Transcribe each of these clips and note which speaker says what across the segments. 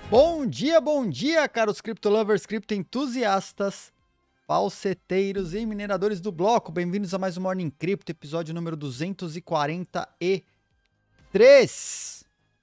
Speaker 1: Bom dia, caros cripto lovers, cripto entusiastas, falseteiros e mineradores do bloco. Bem-vindos a mais um Morning Crypto, episódio número 243.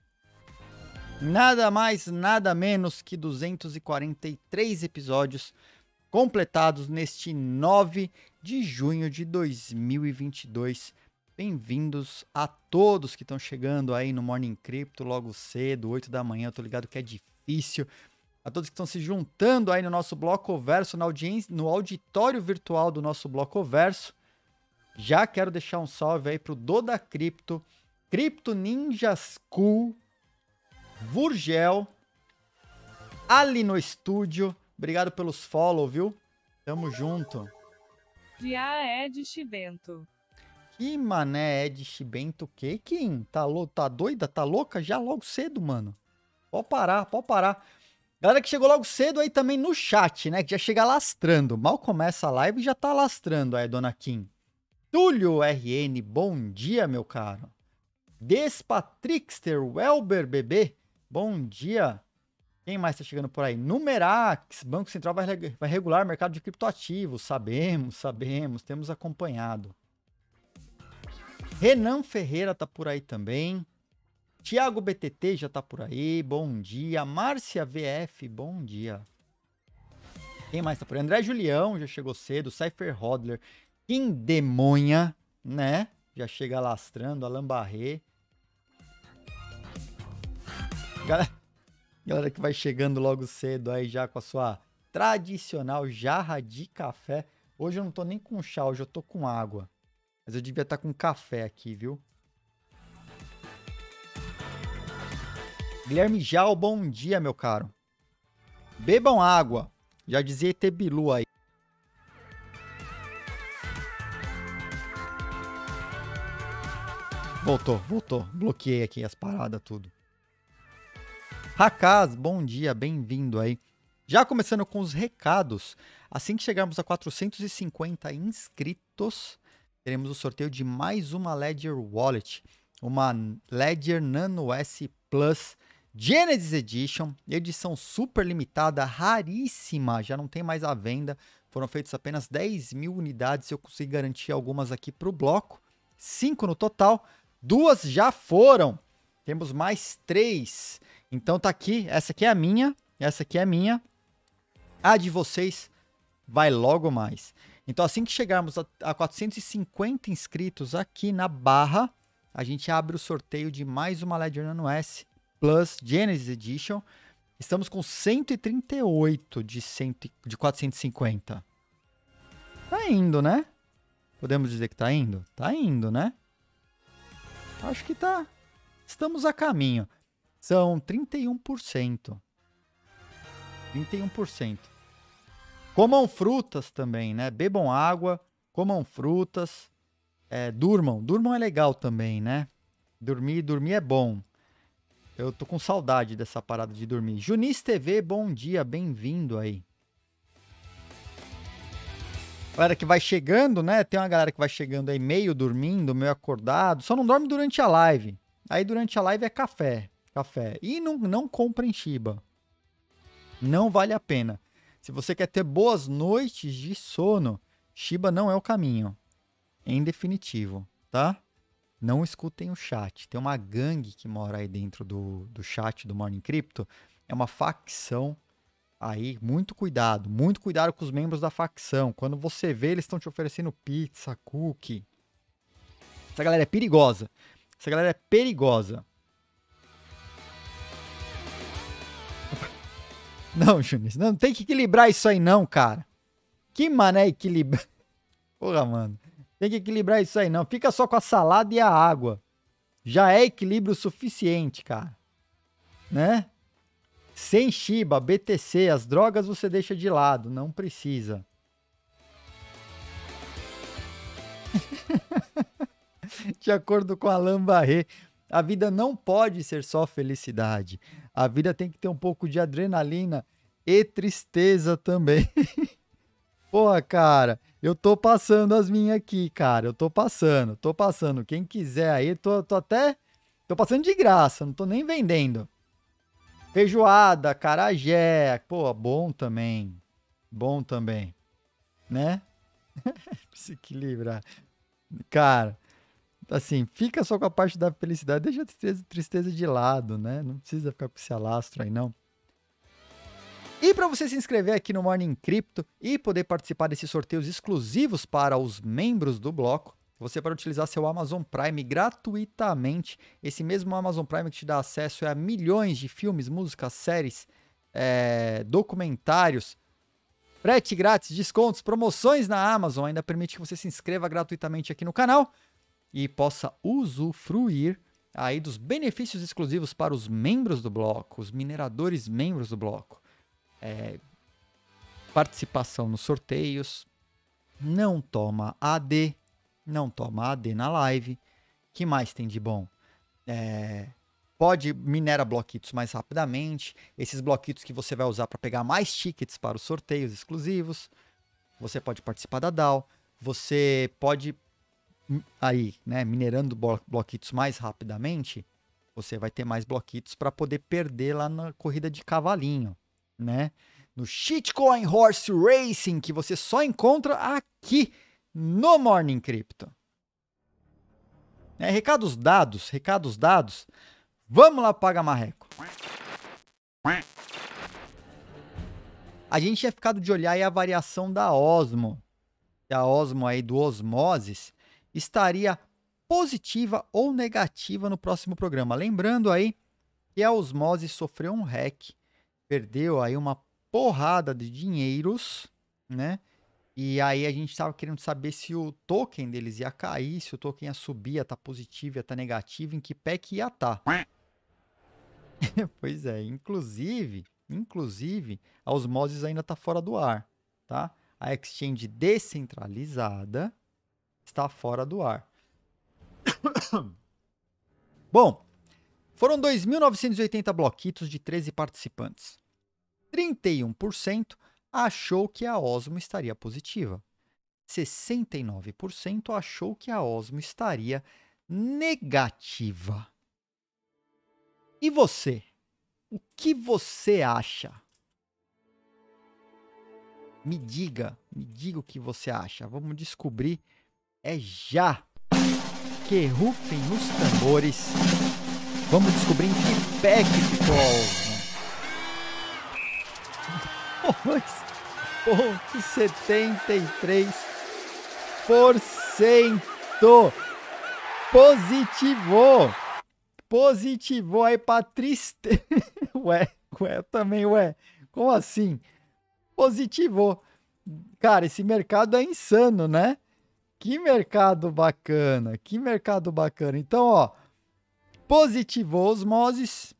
Speaker 1: Nada mais, nada menos que 243 episódios completados neste 9 de junho de 2022. Bem-vindos a todos que estão chegando aí no Morning Crypto logo cedo, 8 da manhã. Eu tô ligado que é difícil. A todos que estão se juntando aí no nosso Blocoverso, na audiência, no auditório virtual do nosso Blocoverso. Já quero deixar um salve aí pro Doda Cripto, Cripto Ninja School, Vurgel, Ali no Estúdio. Obrigado pelos follow, viu? Tamo junto.
Speaker 2: Já Ed Chibento.
Speaker 1: Que mané Ed Chibento, que Kim? Tá doida? Tá louca? Já logo cedo, mano. Pode parar, pode parar. Galera que chegou logo cedo aí também no chat, né? Que já chega lastrando. Mal começa a live e já tá lastrando aí, dona Kim. Túlio RN, bom dia, meu caro. Despatrixter, Welber bebê, bom dia. Quem mais tá chegando por aí? Numerax, Banco Central vai regular o mercado de criptoativos. Sabemos, temos acompanhado. Renan Ferreira tá por aí também. Thiago BTT já tá por aí, bom dia. Márcia VF, bom dia. Quem mais tá por aí? André Julião já chegou cedo. Cypher Hodler, Kim Demonha, né? Já chega lastrando. Alan Barré. Galera que vai chegando logo cedo aí já com a sua tradicional jarra de café. Hoje eu não tô nem com chá, hoje eu tô com água. Mas eu devia estar com café aqui, viu? Guilherme Jal, bom dia, meu caro. Bebam água. Já dizia ET Bilu aí. Voltou. Bloqueei aqui as paradas, tudo. Rakaz, bom dia, bem-vindo aí. Já começando com os recados. Assim que chegarmos a 450 inscritos, teremos o sorteio de mais uma Ledger Wallet. Uma Ledger Nano S Plus Genesis Edition, edição super limitada, raríssima, já não tem mais à venda. Foram feitas apenas 10 mil unidades, eu consegui garantir algumas aqui para o bloco. 5 no total, 2 já foram. Temos mais 3. Então tá aqui, essa aqui é a minha, A de vocês vai logo mais. Então assim que chegarmos a 450 inscritos aqui na barra, a gente abre o sorteio de mais uma Ledger Nano S Plus Genesis Edition. Estamos com 138 de 450. Tá indo, né? Podemos dizer que tá indo? Tá indo, né? Acho que tá. Estamos a caminho. São 31%. 31%. Comam frutas também, né? Bebam água, comam frutas. Durmam. Durmam é legal também, né? Dormir é bom. Eu tô com saudade dessa parada de dormir. Junis TV, bom dia, bem-vindo aí. Galera que vai chegando, né? Tem uma galera que vai chegando aí meio dormindo, meio acordado. Só não dorme durante a live. Aí durante a live é café. E não comprem Shiba. Não vale a pena. Se você quer ter boas noites de sono, Shiba não é o caminho. Em definitivo, tá? Não escutem o chat. Tem uma gangue que mora aí dentro do chat do Morning Crypto. É uma facção aí. Muito cuidado com os membros da facção. Quando você vê, eles estão te oferecendo pizza, cookie. Essa galera é perigosa. Não, Junis, não tem que equilibrar isso aí não, cara. Que mané equilibrar. Porra, mano. Tem que equilibrar isso aí, não. Fica só com a salada e a água. Já é equilíbrio suficiente, cara. Né? Sem Shiba, BTC, as drogas você deixa de lado. Não precisa. De acordo com Alain Barré, a vida não pode ser só felicidade. A vida tem que ter um pouco de adrenalina e tristeza também. Porra, cara, eu tô passando as minhas aqui, cara. Eu tô passando. Quem quiser aí, tô passando de graça, não tô nem vendendo. Feijoada, acarajé, pô, bom também. Bom também, né? Se equilibrar. Cara, assim, fica só com a parte da felicidade, deixa a tristeza de lado, né? Não precisa ficar com esse alastro aí, não. E para você se inscrever aqui no Morning Crypto e poder participar desses sorteios exclusivos para os membros do bloco, você pode utilizar seu Amazon Prime gratuitamente. Esse mesmo Amazon Prime que te dá acesso a milhões de filmes, músicas, séries, documentários, frete grátis, descontos, promoções na Amazon. Ainda permite que você se inscreva gratuitamente aqui no canal e possa usufruir aí dos benefícios exclusivos para os membros do bloco, os mineradores membros do bloco. Participação nos sorteios, não toma AD na live. Que mais tem de bom? Pode minera bloquitos mais rapidamente. Esses bloquitos que você vai usar para pegar mais tickets para os sorteios exclusivos. Você pode participar da DAO. Você pode aí, né, minerando bloquitos mais rapidamente, você vai ter mais bloquitos para poder perder lá na corrida de cavalinho, né? No Shitcoin Horse Racing, que você só encontra aqui no Morning Crypto. Recados dados. Vamos lá, paga marreco. A gente tinha ficado de olhar aí a variação da Osmo. A Osmo aí do Osmosis estaria positiva ou negativa no próximo programa. Lembrando aí que a Osmosis sofreu um hack, perdeu aí uma porrada de dinheiros, né? E aí a gente estava querendo saber se o token deles ia cair, se o token ia subir, ia estar positivo, ia estar negativo, em que pé que ia estar. Pois é, inclusive, a Osmosis ainda está fora do ar, tá? A exchange descentralizada está fora do ar. Bom, foram 2.980 bloquitos de 13 participantes. 31% achou que a Osmo estaria positiva. 69% achou que a Osmo estaria negativa. E você? O que você acha? Me diga o que você acha. Vamos descobrir já. Que rufem os tambores. Vamos descobrir em que pé que ficou a Osmo. 2,73% positivou aí pra tristeza. Ué, como assim? Positivou. Cara, esse mercado é insano, né? Que mercado bacana. Então, ó, positivou Osmosis.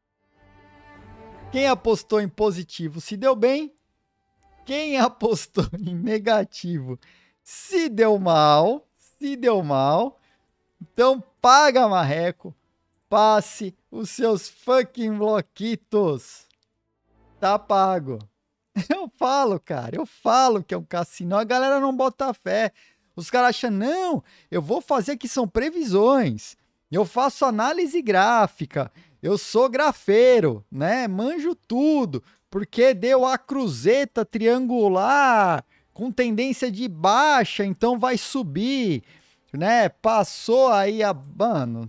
Speaker 1: Quem apostou em positivo se deu bem. Quem apostou em negativo se deu mal. Então, paga marreco. Passe os seus fucking bloquitos. Tá pago. Eu falo que é um cassino. A galera não bota fé. Os caras acham, não, eu vou fazer que são previsões. Eu faço análise gráfica. Eu sou grafeiro, né? Manjo tudo. Porque deu a cruzeta triangular com tendência de baixa, então vai subir, né? Passou aí a... Mano...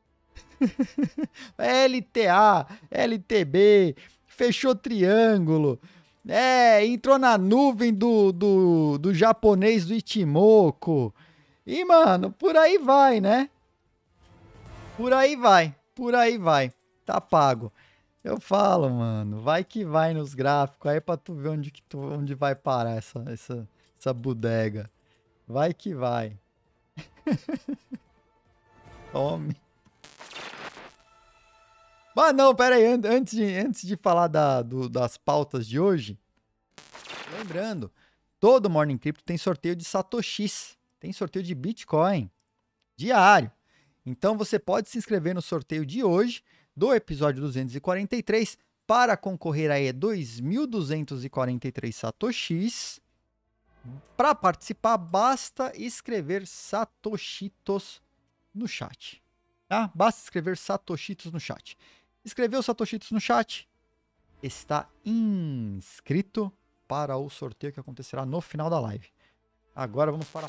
Speaker 1: LTA, LTB, fechou triângulo, entrou na nuvem do japonês do Ichimoku. E, mano, por aí vai, né? Por aí vai. Tá pago. Eu falo, mano, vai que vai nos gráficos aí pra tu ver onde vai parar essa bodega. Vai que vai. Tome. Mas não, pera aí, antes de falar das pautas de hoje, lembrando, todo Morning Crypto tem sorteio de Satoshis, tem sorteio de Bitcoin diário. Então você pode se inscrever no sorteio de hoje, do episódio 243, para concorrer aí a 2.243 Satoshis. Para participar, basta escrever Satoshitos no chat. Tá? Basta escrever Satoshitos no chat. Escreveu Satoshitos no chat, está inscrito para o sorteio que acontecerá no final da live. Agora vamos para...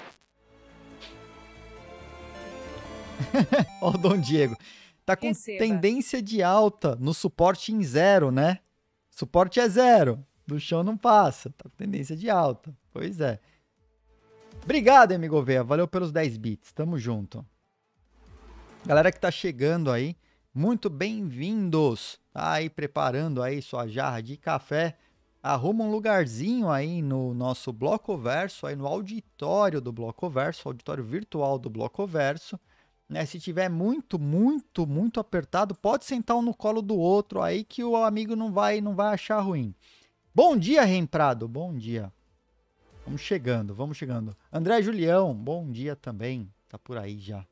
Speaker 1: Ó o Dom Diego. Tá com tendência de alta no suporte em 0, né? Suporte é 0. Do chão não passa. Tá com tendência de alta. Pois é. Obrigado, M. Gouveia. Valeu pelos 10 bits. Tamo junto. Galera que tá chegando aí, muito bem-vindos. Tá aí preparando aí sua jarra de café. Arruma um lugarzinho aí no nosso Blocoverso, aí no auditório do Blocoverso, auditório virtual do Blocoverso. Né? Se tiver muito apertado, pode sentar um no colo do outro aí que o amigo não vai achar ruim. Bom dia, Remprado. Bom dia. Vamos chegando. André Julião, bom dia também. Tá por aí já.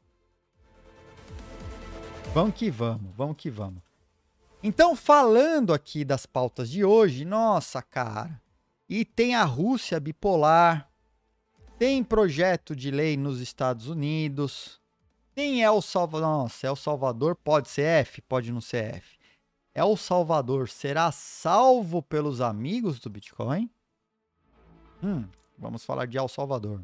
Speaker 1: Vamos que vamos. Então, falando aqui das pautas de hoje, nossa, cara. E tem a Rússia bipolar, tem projeto de lei nos Estados Unidos, tem El Salvador. Nossa, El Salvador pode ser F, pode não ser F. El Salvador será salvo pelos amigos do Bitcoin? Vamos falar de El Salvador.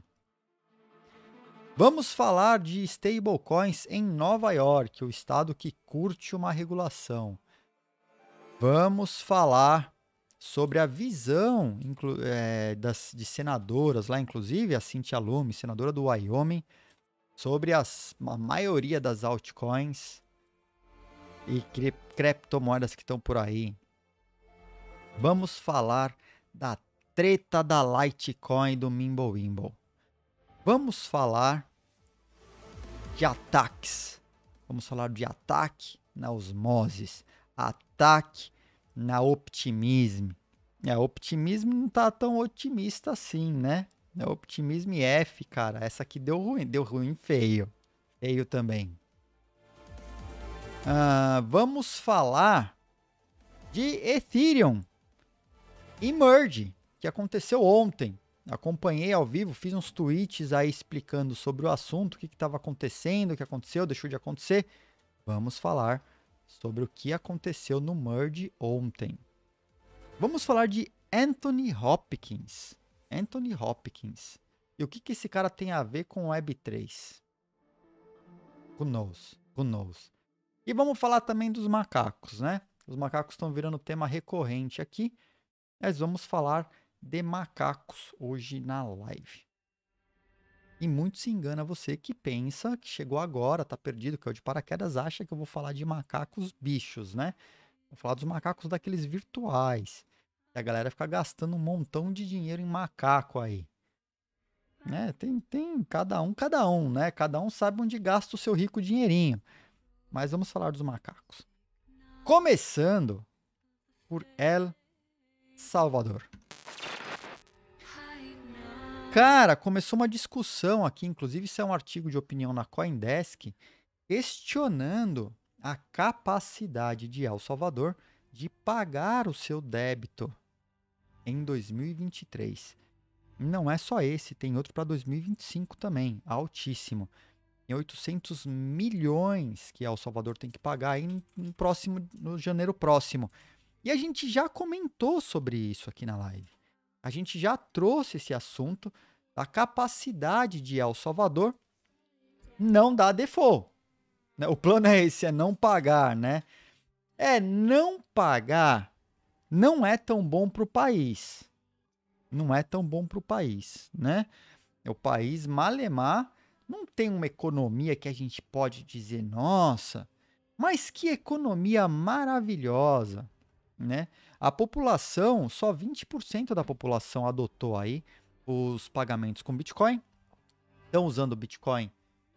Speaker 1: Vamos falar de stablecoins em Nova York, o estado que curte uma regulação. Vamos falar sobre a visão de senadoras lá, inclusive a Cynthia Lummis, senadora do Wyoming, sobre a maioria das altcoins e criptomoedas que estão por aí. Vamos falar da treta da Litecoin do Mimblewimble. Vamos falar de ataques. Vamos falar de ataque na osmoses, ataque na Optimism. Optimism não tá tão otimista assim, né? Optimism F, cara. Essa aqui deu ruim feio. Feio também. Vamos falar de Ethereum e Merge, que aconteceu ontem. Acompanhei ao vivo, fiz uns tweets aí explicando sobre o assunto, o que estava acontecendo, o que aconteceu, deixou de acontecer. Vamos falar sobre o que aconteceu no Merge ontem. Vamos falar de Anthony Hopkins. Anthony Hopkins. E o que esse cara tem a ver com Web3? Who knows? E vamos falar também dos macacos, né? Os macacos estão virando tema recorrente aqui. Mas vamos falar de macacos hoje na live. E muito se engana você que pensa que chegou agora, tá perdido, que é o de paraquedas, acha que eu vou falar de macacos bichos, né? Vou falar dos macacos daqueles virtuais. E a galera fica gastando um montão de dinheiro em macaco aí. Né? Tem cada um, né? Cada um sabe onde gasta o seu rico dinheirinho. Mas vamos falar dos macacos. Começando por El Salvador. Cara, começou uma discussão aqui, inclusive isso é um artigo de opinião na CoinDesk, questionando a capacidade de El Salvador de pagar o seu débito em 2023. Não é só esse, tem outro para 2025 também, altíssimo. Tem 800 milhões que El Salvador tem que pagar aí no janeiro próximo. E a gente já comentou sobre isso aqui na live. A gente já trouxe esse assunto da capacidade de El Salvador não dar default. O plano é esse, é não pagar, né? Não pagar não é tão bom para o país. Não é tão bom para o país, né? O país, malemar, não tem uma economia que a gente pode dizer, nossa, mas que economia maravilhosa, né? A população, só 20% da população adotou aí os pagamentos com Bitcoin. Estão usando o Bitcoin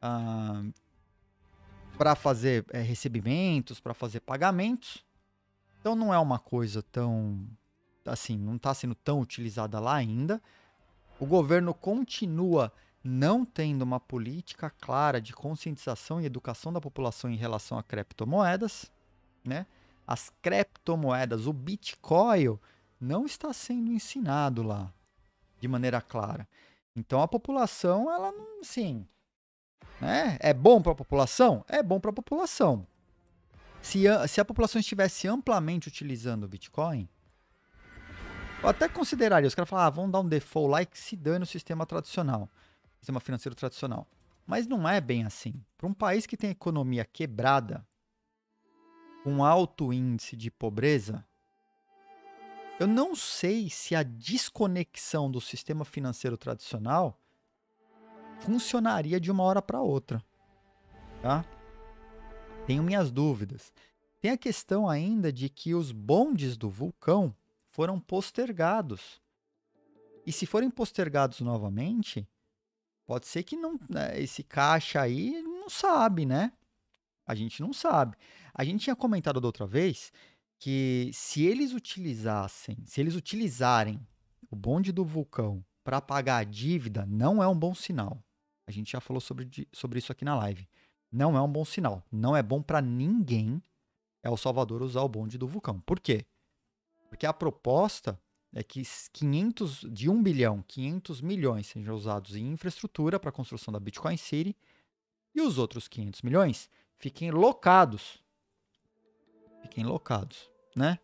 Speaker 1: para fazer recebimentos, para fazer pagamentos. Então não é uma coisa tão, assim, não está sendo tão utilizada lá ainda. O governo continua não tendo uma política clara de conscientização e educação da população em relação a criptomoedas, né? As criptomoedas, o Bitcoin, não está sendo ensinado lá de maneira clara. Então a população, ela não, sim, né? É bom para a população? É bom para a população. Se a população estivesse amplamente utilizando o Bitcoin, eu até consideraria. Os caras falam, vamos dar um default lá e que se dane o sistema tradicional, sistema financeiro tradicional. Mas não é bem assim. Para um país que tem economia quebrada, com alto índice de pobreza, eu não sei se a desconexão do sistema financeiro tradicional funcionaria de uma hora para outra, tá? Tenho minhas dúvidas. Tem a questão ainda de que os bondes do vulcão foram postergados. E se forem postergados novamente, pode ser que não, esse caixa aí não sabe, né? A gente não sabe. A gente tinha comentado da outra vez que se eles utilizarem o bonde do vulcão para pagar a dívida, não é um bom sinal. A gente já falou sobre isso aqui na live. Não é um bom sinal. Não é bom para ninguém El Salvador usar o bonde do vulcão. Por quê? Porque a proposta é que 1 bilhão, 500 milhões sejam usados em infraestrutura para a construção da Bitcoin City e os outros 500 milhões fiquem locados. Fiquem locados, né?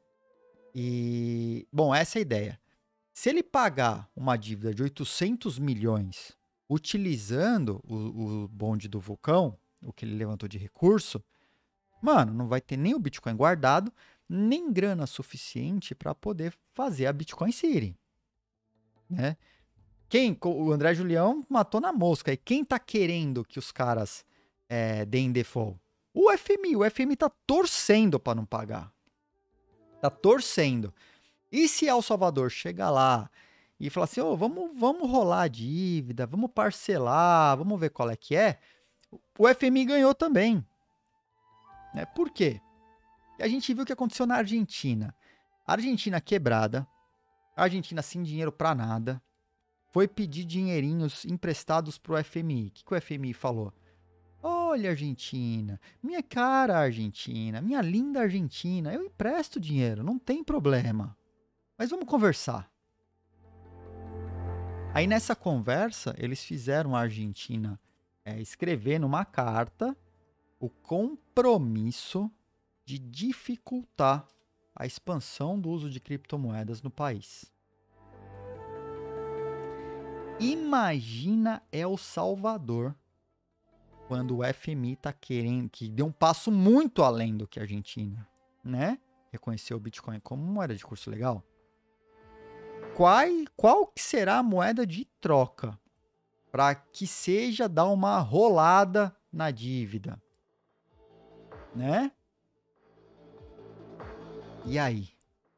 Speaker 1: E, bom, essa é a ideia. Se ele pagar uma dívida de 800 milhões utilizando o bonde do vulcão, o que ele levantou de recurso, mano, não vai ter nem o Bitcoin guardado, nem grana suficiente para poder fazer a Bitcoin City, né? O André Julião matou na mosca. E quem tá querendo que os caras deem default? O FMI tá torcendo para não pagar. Tá torcendo. E se El Salvador chegar lá e falar assim, vamos rolar a dívida, vamos parcelar, vamos ver qual é que é, o FMI ganhou também. Né? Por quê? A gente viu o que aconteceu na Argentina. A Argentina quebrada, a Argentina sem dinheiro para nada, foi pedir dinheirinhos emprestados pro FMI. O que o FMI falou? Olha, Argentina, minha cara Argentina, minha linda Argentina, eu empresto dinheiro, não tem problema. Mas vamos conversar. Aí nessa conversa, eles fizeram a Argentina escrever numa carta o compromisso de dificultar a expansão do uso de criptomoedas no país. Imagina El Salvador quando o FMI está querendo, que deu um passo muito além do que a Argentina, né? Reconheceu o Bitcoin como moeda de curso legal. Qual que será a moeda de troca para que seja dar uma rolada na dívida, né? E aí?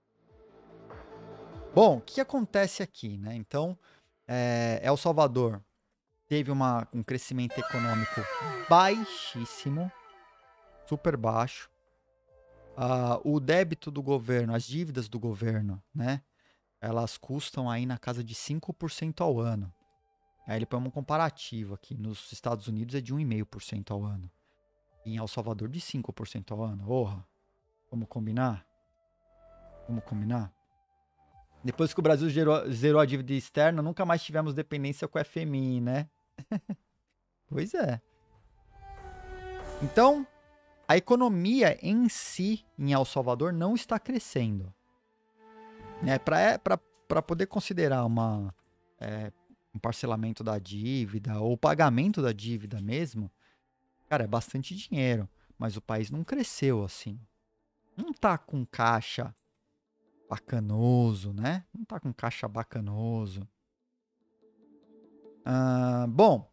Speaker 1: Bom, o que acontece aqui, né? Então, El Salvador teve um crescimento econômico baixíssimo, super baixo. O débito do governo, as dívidas do governo, né? Elas custam aí na casa de 5% ao ano. Aí ele põe um comparativo aqui. Nos Estados Unidos é de 1,5% ao ano. E em El Salvador de 5% ao ano. Orra, vamos combinar? Vamos combinar? Depois que o Brasil zerou a dívida externa, nunca mais tivemos dependência com o FMI, né? Pois é. Então, a economia em si, em El Salvador, não está crescendo. Para poder considerar um parcelamento da dívida ou pagamento da dívida mesmo, cara, é bastante dinheiro. Mas o país não cresceu assim. Não tá com caixa bacanoso, né? Não tá com caixa bacanoso. Bom,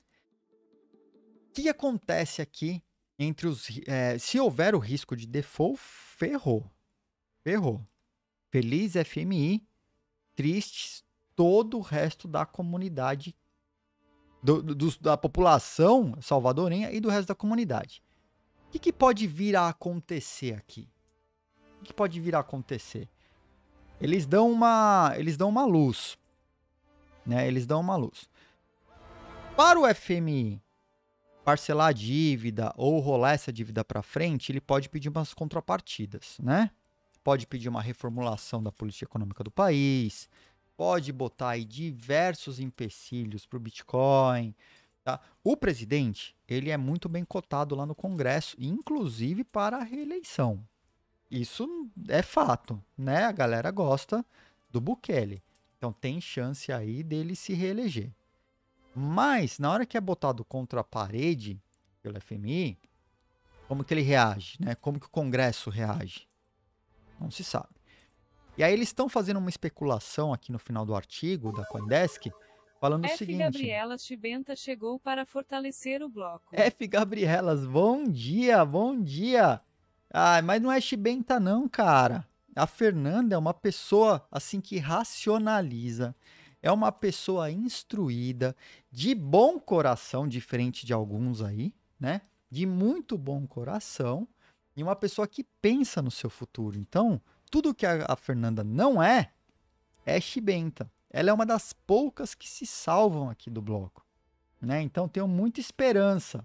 Speaker 1: o que acontece aqui entre os... se houver o risco de default, ferrou. Ferrou. Feliz FMI, tristes todo o resto da comunidade, da população salvadorenha e do resto da comunidade. O que pode vir a acontecer aqui? O que pode vir a acontecer? Eles dão uma luz, né? Eles dão uma luz. Para o FMI parcelar a dívida ou rolar essa dívida para frente, ele pode pedir umas contrapartidas, né? Pode pedir uma reformulação da política econômica do país, pode botar aí diversos empecilhos para o Bitcoin, Tá? O presidente, ele é muito bem cotado lá no Congresso, inclusive para a reeleição. Isso é fato, né? A galera gosta do Bukele. Então tem chance aí dele se reeleger. Mas, na hora que é botado contra a parede pelo FMI, como que ele reage, né? Como que o Congresso reage? Não se sabe. E aí eles estão fazendo uma especulação aqui no final do artigo da CoinDesk, falando o seguinte...
Speaker 2: Gabrielas Chibenta chegou para fortalecer o bloco.
Speaker 1: F. Gabrielas, bom dia, bom dia. Ah, mas não é Chibenta não, cara. A Fernanda é uma pessoa, assim, que racionaliza. É uma pessoa instruída, de bom coração, diferente de alguns aí, né? De muito bom coração. E uma pessoa que pensa no seu futuro. Então, tudo que a Fernanda não é Chibenta. Ela é uma das poucas que se salvam aqui do bloco, né? Então, tenho muita esperança.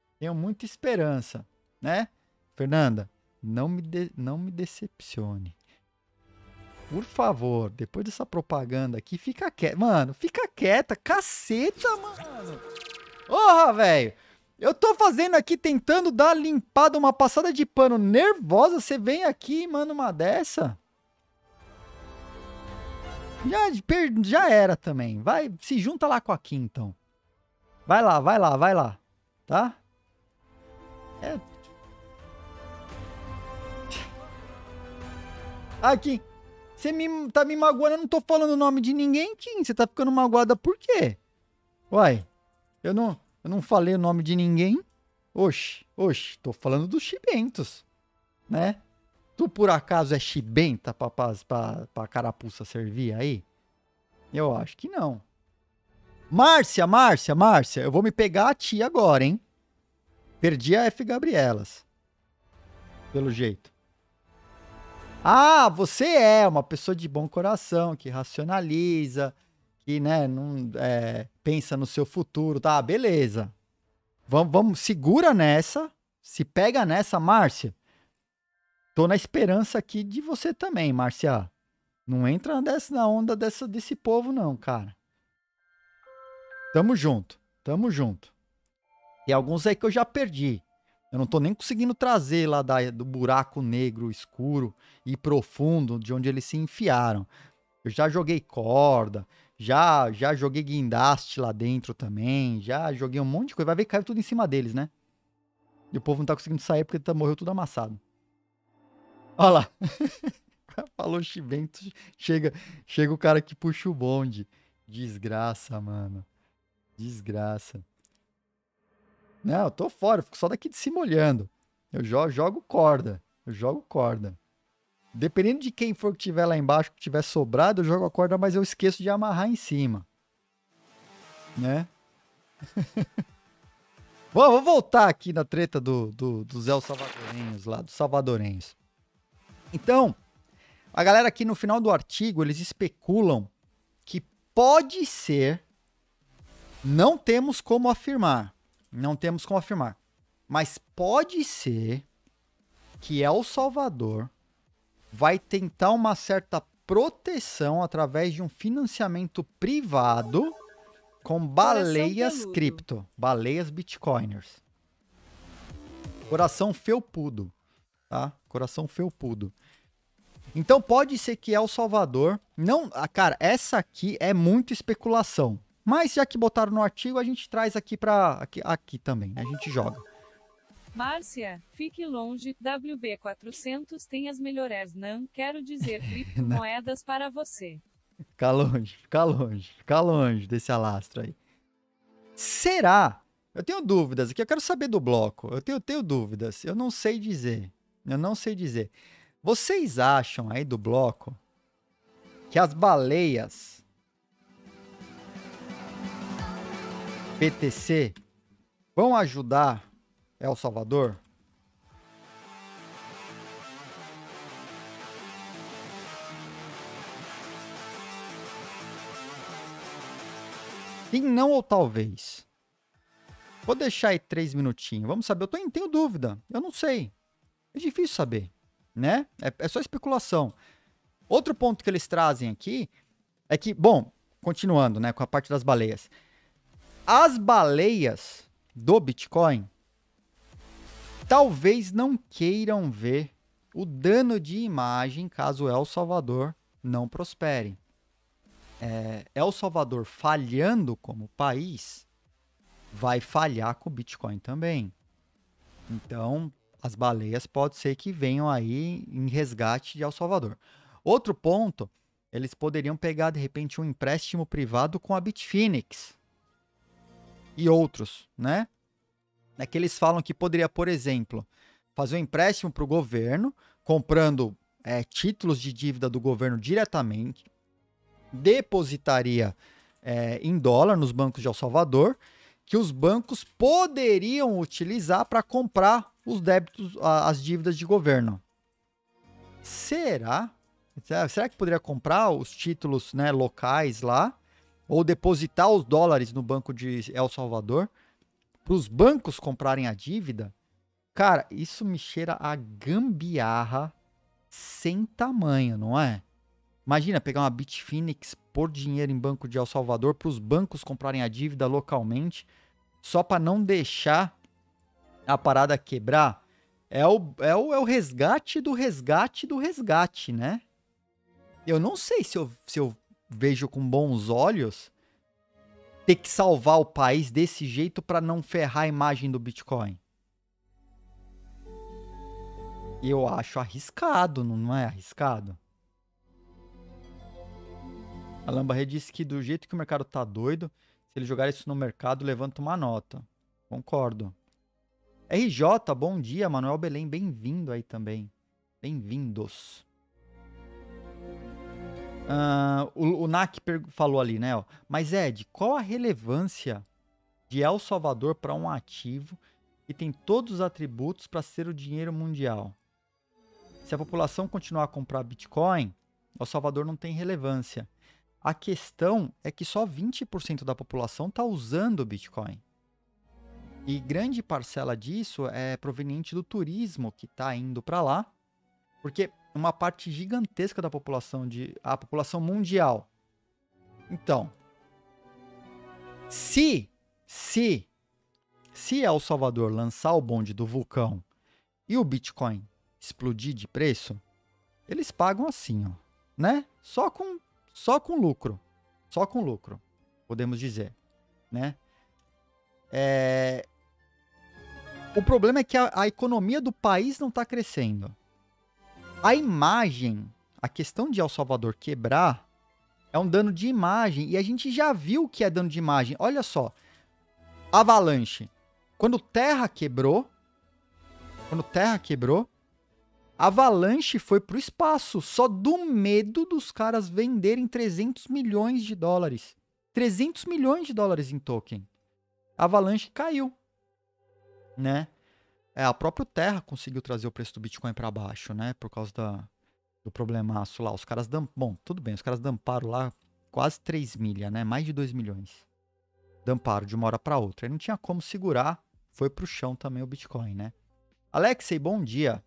Speaker 1: Né? Fernanda, não me decepcione. Por favor, depois dessa propaganda aqui, fica quieta. Mano, fica quieta. Caceta, mano. Porra, velho. Eu tô fazendo aqui, tentando dar limpada, uma passada de pano nervosa. Você vem aqui e manda uma dessa. Já era também. Vai, se junta lá com a Kim, então. Vai lá. Tá? Aqui. Você tá me magoando, eu não tô falando o nome de ninguém, Kim. Você tá ficando magoada por quê? Uai, eu não falei o nome de ninguém. Oxi, tô falando dos chibentos, né? Tu por acaso é chibenta pra carapuça servir aí? Eu acho que não. Márcia, eu vou me pegar a ti agora, hein? Perdi a F. Gabrielas. Pelo jeito. Ah, você é uma pessoa de bom coração, que racionaliza, que, né, não pensa no seu futuro, tá? Beleza. Vamos, segura nessa, se pega nessa, Márcia. Tô na esperança aqui de você também, Márcia. Não entra na onda desse povo, não, cara. Tamo junto. Tem alguns aí que eu já perdi. Eu não tô nem conseguindo trazer lá do buraco negro escuro e profundo de onde eles se enfiaram. Eu já joguei corda, já joguei guindaste lá dentro também, já joguei um monte de coisa. Vai ver que caiu tudo em cima deles, né? E o povo não tá conseguindo sair porque morreu tudo amassado. Olha lá. Falou chibento, chega o cara que puxa o bonde. Desgraça, mano. Desgraça. Não, eu tô fora, eu fico só daqui de cima olhando. Eu jogo corda. Dependendo de quem for que tiver lá embaixo, que tiver sobrado, eu jogo a corda, mas eu esqueço de amarrar em cima. Né? Bom, vou voltar aqui na treta dos El Salvadorenhos lá, dos salvadorenhos. Então, a galera aqui no final do artigo, eles especulam que pode ser, não temos como afirmar, mas pode ser que El Salvador vai tentar uma certa proteção através de um financiamento privado com baleias cripto, baleias bitcoiners. Coração felpudo, tá? Coração felpudo. Então pode ser que El Salvador, não, cara, essa aqui é muito especulação. Mas já que botaram no artigo, a gente traz aqui aqui também, né? A gente joga.
Speaker 2: Márcia, fique longe, WB400 tem as melhores, não quero dizer criptomoedas para você. Fica longe desse alastro aí.
Speaker 1: Será? Eu tenho dúvidas aqui, eu quero saber do bloco. Eu tenho dúvidas, eu não sei dizer. Vocês acham aí do bloco que as baleias BTC vão ajudar El Salvador? Sim, não ou talvez? Vou deixar aí 3 minutinhos. Vamos saber. Tenho dúvida. Eu não sei. É difícil saber, né? É só especulação. Outro ponto que eles trazem aqui é que, bom, continuando, né, com a parte das baleias. as baleias do Bitcoin talvez não queiram ver o dano de imagem caso El Salvador não prospere. El Salvador falhando como país vai falhar com o Bitcoin também. Então, as baleias pode ser que venham aí em resgate de El Salvador. Outro ponto, eles poderiam pegar, de repente, um empréstimo privado com a Bitfinex e outros, né? É que eles falam que poderia, por exemplo, fazer um empréstimo para o governo, comprando títulos de dívida do governo diretamente, depositaria em dólar nos bancos de El Salvador, que os bancos poderiam utilizar para comprar os débitos, as dívidas de governo. Será? Será que poderia comprar os títulos, né, locais lá? Ou depositar os dólares no banco de El Salvador? Para os bancos comprarem a dívida? Cara, isso me cheira a gambiarra sem tamanho, não é? Imagina pegar uma Bitfinex, pôr dinheiro em banco de El Salvador para os bancos comprarem a dívida localmente, só para não deixar a parada quebrar. É o resgate do resgate do resgate, né? Eu não sei se eu vejo com bons olhos ter que salvar o país desse jeito para não ferrar a imagem do Bitcoin. Eu acho arriscado, não é arriscado? A Lambarret disse que do jeito que o mercado tá doido, se ele jogar isso no mercado, levanta uma nota. Concordo. RJ, bom dia. Manuel Belém, bem-vindo aí também. Bem-vindos. O NAC falou ali, né? Ó, mas Ed, qual a relevância de El Salvador para um ativo que tem todos os atributos para ser o dinheiro mundial? Se a população continuar a comprar Bitcoin, El Salvador não tem relevância. A questão é que só 20% da população está usando o Bitcoin. E grande parcela disso é proveniente do turismo que está indo para lá, porque uma parte gigantesca da população, a população mundial. Então, se El Salvador lançar o bonde do vulcão e o Bitcoin explodir de preço, eles pagam assim, ó, né? Só com lucro. Só com lucro, podemos dizer, né? O problema é que a economia do país não está crescendo. A imagem, a questão de El Salvador quebrar é um dano de imagem. E a gente já viu o que é dano de imagem. Olha só, Avalanche. Quando Terra quebrou, Avalanche foi pro espaço. Só do medo dos caras venderem 300 milhões de dólares. 300 milhões de dólares em token. Avalanche caiu, né? A própria Terra conseguiu trazer o preço do Bitcoin para baixo, né? Por causa do problemaço lá. Os caras bom, tudo bem, os caras damparam lá quase 3 milha, né? Mais de 2 milhões. Damparam de uma hora para outra. Aí não tinha como segurar, foi pro chão também o Bitcoin, né? Alexei, bom dia.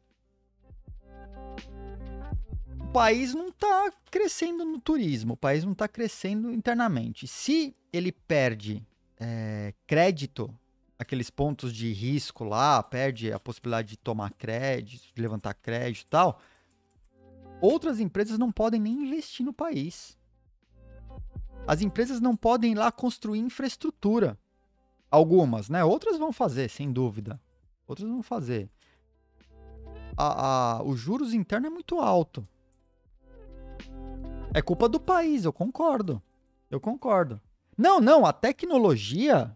Speaker 1: O país não tá crescendo no turismo, o país não tá crescendo internamente. Se ele perde crédito, aqueles pontos de risco lá, perde a possibilidade de tomar crédito, de levantar crédito e tal, outras empresas não podem nem investir no país. As empresas não podem ir lá construir infraestrutura. Algumas, né? Outras vão fazer, sem dúvida. Outras vão fazer. Os juros internos é muito alto. É culpa do país, eu concordo. Não, a tecnologia...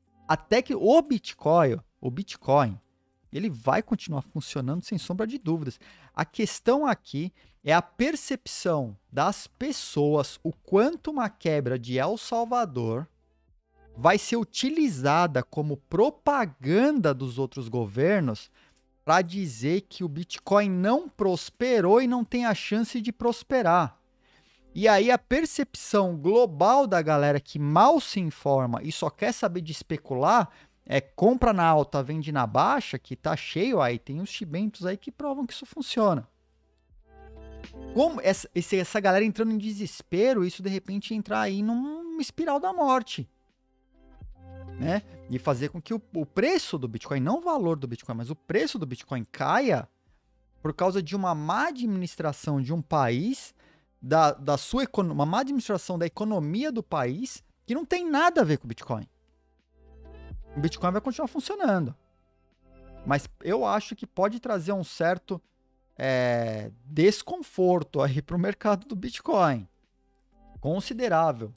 Speaker 1: O Bitcoin, ele vai continuar funcionando sem sombra de dúvidas. A questão aqui é a percepção das pessoas, o quanto uma quebra de El Salvador vai ser utilizada como propaganda dos outros governos para dizer que o Bitcoin não prosperou e não tem a chance de prosperar. E aí a percepção global da galera que mal se informa e só quer saber de especular compra na alta, vende na baixa, que tá cheio aí, tem uns chibentos aí que provam que isso funciona. Como essa galera entrando em desespero, isso de repente entrar aí numa espiral da morte. né? E fazer com que o preço do Bitcoin, não o valor do Bitcoin, mas o preço do Bitcoin caia por causa de uma má administração de um país, da sua uma má administração da economia do país, que não tem nada a ver com o Bitcoin. O Bitcoin vai continuar funcionando. Mas eu acho que pode trazer um certo desconforto aí para o mercado do Bitcoin. Considerável.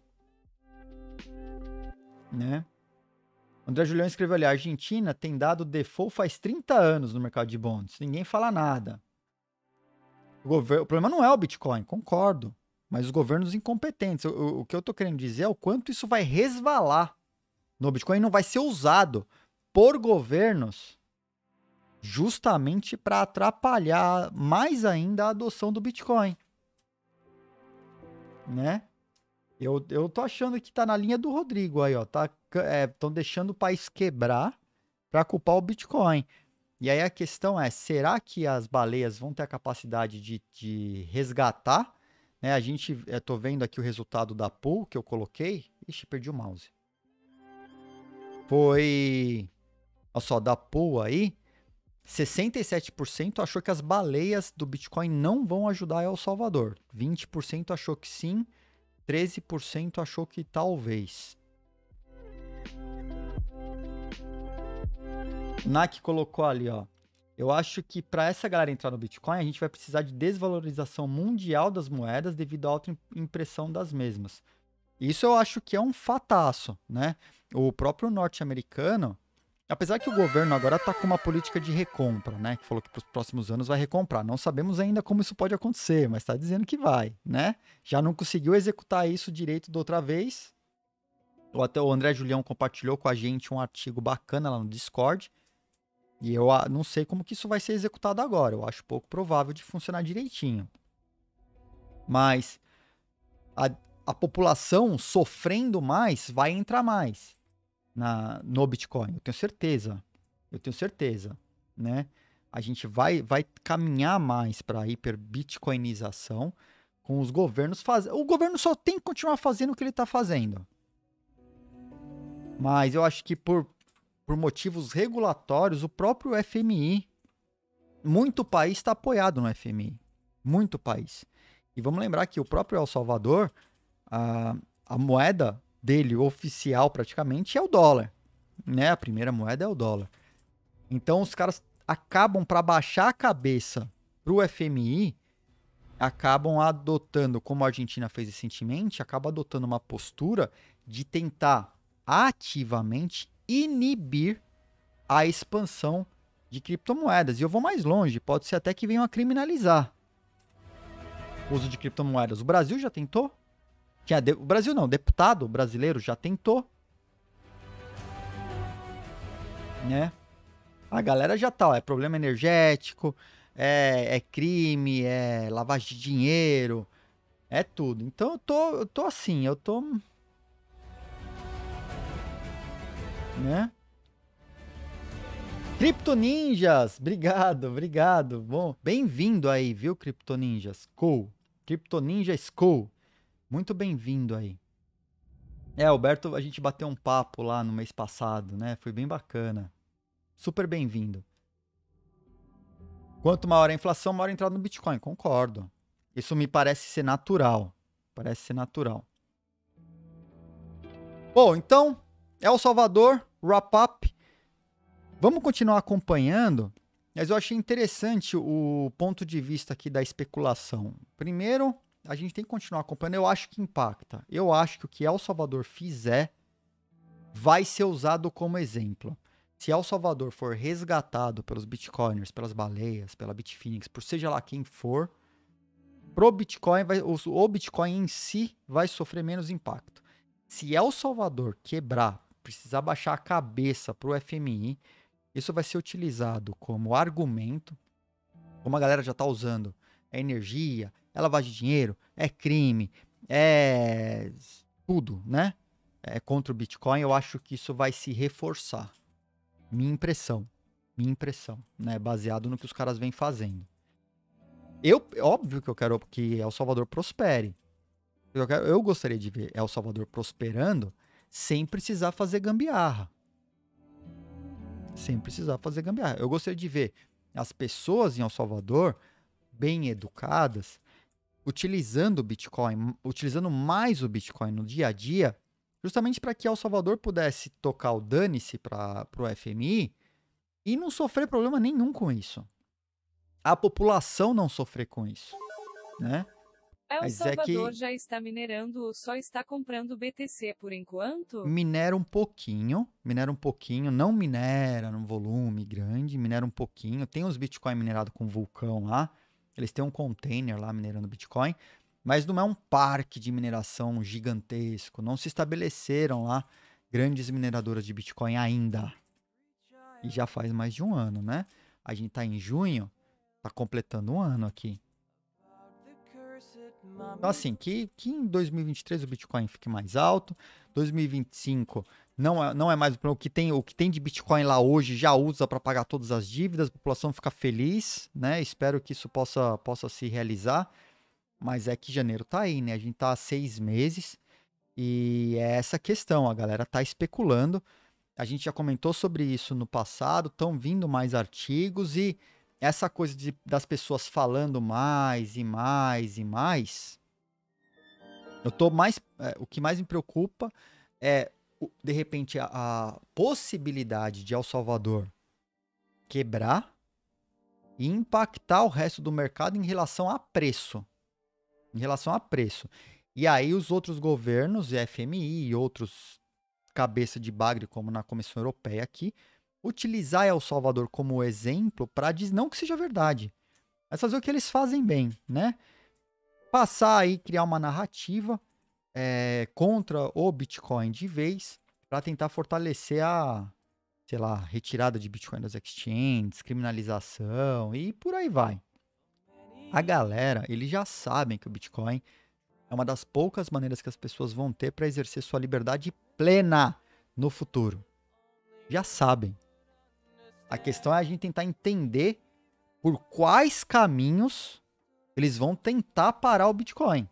Speaker 1: Né? André Julião escreveu ali, a Argentina tem dado default faz 30 anos no mercado de bonds. Ninguém fala nada. O problema não é o Bitcoin, concordo. Mas os governos incompetentes. O que eu tô querendo dizer é o quanto isso vai resvalar no Bitcoin e não vai ser usado por governos justamente para atrapalhar mais ainda a adoção do Bitcoin. Né? Eu tô achando que tá na linha do Rodrigo aí, ó. Estão deixando o país quebrar para culpar o Bitcoin. E aí a questão é, será que as baleias vão ter a capacidade de resgatar? Né? Tô vendo aqui o resultado da pool que eu coloquei. Ixi, perdi o mouse. Foi, olha só, da pool aí, 67% achou que as baleias do Bitcoin não vão ajudar El Salvador. 20% achou que sim. 13% achou que talvez. O NAC colocou ali, ó. Eu acho que para essa galera entrar no Bitcoin, a gente vai precisar de desvalorização mundial das moedas devido à alta impressão das mesmas. Isso eu acho que é um fataço, né? O próprio norte-americano, apesar que o governo agora está com uma política de recompra, né? Que falou que para os próximos anos vai recomprar. Não sabemos ainda como isso pode acontecer, mas está dizendo que vai, né? Já não conseguiu executar isso direito da outra vez. Até o André Julião compartilhou com a gente um artigo bacana lá no Discord. E eu não sei como que isso vai ser executado agora. Eu acho pouco provável de funcionar direitinho. Mas a população sofrendo mais vai entrar mais no Bitcoin. Eu tenho certeza, né? A gente vai caminhar mais para a hiperbitcoinização com os governos fazendo. O governo só tem que continuar fazendo o que ele está fazendo. Mas eu acho que por motivos regulatórios, o próprio FMI, muito país está apoiado no FMI. Muito país. E vamos lembrar que o próprio El Salvador, a moeda dele oficial praticamente é o dólar. Né? A primeira moeda é o dólar. Então os caras acabam, para baixar a cabeça para o FMI, acabam adotando, como a Argentina fez recentemente, acaba adotando uma postura de tentar ativamente inibir a expansão de criptomoedas. E eu vou mais longe, pode ser até que venham a criminalizar o uso de criptomoedas. O Brasil já tentou? O Brasil não, o deputado brasileiro já tentou. Né? A galera já tá, ó, é problema energético, é crime, é lavagem de dinheiro, é tudo. Então eu tô assim, né? Criptoninjas, obrigado. Bom, bem-vindo aí, viu, Criptoninjas? Cool. Criptoninjas Cool. Muito bem-vindo aí. Alberto, a gente bateu um papo lá no mês passado, né? Foi bem bacana. Super bem-vindo. Quanto maior a inflação, maior a entrada no Bitcoin. Concordo. Isso me parece ser natural. Bom, então, El Salvador, wrap up. Vamos continuar acompanhando, mas eu achei interessante o ponto de vista aqui da especulação. Primeiro, a gente tem que continuar acompanhando. Eu acho que impacta. Eu acho que o que El Salvador fizer vai ser usado como exemplo. Se El Salvador for resgatado pelos bitcoiners, pelas baleias, pela Bitfinex, por seja lá quem for, pro Bitcoin, o Bitcoin em si vai sofrer menos impacto. Se El Salvador quebrar, precisar baixar a cabeça pro FMI, isso vai ser utilizado como argumento, como a galera já está usando. É energia, é lavagem de dinheiro, é crime, é tudo, né? É contra o Bitcoin. Eu acho que isso vai se reforçar. Minha impressão, né? Baseado no que os caras vêm fazendo. Óbvio que eu quero que El Salvador prospere. Eu gostaria de ver El Salvador prosperando sem precisar fazer gambiarra. Sem precisar fazer gambiarra. Eu gostaria de ver as pessoas em El Salvador bem educadas, utilizando o Bitcoin, utilizando mais o Bitcoin no dia a dia, justamente para que El Salvador pudesse tocar o dane-se para o FMI e não sofrer problema nenhum com isso. A população não sofrer com isso, né?
Speaker 2: El
Speaker 1: Mas
Speaker 2: Salvador já está minerando ou só está comprando BTC por enquanto?
Speaker 1: minera um pouquinho, não minera num volume grande, minera um pouquinho. Tem uns Bitcoin minerados com vulcão lá, eles têm um container lá minerando Bitcoin, mas não é um parque de mineração gigantesco. Não se estabeleceram lá grandes mineradoras de Bitcoin ainda. E já faz mais de um ano, né? A gente tá em junho, tá completando um ano aqui. Então, assim, que em 2023 o Bitcoin fique mais alto, 2025 não é mais o que tem de Bitcoin lá hoje já usa para pagar todas as dívidas, a população fica feliz, né? Espero que isso possa se realizar, mas é que janeiro tá aí, né? A gente tá há 6 meses e é essa questão, a galera tá especulando. A gente já comentou sobre isso no passado, estão vindo mais artigos e essa coisa das pessoas falando mais e mais e mais. Eu tô mais. O que mais me preocupa é, de repente, a possibilidade de El Salvador quebrar e impactar o resto do mercado em relação a preço. Em relação a preço. E aí os outros governos, FMI e outros cabeça de bagre, como na Comissão Europeia aqui, utilizar El Salvador como exemplo para dizer, não que seja verdade, mas fazer o que eles fazem bem, né? Passar aí, criar uma narrativa contra o Bitcoin de vez, para tentar fortalecer a, sei lá, retirada de Bitcoin das exchanges, criminalização e por aí vai. A galera, eles já sabem que o Bitcoin é uma das poucas maneiras que as pessoas vão ter para exercer sua liberdade plena no futuro. Já sabem. A questão é a gente tentar entender por quais caminhos eles vão tentar parar o Bitcoin.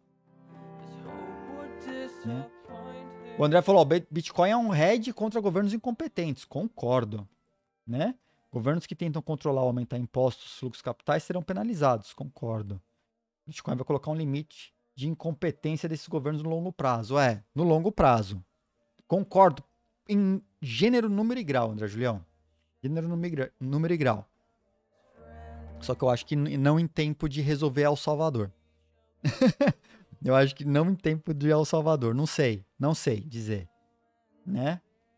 Speaker 1: Né? O André falou, Bitcoin é um hedge contra governos incompetentes. Concordo. Né? Governos que tentam controlar ou aumentar impostos, fluxos capitais serão penalizados. Concordo. Bitcoin vai colocar um limite de incompetência desses governos no longo prazo. No longo prazo. Concordo em gênero, número e grau, André Julião. Gênero, número e grau. Só que eu acho que não em tempo de resolver El Salvador. Eu acho que não em tempo de El Salvador. Não sei dizer. Né?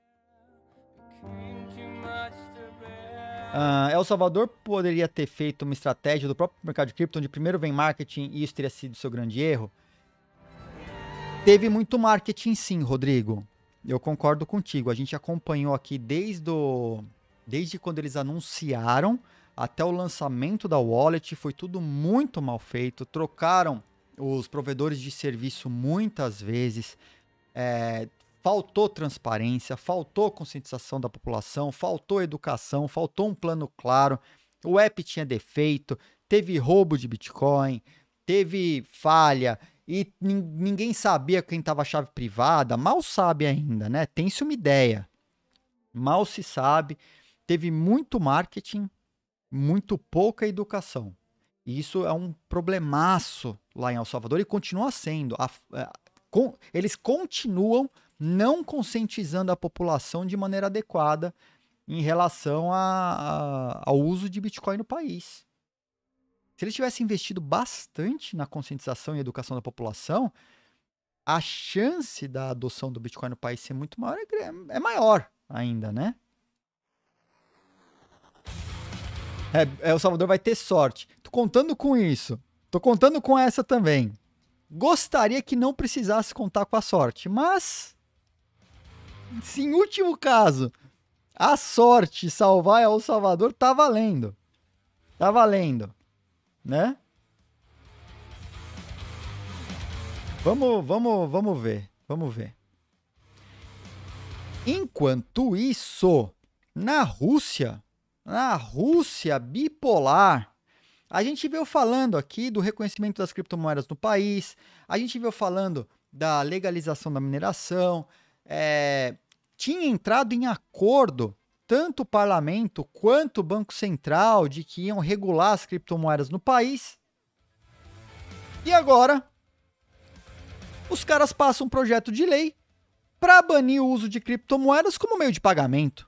Speaker 1: El Salvador poderia ter feito uma estratégia do próprio mercado de cripto, onde primeiro vem marketing e isso teria sido seu grande erro. Teve muito marketing sim, Rodrigo. Eu concordo contigo. A gente acompanhou aqui desde quando eles anunciaram até o lançamento da wallet. Foi tudo muito mal feito. Trocaram os provedores de serviço muitas vezes. Faltou transparência, faltou conscientização da população, faltou educação, faltou um plano claro. O app tinha defeito, teve roubo de Bitcoin, teve falha e ninguém sabia quem estava a chave privada. Mal sabe ainda, né? Tem-se uma ideia. Mal se sabe. Teve muito marketing, muito pouca educação. E isso é um problemaço lá em El Salvador e continua sendo. Eles continuam não conscientizando a população de maneira adequada em relação ao uso de Bitcoin no país. Se eles tivessem investido bastante na conscientização e educação da população, a chance da adoção do Bitcoin no país ser muito maior é maior ainda, né? El Salvador vai ter sorte. Tô contando com isso. Tô contando com essa também. Gostaria que não precisasse contar com a sorte, mas se em último caso a sorte salvar El Salvador, tá valendo. Tá valendo, né? Vamos ver. Vamos ver. Enquanto isso, na Rússia bipolar, a gente veio falando aqui do reconhecimento das criptomoedas no país, a gente veio falando da legalização da mineração, tinha entrado em acordo tanto o parlamento quanto o Banco Central de que iam regular as criptomoedas no país. E agora, os caras passam um projeto de lei para banir o uso de criptomoedas como meio de pagamento.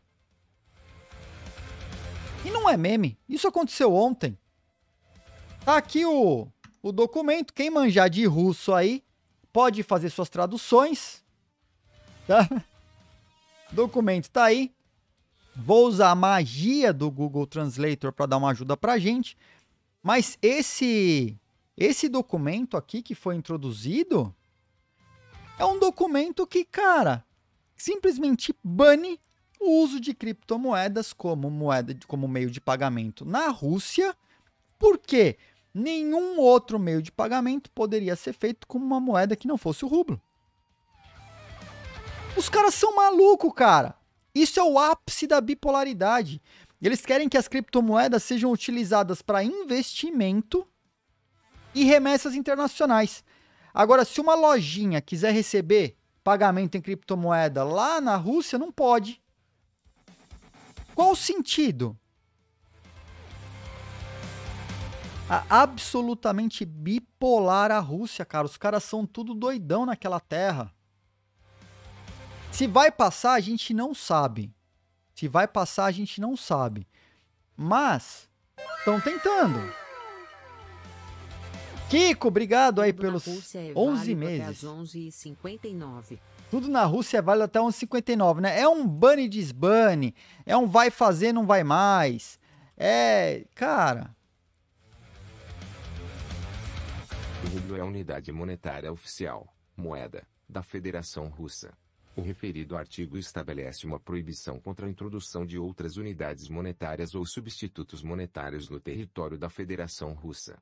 Speaker 1: E não é meme, isso aconteceu ontem. Tá aqui o documento, quem manjar de russo aí, pode fazer suas traduções, tá? O documento tá aí. Vou usar a magia do Google Translator para dar uma ajuda pra gente. Mas esse documento aqui que foi introduzido é um documento que, cara, simplesmente bane o uso de criptomoedas como meio de pagamento na Rússia, porque nenhum outro meio de pagamento poderia ser feito com uma moeda que não fosse o rublo. Os caras são malucos, cara. Isso é o ápice da bipolaridade. Eles querem que as criptomoedas sejam utilizadas para investimento e remessas internacionais. Agora, se uma lojinha quiser receber pagamento em criptomoeda lá na Rússia, não pode. Qual o sentido? Absolutamente bipolar a Rússia, cara. Os caras são tudo doidão naquela terra. Se vai passar, a gente não sabe. Se vai passar, a gente não sabe. Mas estão tentando. Kiko, obrigado aí pelos 11 meses.
Speaker 3: 11h59.
Speaker 1: Tudo na Rússia é válido até 11h59, né? É um bane e desbane. É um vai fazer, não vai mais. Cara.
Speaker 4: O rublo é a unidade monetária oficial, moeda, da Federação Russa. O referido artigo estabelece uma proibição contra a introdução de outras unidades monetárias ou substitutos monetários no território da Federação Russa.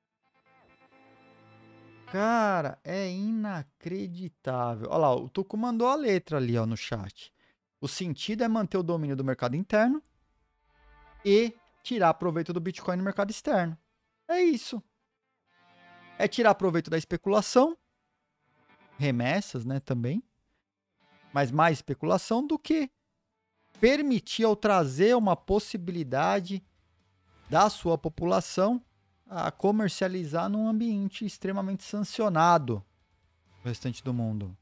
Speaker 1: Cara, é inacreditável. Olha lá, o Tuco mandou a letra ali, ó, no chat. O sentido é manter o domínio do mercado interno e tirar proveito do Bitcoin no mercado externo. É isso. É tirar proveito da especulação, remessas, né, também. Mas mais especulação do que permitir ou trazer uma possibilidade da sua população a comercializar num ambiente extremamente sancionado no restante do mundo.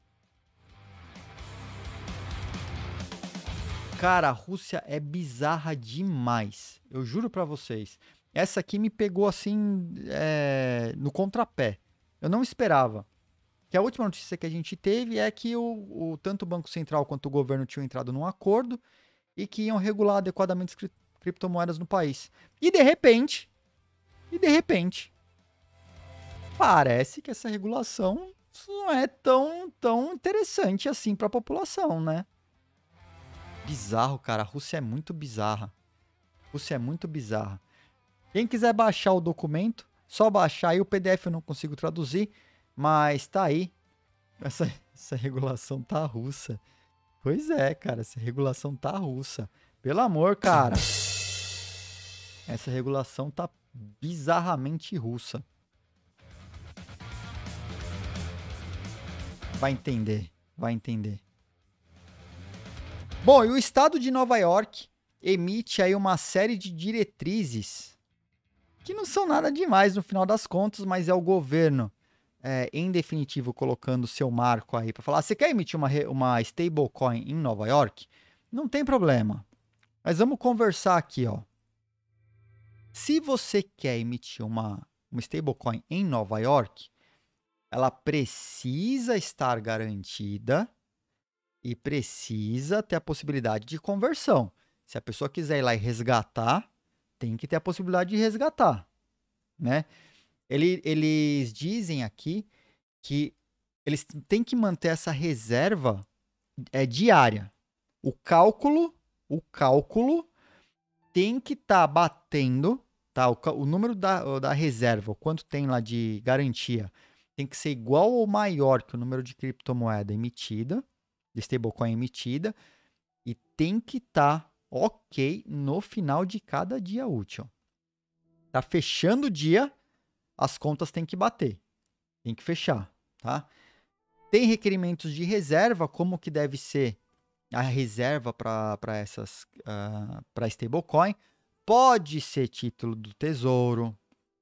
Speaker 1: Cara, a Rússia é bizarra demais. Eu juro pra vocês. Essa aqui me pegou assim no contrapé. Eu não esperava. Que a última notícia que a gente teve é que tanto o Banco Central quanto o governo tinham entrado num acordo e que iam regular adequadamente as criptomoedas no país. E de repente, parece que essa regulação não é tão interessante assim para a população, né? Bizarro, cara. A Rússia é muito bizarra. Quem quiser baixar o documento, só baixar aí. O PDF eu não consigo traduzir, mas tá aí. Essa regulação tá russa. Pois é, cara. Essa regulação tá russa. Pelo amor, cara. Essa regulação tá bizarramente russa. Vai entender. Bom, e o estado de Nova York emite aí uma série de diretrizes que não são nada demais no final das contas, mas é o governo, em definitivo, colocando seu marco aí para falar: você quer emitir uma stablecoin em Nova York? Não tem problema. Mas vamos conversar aqui, ó. Se você quer emitir uma stablecoin em Nova York, ela precisa estar garantida e precisa ter a possibilidade de conversão. Se a pessoa quiser ir lá e resgatar, tem que ter a possibilidade de resgatar, né? Eles dizem aqui que eles têm que manter essa reserva diária. O cálculo tem que estar batendo, tá? O número da reserva, o quanto tem lá de garantia, tem que ser igual ou maior que o número de criptomoeda emitida, de stablecoin emitida, e tem que estar ok no final de cada dia útil. Tá fechando o dia, as contas têm que bater. Tem que fechar, tá? Tem requerimentos de reserva, como que deve ser a reserva para essas para stablecoin pode ser título do Tesouro,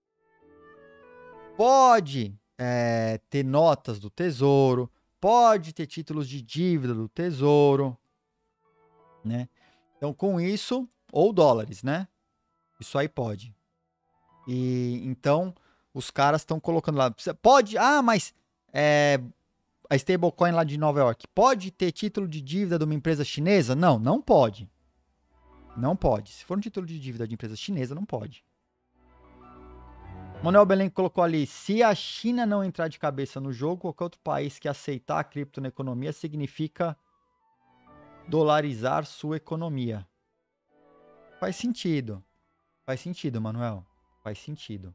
Speaker 1: pode ter notas do Tesouro, pode ter títulos de dívida do Tesouro, né? Então, com isso, ou dólares, né? Isso aí pode. E então, os caras estão colocando lá. Pode. Mas a stablecoin lá de Nova York pode ter título de dívida de uma empresa chinesa? Não, não pode. Não pode. Se for um título de dívida de empresa chinesa, não pode. Manuel Belém colocou ali: se a China não entrar de cabeça no jogo, qualquer outro país que aceitar a cripto na economia significa dolarizar sua economia. Faz sentido. Faz sentido, Manuel. Faz sentido.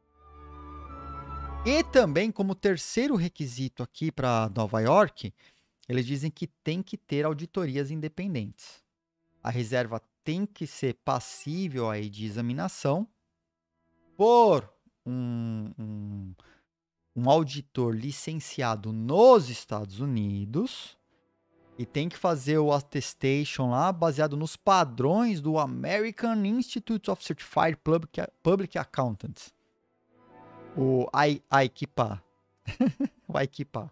Speaker 1: E também, como terceiro requisito aqui para Nova York, eles dizem que tem que ter auditorias independentes. A reserva tem que ser passível aí de examinação por um auditor licenciado nos Estados Unidos e tem que fazer o attestation lá baseado nos padrões do American Institute of Certified Public Accountants. O AICPA. O AICPA.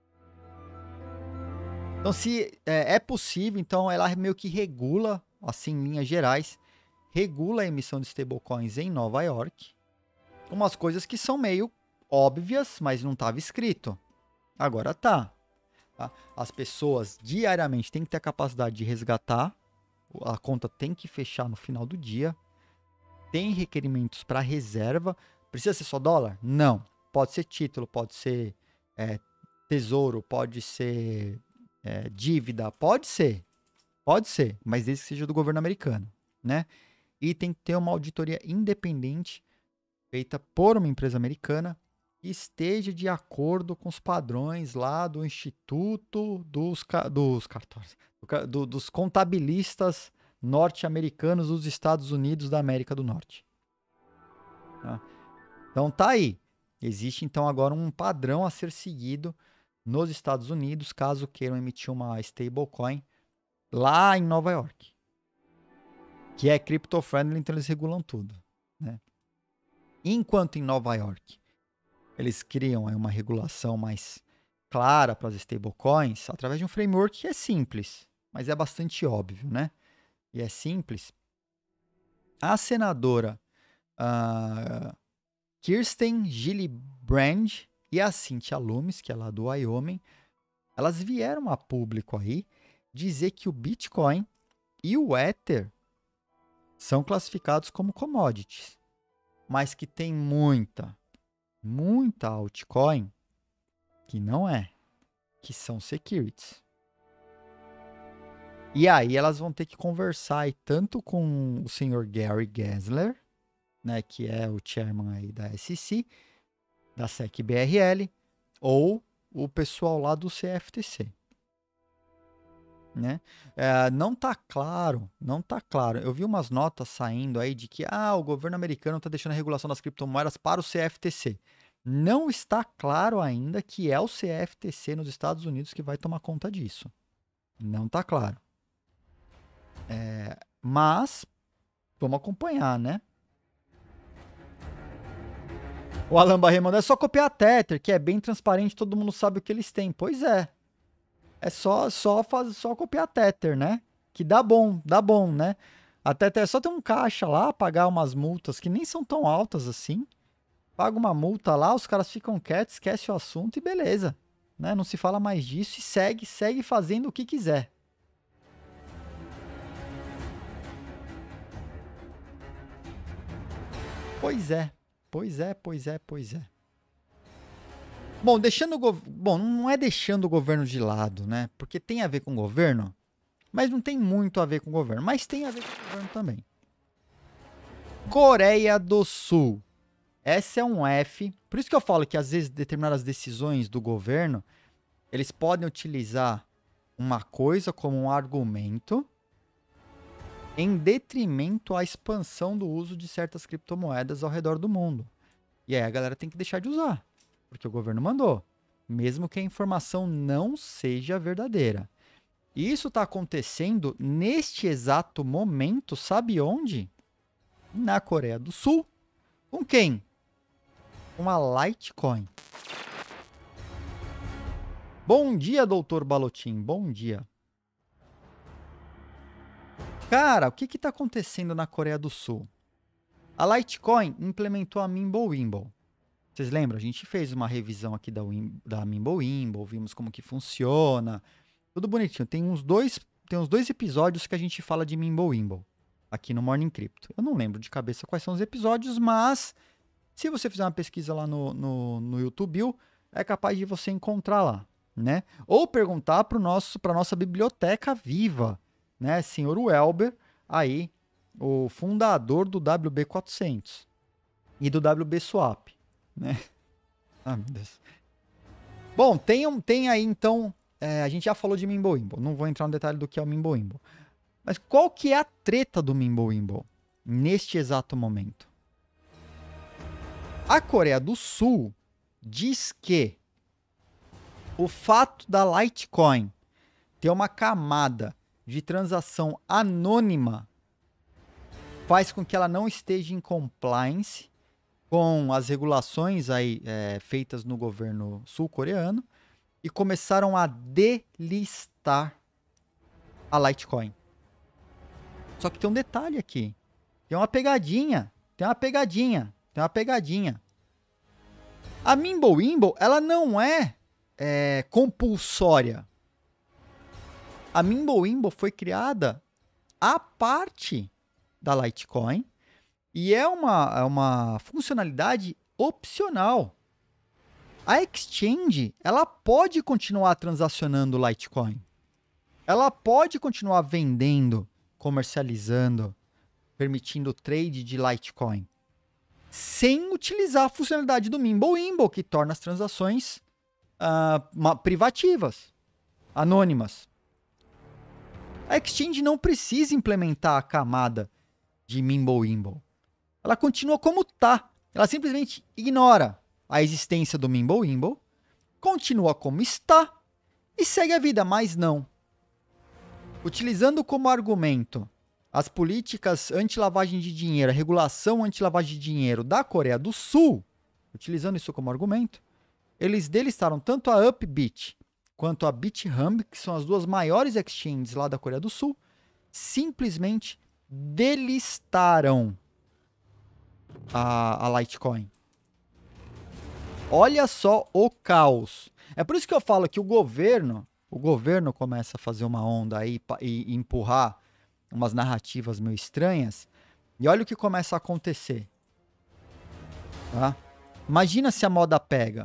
Speaker 1: Então, se é possível, então ela meio que regula, assim, em linhas gerais, regula a emissão de stablecoins em Nova York. Umas coisas que são meio óbvias, mas não estava escrito. Agora tá. As pessoas diariamente têm que ter a capacidade de resgatar. A conta tem que fechar no final do dia. Tem requerimentos para reserva. Precisa ser só dólar? Não. Pode ser título, pode ser tesouro, pode ser dívida, pode ser, mas desde que seja do governo americano, né? E tem que ter uma auditoria independente feita por uma empresa americana que esteja de acordo com os padrões lá do Instituto dos Cartórios, dos contabilistas norte-americanos dos Estados Unidos da América do Norte. Tá? Então tá aí. Existe então agora um padrão a ser seguido nos Estados Unidos, caso queiram emitir uma stablecoin lá em Nova York, que é crypto-friendly, então eles regulam tudo, né? Enquanto em Nova York eles criam uma regulação mais clara para as stablecoins, através de um framework que é simples, mas é bastante óbvio, né? E é simples. A senadora Kirsten Gillibrand e a Cynthia Lummis, que é lá do Wyoming, elas vieram a público aí dizer que o Bitcoin e o Ether são classificados como commodities, mas que tem muita altcoin que não é, que são securities. E aí elas vão ter que conversar aí tanto com o senhor Gary Gensler, né, que é o chairman aí da SEC, da SEC-BRL, ou o pessoal lá do CFTC. Né? Não tá claro. Eu vi umas notas saindo aí de que o governo americano está deixando a regulação das criptomoedas para o CFTC. Não está claro ainda que é o CFTC nos Estados Unidos que vai tomar conta disso. Não está claro. Mas vamos acompanhar, né? O Alan Barre mandou: é só copiar a Tether, que é bem transparente, todo mundo sabe o que eles têm. Pois é. É só copiar a Tether, né? Que dá bom, né? A Tether é só ter um caixa lá, pagar umas multas que nem são tão altas assim. Paga uma multa lá, os caras ficam quietos, esquece o assunto e beleza. Né? Não se fala mais disso e segue fazendo o que quiser. Pois é. Bom, não é deixando o governo de lado, né? Porque tem a ver com o governo, mas não tem muito a ver com o governo. Mas tem a ver com o governo também. Coreia do Sul. Essa é um F. Por isso que eu falo que às vezes determinadas decisões do governo, eles podem utilizar uma coisa como um argumento em detrimento à expansão do uso de certas criptomoedas ao redor do mundo. E aí a galera tem que deixar de usar, porque o governo mandou, mesmo que a informação não seja verdadeira. E isso está acontecendo neste exato momento, sabe onde? Na Coreia do Sul. Com quem? Com a Litecoin. Bom dia, doutor Balotin. Bom dia. Cara, o que está acontecendo na Coreia do Sul? A Litecoin implementou a Mimblewimble. Vocês lembram? A gente fez uma revisão aqui da Mimblewimble, vimos como que funciona. Tudo bonitinho. Tem uns dois episódios que a gente fala de Mimblewimble aqui no Morning Crypto. Eu não lembro de cabeça quais são os episódios, mas se você fizer uma pesquisa lá no YouTube, é capaz de você encontrar lá, né? Ou perguntar para nossa biblioteca viva, né? Senhor Welber, aí, o fundador do WB400 e do WB Swap, né? Ah, meu Deus. Bom, tem aí então, a gente já falou de Mimblewimble, não vou entrar no detalhe do que é o Mimblewimble. Mas qual que é a treta do Mimblewimble neste exato momento? A Coreia do Sul diz que o fato da Litecoin ter uma camada de transação anônima faz com que ela não esteja em compliance com as regulações aí, feitas no governo sul-coreano e começaram a delistar a Litecoin. Só que tem um detalhe aqui. Tem uma pegadinha. A Mimblewimble, ela não é compulsória. A Mimblewimble foi criada à parte da Litecoin e é uma funcionalidade opcional. A exchange, ela pode continuar transacionando Litecoin. Ela pode continuar vendendo, comercializando, permitindo trade de Litecoin, sem utilizar a funcionalidade do Mimblewimble, que torna as transações privativas, anônimas. A exchange não precisa implementar a camada de Mimblewimble. Ela continua como está. Ela simplesmente ignora a existência do Mimblewimble, continua como está e segue a vida, mas não. Utilizando como argumento as políticas anti-lavagem de dinheiro, a regulação anti-lavagem de dinheiro da Coreia do Sul, utilizando isso como argumento, eles delistaram tanto a Upbit quanto a BitHub, que são as duas maiores exchanges lá da Coreia do Sul, simplesmente delistaram a Litecoin. Olha só o caos. É por isso que eu falo que o governo começa a fazer uma onda aí e empurrar umas narrativas meio estranhas. E olha o que começa a acontecer. Tá? Imagina se a moda pega.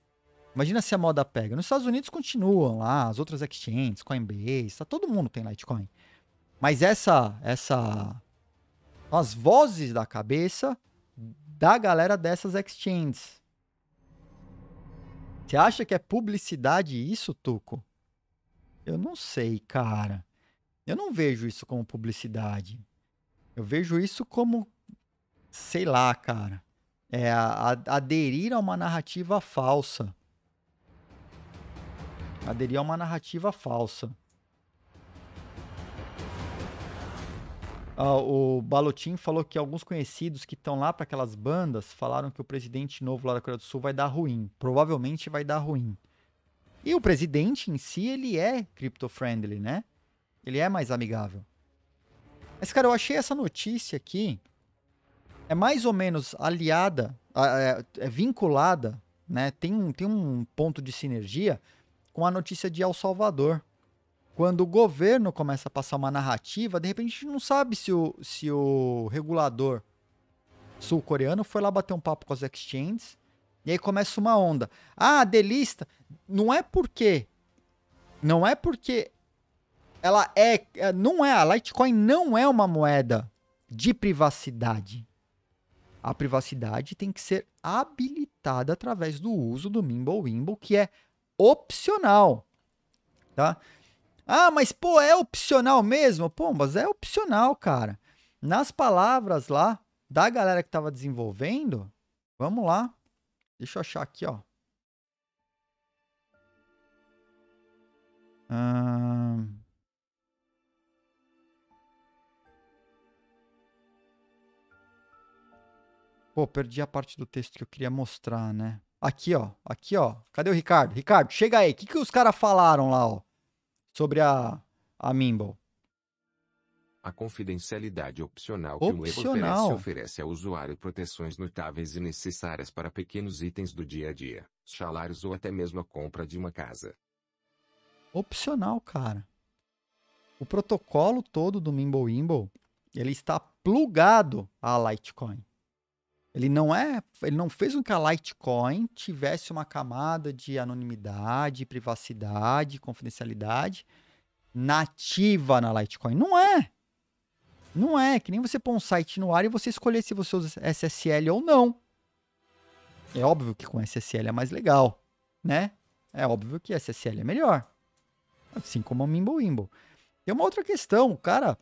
Speaker 1: Nos Estados Unidos continuam lá, as outras exchanges, Coinbase, tá, todo mundo tem Litecoin. Mas as vozes da cabeça da galera dessas exchanges. Você acha que é publicidade isso, Tuco? Eu não sei, cara. Eu não vejo isso como publicidade. Eu vejo isso como, sei lá, cara. Aderir a uma narrativa falsa. O Balotin falou que alguns conhecidos que estão lá para aquelas bandas falaram que o presidente novo lá da Coreia do Sul vai dar ruim. Provavelmente vai dar ruim. E o presidente em si, ele é crypto-friendly, né? Ele é mais amigável. Mas, cara, eu achei essa notícia aqui é mais ou menos aliada, vinculada, né? Tem um ponto de sinergia com a notícia de El Salvador. Quando o governo começa a passar uma narrativa, de repente a gente não sabe se o regulador sul-coreano foi lá bater um papo com as exchanges, e aí começa uma onda. Ah, delista. Não é porque ela a Litecoin não é uma moeda de privacidade. A privacidade tem que ser habilitada através do uso do Mimblewimble, que é opcional, tá? Ah, mas pô, é opcional mesmo? Pô, mas é opcional, cara. Nas palavras lá da galera que estava desenvolvendo, vamos lá. Deixa eu achar aqui, ó. Pô, perdi a parte do texto que eu queria mostrar, né? Aqui, ó. Aqui, ó. Cadê o Ricardo? Ricardo, chega aí. O que os caras falaram lá, ó? Sobre a Mimble.
Speaker 4: A confidencialidade opcional que o Weibo
Speaker 1: Opcional.
Speaker 4: oferece ao usuário proteções notáveis e necessárias para pequenos itens do dia a dia, salários ou até mesmo a compra de uma casa.
Speaker 1: Opcional, cara. O protocolo todo do Mimblewimble, ele está plugado à Litecoin. Ele não fez com que a Litecoin tivesse uma camada de anonimidade, privacidade, confidencialidade nativa na Litecoin. Não é. Não é. Que nem você pôr um site no ar e você escolher se você usa SSL ou não. É óbvio que com SSL é mais legal, né? É óbvio que SSL é melhor. Assim como o Mimblewimble. Tem uma outra questão, cara.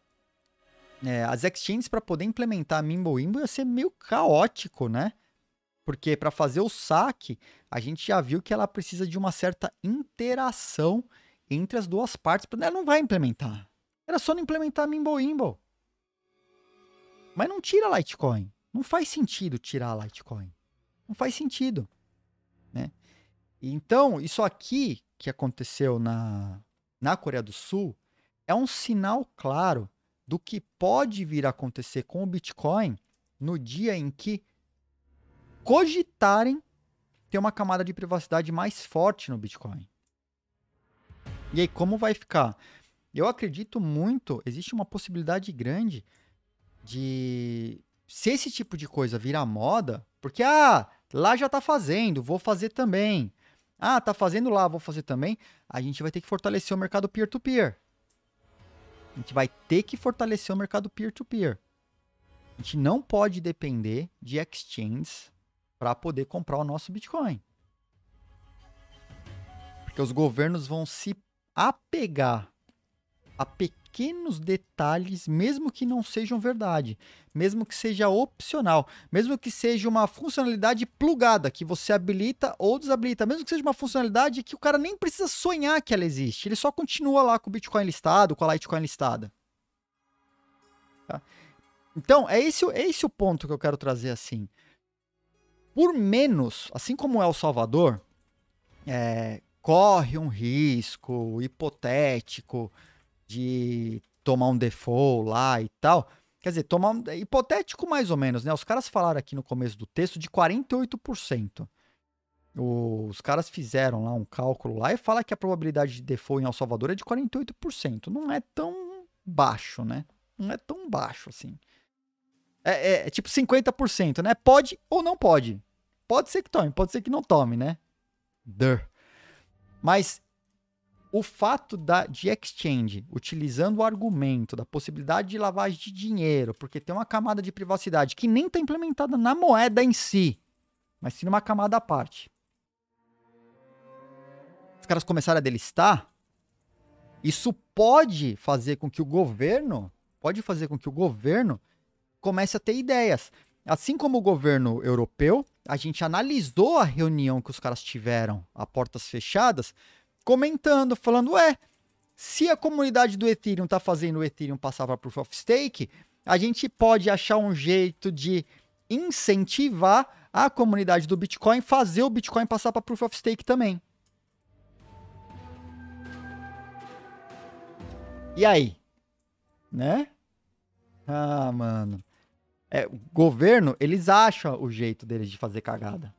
Speaker 1: As exchanges para poder implementar a Mimblewimble ia ser meio caótico, né? Porque para fazer o saque, a gente já viu que ela precisa de uma certa interação entre as duas partes. Ela não vai implementar. Era só não implementar a Mimblewimble. Mas não tira a Litecoin. Não faz sentido tirar a Litecoin. Não faz sentido, né? Então, isso aqui que aconteceu na Coreia do Sul é um sinal claro do que pode vir a acontecer com o Bitcoin no dia em que cogitarem ter uma camada de privacidade mais forte no Bitcoin. E aí, como vai ficar? Eu acredito muito, existe uma possibilidade grande de, se esse tipo de coisa virar moda, porque, lá já tá fazendo, vou fazer também. Tá fazendo lá, vou fazer também. A gente vai ter que fortalecer o mercado peer-to-peer. A gente vai ter que fortalecer o mercado peer-to-peer. A gente não pode depender de exchanges para poder comprar o nosso Bitcoin. Porque os governos vão se apegar a pequenos detalhes, mesmo que não sejam verdade, mesmo que seja opcional, mesmo que seja uma funcionalidade plugada, que você habilita ou desabilita, mesmo que seja uma funcionalidade que o cara nem precisa sonhar que ela existe, ele só continua lá com o Bitcoin listado, com a Litecoin listada. Tá? Então, é esse o ponto que eu quero trazer assim. Por menos, assim como El Salvador, corre um risco hipotético de tomar um default lá e tal. Quer dizer, hipotético mais ou menos, né? Os caras falaram aqui no começo do texto de 48%. Os caras fizeram lá um cálculo lá e fala que a probabilidade de default em El Salvador é de 48%. Não é tão baixo, né? Não é tão baixo assim. É tipo 50%, né? Pode ou não pode. Pode ser que tome, pode ser que não tome, né? Mas o fato de exchange utilizando o argumento da possibilidade de lavagem de dinheiro, porque tem uma camada de privacidade que nem está implementada na moeda em si, mas sim numa camada à parte. Os caras começaram a delistar. Isso pode fazer com que o governo comece a ter ideias. Assim como o governo europeu, a gente analisou a reunião que os caras tiveram a portas fechadas, comentando, falando, se a comunidade do Ethereum está fazendo o Ethereum passar para Proof of Stake, a gente pode achar um jeito de incentivar a comunidade do Bitcoin fazer o Bitcoin passar para Proof of Stake também. E aí? Né? Mano. O governo, eles acham o jeito deles de fazer cagada.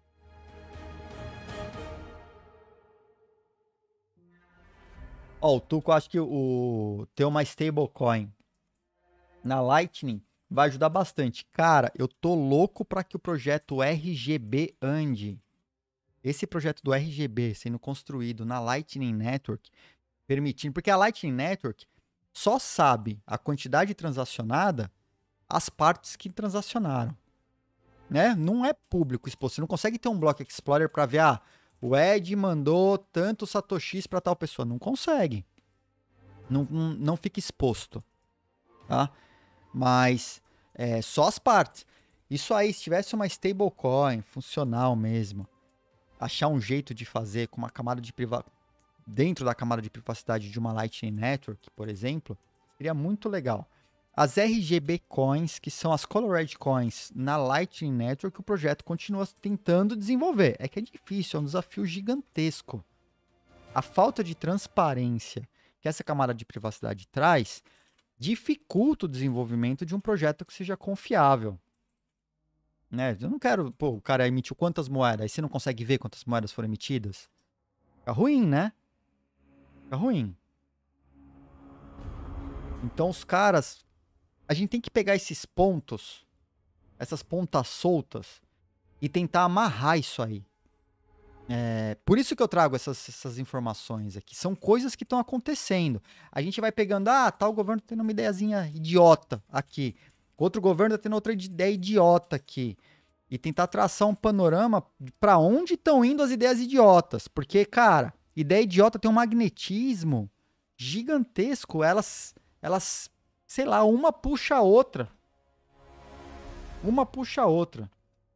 Speaker 1: O Tuco, acho que ter uma stablecoin na Lightning vai ajudar bastante. Cara, eu tô louco para que o projeto RGB ande. Esse projeto do RGB sendo construído na Lightning Network, permitindo... Porque a Lightning Network só sabe a quantidade transacionada as partes que transacionaram. Né? Não é público exposto. Você não consegue ter um Block Explorer para ver, o Ed mandou tanto satoshis para tal pessoa. Não consegue. Não fica exposto. Tá? Mas só as partes. Isso aí, se tivesse uma stablecoin funcional mesmo, achar um jeito de fazer com uma camada de dentro da camada de privacidade de uma Lightning Network, por exemplo, seria muito legal. as RGB Coins, que são as Colored Coins na Lightning Network, o projeto continua tentando desenvolver. É que é difícil, é um desafio gigantesco. A falta de transparência que essa camada de privacidade traz dificulta o desenvolvimento de um projeto que seja confiável. Né? Eu não quero, pô, o cara emitiu quantas moedas, aí você não consegue ver quantas moedas foram emitidas. Fica ruim, né? Fica ruim. Então os caras, a gente tem que pegar esses pontos, essas pontas soltas e tentar amarrar isso aí. Por isso que eu trago essas informações aqui. São coisas que estão acontecendo. A gente vai pegando, tal governo tá tendo uma ideiazinha idiota aqui. Outro governo tá tendo outra ideia idiota aqui. E tentar traçar um panorama para onde estão indo as ideias idiotas. Porque, cara, ideia idiota tem um magnetismo gigantesco. Elas, sei lá, uma puxa a outra. Uma puxa a outra.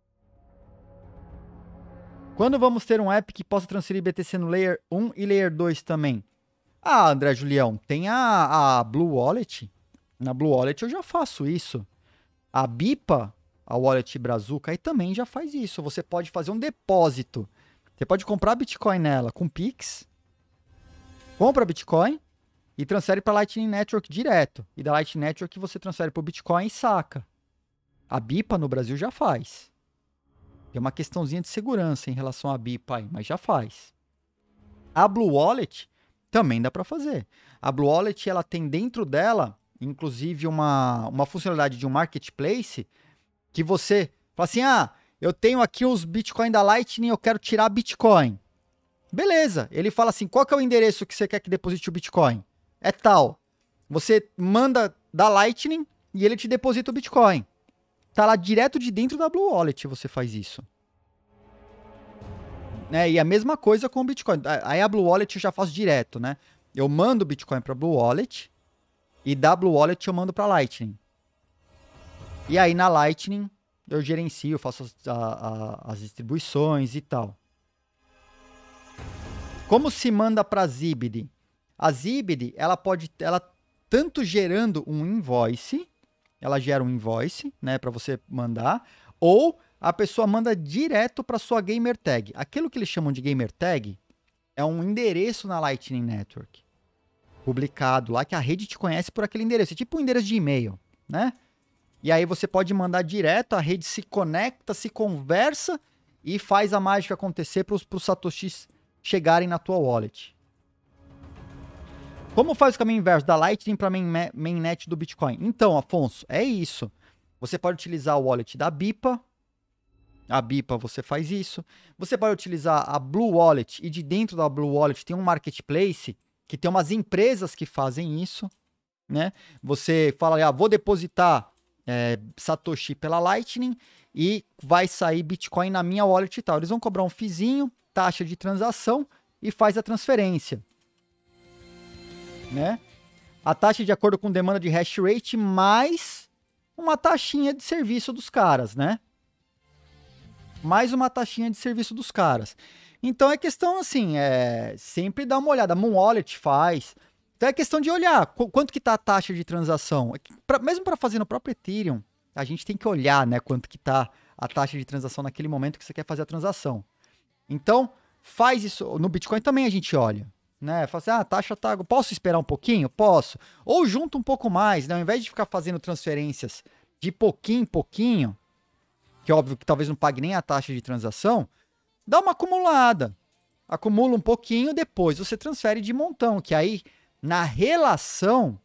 Speaker 1: Quando vamos ter um app que possa transferir BTC no Layer 1 e Layer 2 também? André Julião, tem a Blue Wallet. Na Blue Wallet eu já faço isso. A BIPA, a Wallet Brazuca, aí também já faz isso. Você pode fazer um depósito. Você pode comprar Bitcoin nela com Pix. Compra Bitcoin e transfere para a Lightning Network direto. E da Lightning Network você transfere para o Bitcoin e saca. A BIPA no Brasil já faz. Tem uma questãozinha de segurança em relação à BIPA aí, mas já faz. A Blue Wallet também dá para fazer. A Blue Wallet, ela tem dentro dela, inclusive, uma funcionalidade de um marketplace que você fala assim, eu tenho aqui os Bitcoin da Lightning, eu quero tirar Bitcoin. Beleza. Ele fala assim, qual que é o endereço que você quer que deposite o Bitcoin? É tal. Você manda da Lightning e ele te deposita o Bitcoin. Tá lá direto de dentro da Blue Wallet você faz isso. E a mesma coisa com o Bitcoin. Aí a Blue Wallet eu já faço direto, né? Eu mando o Bitcoin para Blue Wallet e da Blue Wallet eu mando para Lightning. E aí na Lightning eu gerencio, faço as distribuições e tal. Como se manda para a Zibd? A Zibd, ela tanto gerando um invoice, ela gera um invoice, né, para você mandar, ou a pessoa manda direto para sua gamer tag. Aquilo que eles chamam de gamer tag é um endereço na Lightning Network, publicado lá, que a rede te conhece por aquele endereço. É tipo um endereço de e-mail, né? E aí você pode mandar direto, a rede se conecta, se conversa e faz a mágica acontecer para os satoshis chegarem na tua wallet. Como faz o caminho inverso da Lightning para a mainnet do Bitcoin? Então, Afonso, é isso. Você pode utilizar o wallet da BIPA. A BIPA você faz isso. Você pode utilizar a Blue Wallet e de dentro da Blue Wallet tem um marketplace que tem umas empresas que fazem isso, né? Você fala, vou depositar Satoshi pela Lightning e vai sair Bitcoin na minha wallet e tal. Eles vão cobrar um fizinho, taxa de transação e faz a transferência. Né? A taxa de acordo com demanda de hash rate mais uma taxinha de serviço dos caras, né? Mais uma taxinha de serviço dos caras. Então é questão assim, sempre dá uma olhada. Moon Wallet faz. Então é questão de olhar quanto que tá a taxa de transação. Mesmo para fazer no próprio Ethereum, a gente tem que olhar, né, quanto que tá a taxa de transação naquele momento que você quer fazer a transação. Então, faz isso. No Bitcoin também a gente olha. Né? Fala assim, a taxa tá... Posso esperar um pouquinho? Posso. Ou junto um pouco mais, né? Ao invés de ficar fazendo transferências de pouquinho em pouquinho, que é óbvio que talvez não pague nem a taxa de transação, dá uma acumulada. Acumula um pouquinho, depois você transfere de montão, que aí, na relação,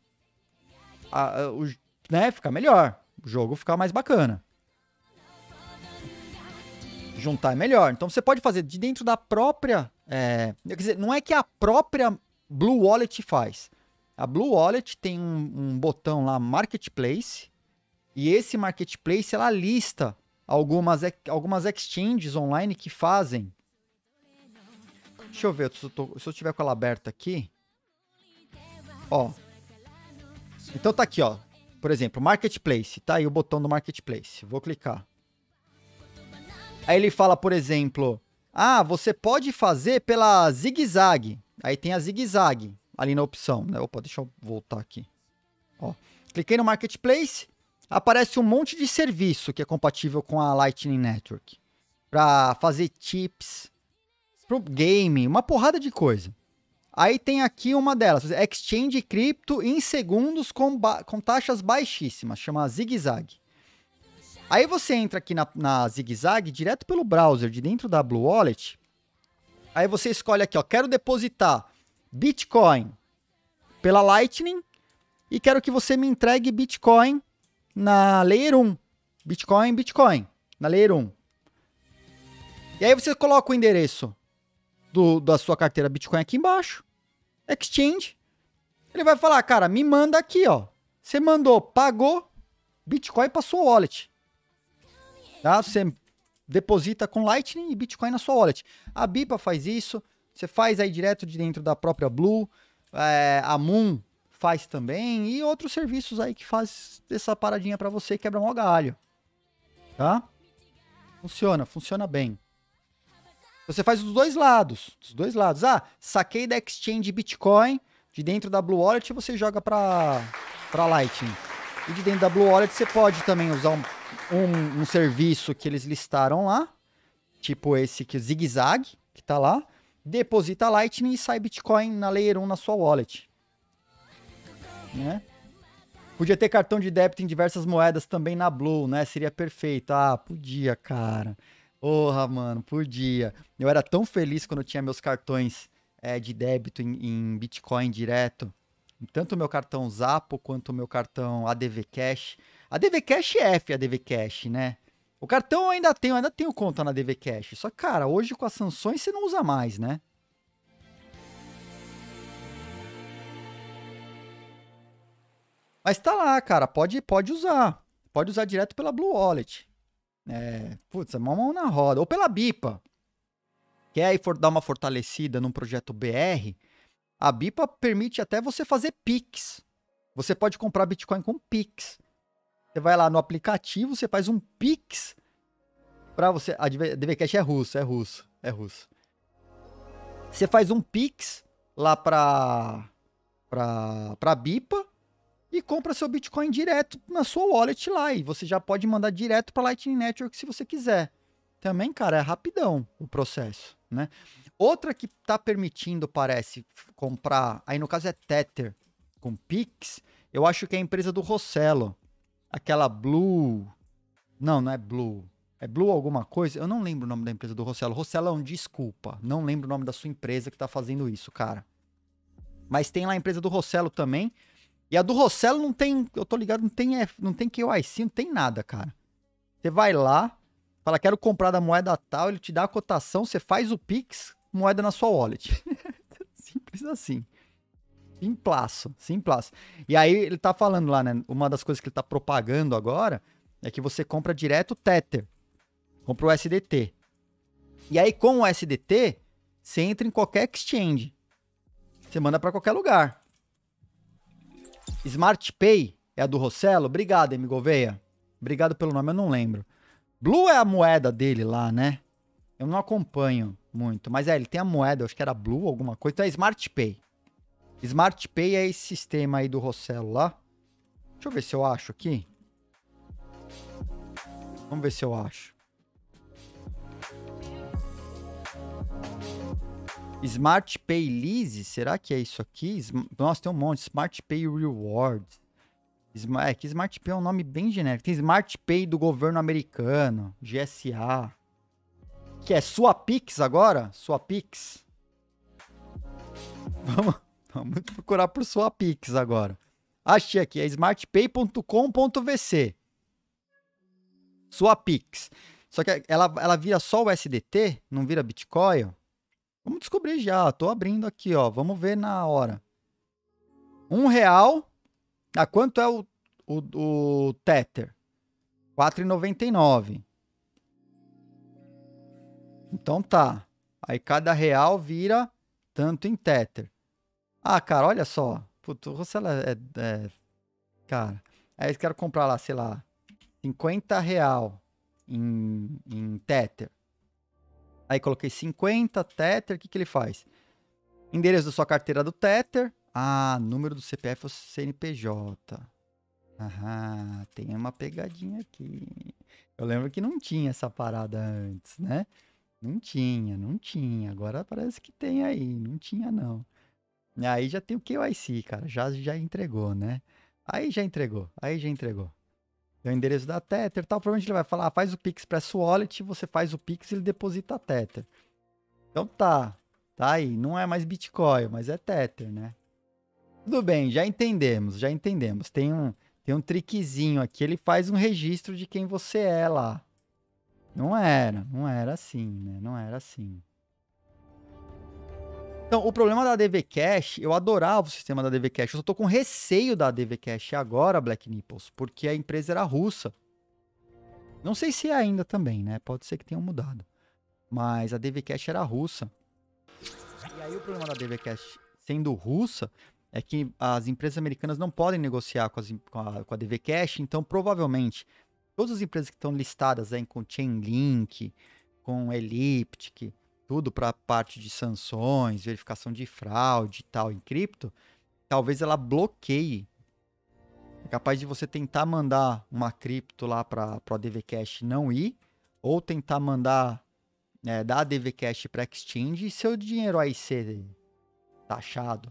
Speaker 1: né, fica melhor. O jogo fica mais bacana. Juntar é melhor. Então você pode fazer de dentro da própria... quer dizer, não é que a própria Blue Wallet faz. A Blue Wallet tem um botão lá, Marketplace, e esse Marketplace, ela lista algumas exchanges online que fazem. Deixa eu ver, se eu tiver com ela aberta aqui. Ó. Então tá aqui, ó. Por exemplo, Marketplace. Tá aí o botão do Marketplace. Vou clicar. Aí ele fala, por exemplo, você pode fazer pela Zigzag. Aí tem a Zigzag ali na opção, né? Opa, deixa eu voltar aqui. Ó, cliquei no Marketplace, aparece um monte de serviço que é compatível com a Lightning Network. Para fazer chips, pro game, uma porrada de coisa. Aí tem aqui uma delas, Exchange Cripto em segundos com taxas baixíssimas, chama ZigZag. Aí você entra aqui na ZigZag, direto pelo browser, de dentro da Blue Wallet. Aí você escolhe aqui, ó, quero depositar Bitcoin pela Lightning e quero que você me entregue Bitcoin na Layer 1. Bitcoin, na Layer 1. E aí você coloca o endereço da sua carteira Bitcoin aqui embaixo. Exchange. Ele vai falar, cara, me manda aqui, ó. Você mandou, pagou, Bitcoin para sua wallet. Tá? Você deposita com Lightning e Bitcoin na sua wallet. A Bipa faz isso. Você faz aí direto de dentro da própria Blue. A Moon faz também. E outros serviços aí que faz essa paradinha para você, quebra mó galho. Tá? Funciona bem. Você faz dos dois lados. Ah, saquei da Exchange Bitcoin. De dentro da Blue Wallet você joga para Lightning. E de dentro da Blue Wallet você pode também usar um serviço que eles listaram lá. Tipo esse aqui, ZigZag, que tá lá. Deposita Lightning e sai Bitcoin na Layer 1 na sua wallet. Né? Podia ter cartão de débito em diversas moedas também na Blue, né? Seria perfeito. Ah, podia, cara. Porra, mano, podia. Eu era tão feliz quando eu tinha meus cartões de débito em Bitcoin direto. Tanto o meu cartão Zapo quanto o meu cartão ADV Cash. ADV Cash é ADV Cash, né? O cartão eu ainda tenho conta na ADV Cash. Só que, cara, hoje com as sanções você não usa mais, né? Mas tá lá, cara, pode usar. Pode usar direto pela Blue Wallet. Putz, é uma mão na roda. Ou pela Bipa. Quer aí dar uma fortalecida num projeto BR? A Bipa permite até você fazer Pix. Você pode comprar Bitcoin com Pix. Você vai lá no aplicativo, você faz um Pix para você. A DVCash é russo. Você faz um Pix lá pra Bipa e compra seu Bitcoin direto na sua wallet lá. E você já pode mandar direto para Lightning Network se você quiser. Também, cara, é rapidão o processo, né? Outra que tá permitindo, parece, comprar, aí no caso é Tether, com Pix, eu acho que é a empresa do Rossello. Aquela Blue... Não é Blue. É Blue alguma coisa? Eu não lembro o nome da empresa do Rossello. Rossello, desculpa. Não lembro o nome da sua empresa que tá fazendo isso, cara. Mas tem lá a empresa do Rossello também. E a do Rossello não tem... Eu tô ligado, não tem KYC, não tem nada, cara. Você vai lá, fala, quero comprar da moeda tal, ele te dá a cotação, você faz o Pix, moeda na sua wallet. Simples assim. Simplaço. E aí ele tá falando lá, né? Uma das coisas que ele tá propagando agora é que você compra direto o Tether. Compra o SDT. E aí com o SDT, você entra em qualquer exchange. Você manda para qualquer lugar. Smart Pay é a do Rossello. Obrigado, M. Gouveia. Obrigado pelo nome, eu não lembro. Blue é a moeda dele lá, né? Eu não acompanho muito. Mas ele tem a moeda, eu acho que era Blue, alguma coisa. Então é Smart Pay. Smart Pay é esse sistema aí do Rossello lá. Deixa eu ver se eu acho aqui. Vamos ver se eu acho. Smart Pay Lease, será que é isso aqui? Nossa, tem um monte. Smart Pay Rewards. Que Smart Pay é um nome bem genérico. Tem Smart Pay do governo americano, GSA. Que é sua Pix agora? Sua Pix. Vamos procurar por sua Pix agora. Achei aqui, é smartpay.com.vc. Sua Pix. Só que ela vira só o SDT, não vira Bitcoin. Vamos descobrir já, tô abrindo aqui, ó. Vamos ver na hora. R$1. Ah, quanto é o Tether? R$4,99. Então tá. Aí cada real vira tanto em Tether. Ah, cara, olha só. Puta, o Rossello cara, aí eu quero comprar lá, sei lá, R$50 em Tether. Aí coloquei 50 Tether, o que ele faz? Endereço da sua carteira do Tether, Ah, número do CPF ou CNPJ. Aham, tem uma pegadinha aqui. Eu lembro que não tinha essa parada antes, né? Não tinha. Agora parece que tem aí. Não tinha, não. E aí já tem o KYC, cara. Já entregou, né? Aí já entregou. Tem o endereço da Tether e tal. Provavelmente ele vai falar, faz o Pix Press Wallet, você faz o Pix e ele deposita a Tether. Então tá. Tá aí. Não é mais Bitcoin, mas é Tether, né? Tudo bem, já entendemos, já entendemos. Tem um trickzinho aqui, ele faz um registro de quem você é lá. Não era assim, né? Não era assim. Então, o problema da ADV Cash, eu adorava o sistema da ADV Cash, eu só tô com receio da ADV Cash agora, Black Nipples, porque a empresa era russa. Não sei se é ainda também, né? Pode ser que tenham mudado. Mas a ADV Cash era russa. E aí o problema da ADV Cash sendo russa é que as empresas americanas não podem negociar com a ADV Cash, então provavelmente todas as empresas que estão listadas aí com Chainlink, com Elliptic, tudo para a parte de sanções, verificação de fraude e tal em cripto, talvez ela bloqueie. É capaz de você tentar mandar uma cripto lá para o ADV Cash não ir, ou tentar mandar da ADV Cash para exchange e seu dinheiro aí ser taxado.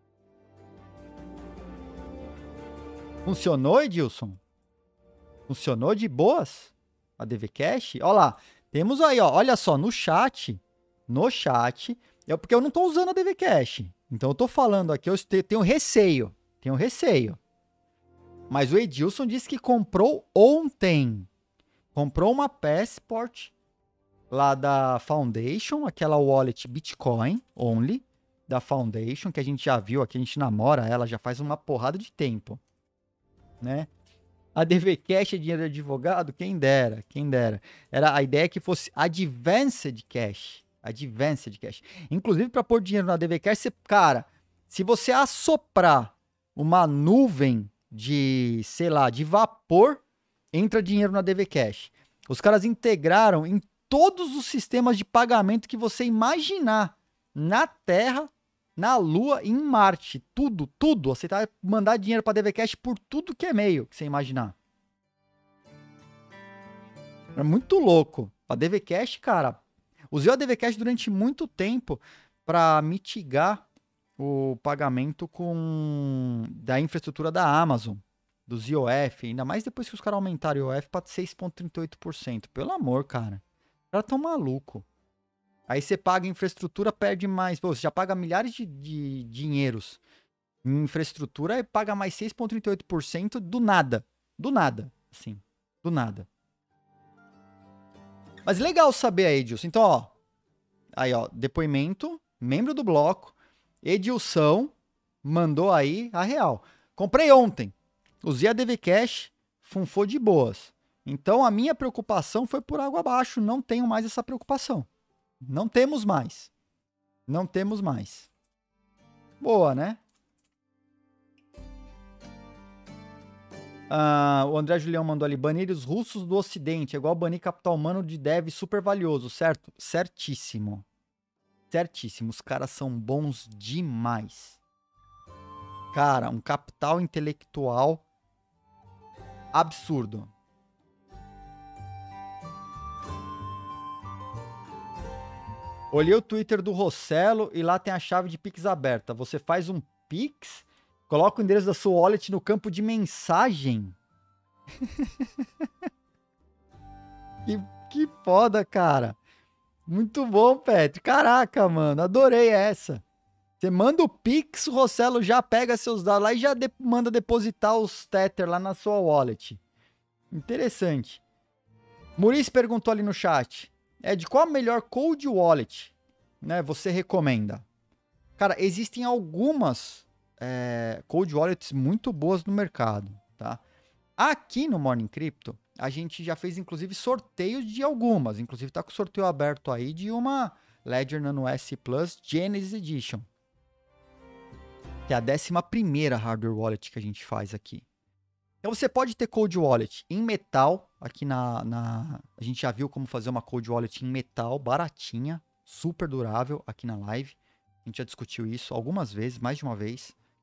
Speaker 1: Funcionou, Edilson? Funcionou de boas? A ADV Cash? Olha lá, temos aí, ó, olha só, no chat, porque eu não tô usando a ADV Cash. Então eu tô falando aqui, eu tenho receio. Mas o Edilson disse que comprou ontem. Comprou uma Passport lá da Foundation, aquela wallet Bitcoin only da Foundation, que a gente já viu aqui, a gente namora ela já faz uma porrada de tempo, né? A ADV Cash é dinheiro de advogado? Quem dera. Era a ideia que fosse Advanced Cash. Inclusive, para pôr dinheiro na ADV Cash, cara, se você assoprar uma nuvem de, sei lá, de vapor, entra dinheiro na ADV Cash. Os caras integraram em todos os sistemas de pagamento que você imaginar na Terra, na Lua e em Marte. Tudo. Você vai mandar dinheiro para a ADV Cash por tudo que é meio que você imaginar. É muito louco. A ADV Cash, cara, usei a ADV Cash durante muito tempo para mitigar o pagamento da infraestrutura da Amazon, dos IOF, ainda mais depois que os caras aumentaram o IOF para 6,38%. Pelo amor, cara. Os caras tão maluco. Aí você paga infraestrutura, perde mais. Pô, você já paga milhares de dinheiros em infraestrutura e paga mais 6,38% do nada. Do nada. Assim, do nada. Mas legal saber aí, Edilson. Então, ó. Aí, ó. Depoimento. Membro do bloco. Edilson mandou aí a real. Comprei ontem. Usei a ADV Cash. Funfou de boas. Então, a minha preocupação foi por água abaixo. Não tenho mais essa preocupação. Não temos mais. Boa, né? O André Julião mandou ali, banir os russos do ocidente, é igual banir capital humano de dev super valioso, certo? Certíssimo. Os caras são bons demais. Cara, um capital intelectual absurdo. Olhei o Twitter do Rossello e lá tem a chave de Pix aberta. Você faz um Pix, coloca o endereço da sua wallet no campo de mensagem. que foda, cara. Muito bom, Petri. Caraca, mano, adorei essa. Você manda o Pix, o Rossello já pega seus dados lá e já manda depositar os Tether lá na sua wallet. Interessante. Muricy perguntou ali no chat. De qual a melhor cold wallet, né, você recomenda? Cara, existem algumas cold wallets muito boas no mercado, tá? Aqui no Morning Crypto, a gente já fez inclusive sorteios de algumas. Inclusive tá com o sorteio aberto aí de uma Ledger Nano S Plus Genesis Edition. Que é a 11ª hardware wallet que a gente faz aqui. Então você pode ter cold wallet em metal, aqui a gente já viu como fazer uma cold wallet em metal, baratinha, super durável aqui na live. A gente já discutiu isso algumas vezes, mais de uma vez.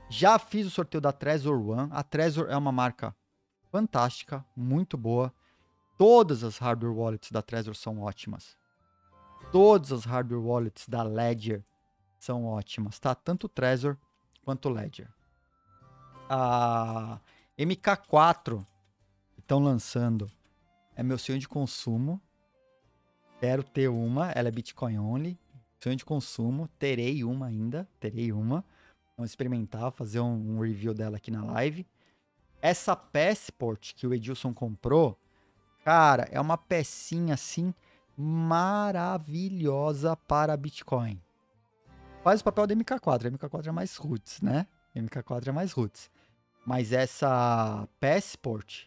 Speaker 1: Já fiz o sorteio da Trezor One. A Trezor é uma marca fantástica, muito boa. Todas as hardware wallets da Trezor são ótimas. Todas as hardware wallets da Ledger são ótimas, tá? Tanto Trezor quanto Ledger. A MK4 que estão lançando é meu sonho de consumo. Quero ter uma, ela é Bitcoin only. Sonho de consumo, terei uma ainda, Vamos experimentar, fazer um review dela aqui na live. Essa Passport que o Edilson comprou, cara, é uma pecinha assim maravilhosa para Bitcoin. Faz o papel da MK4, a MK4 é mais roots, né? A MK4 é mais roots. Mas essa Passport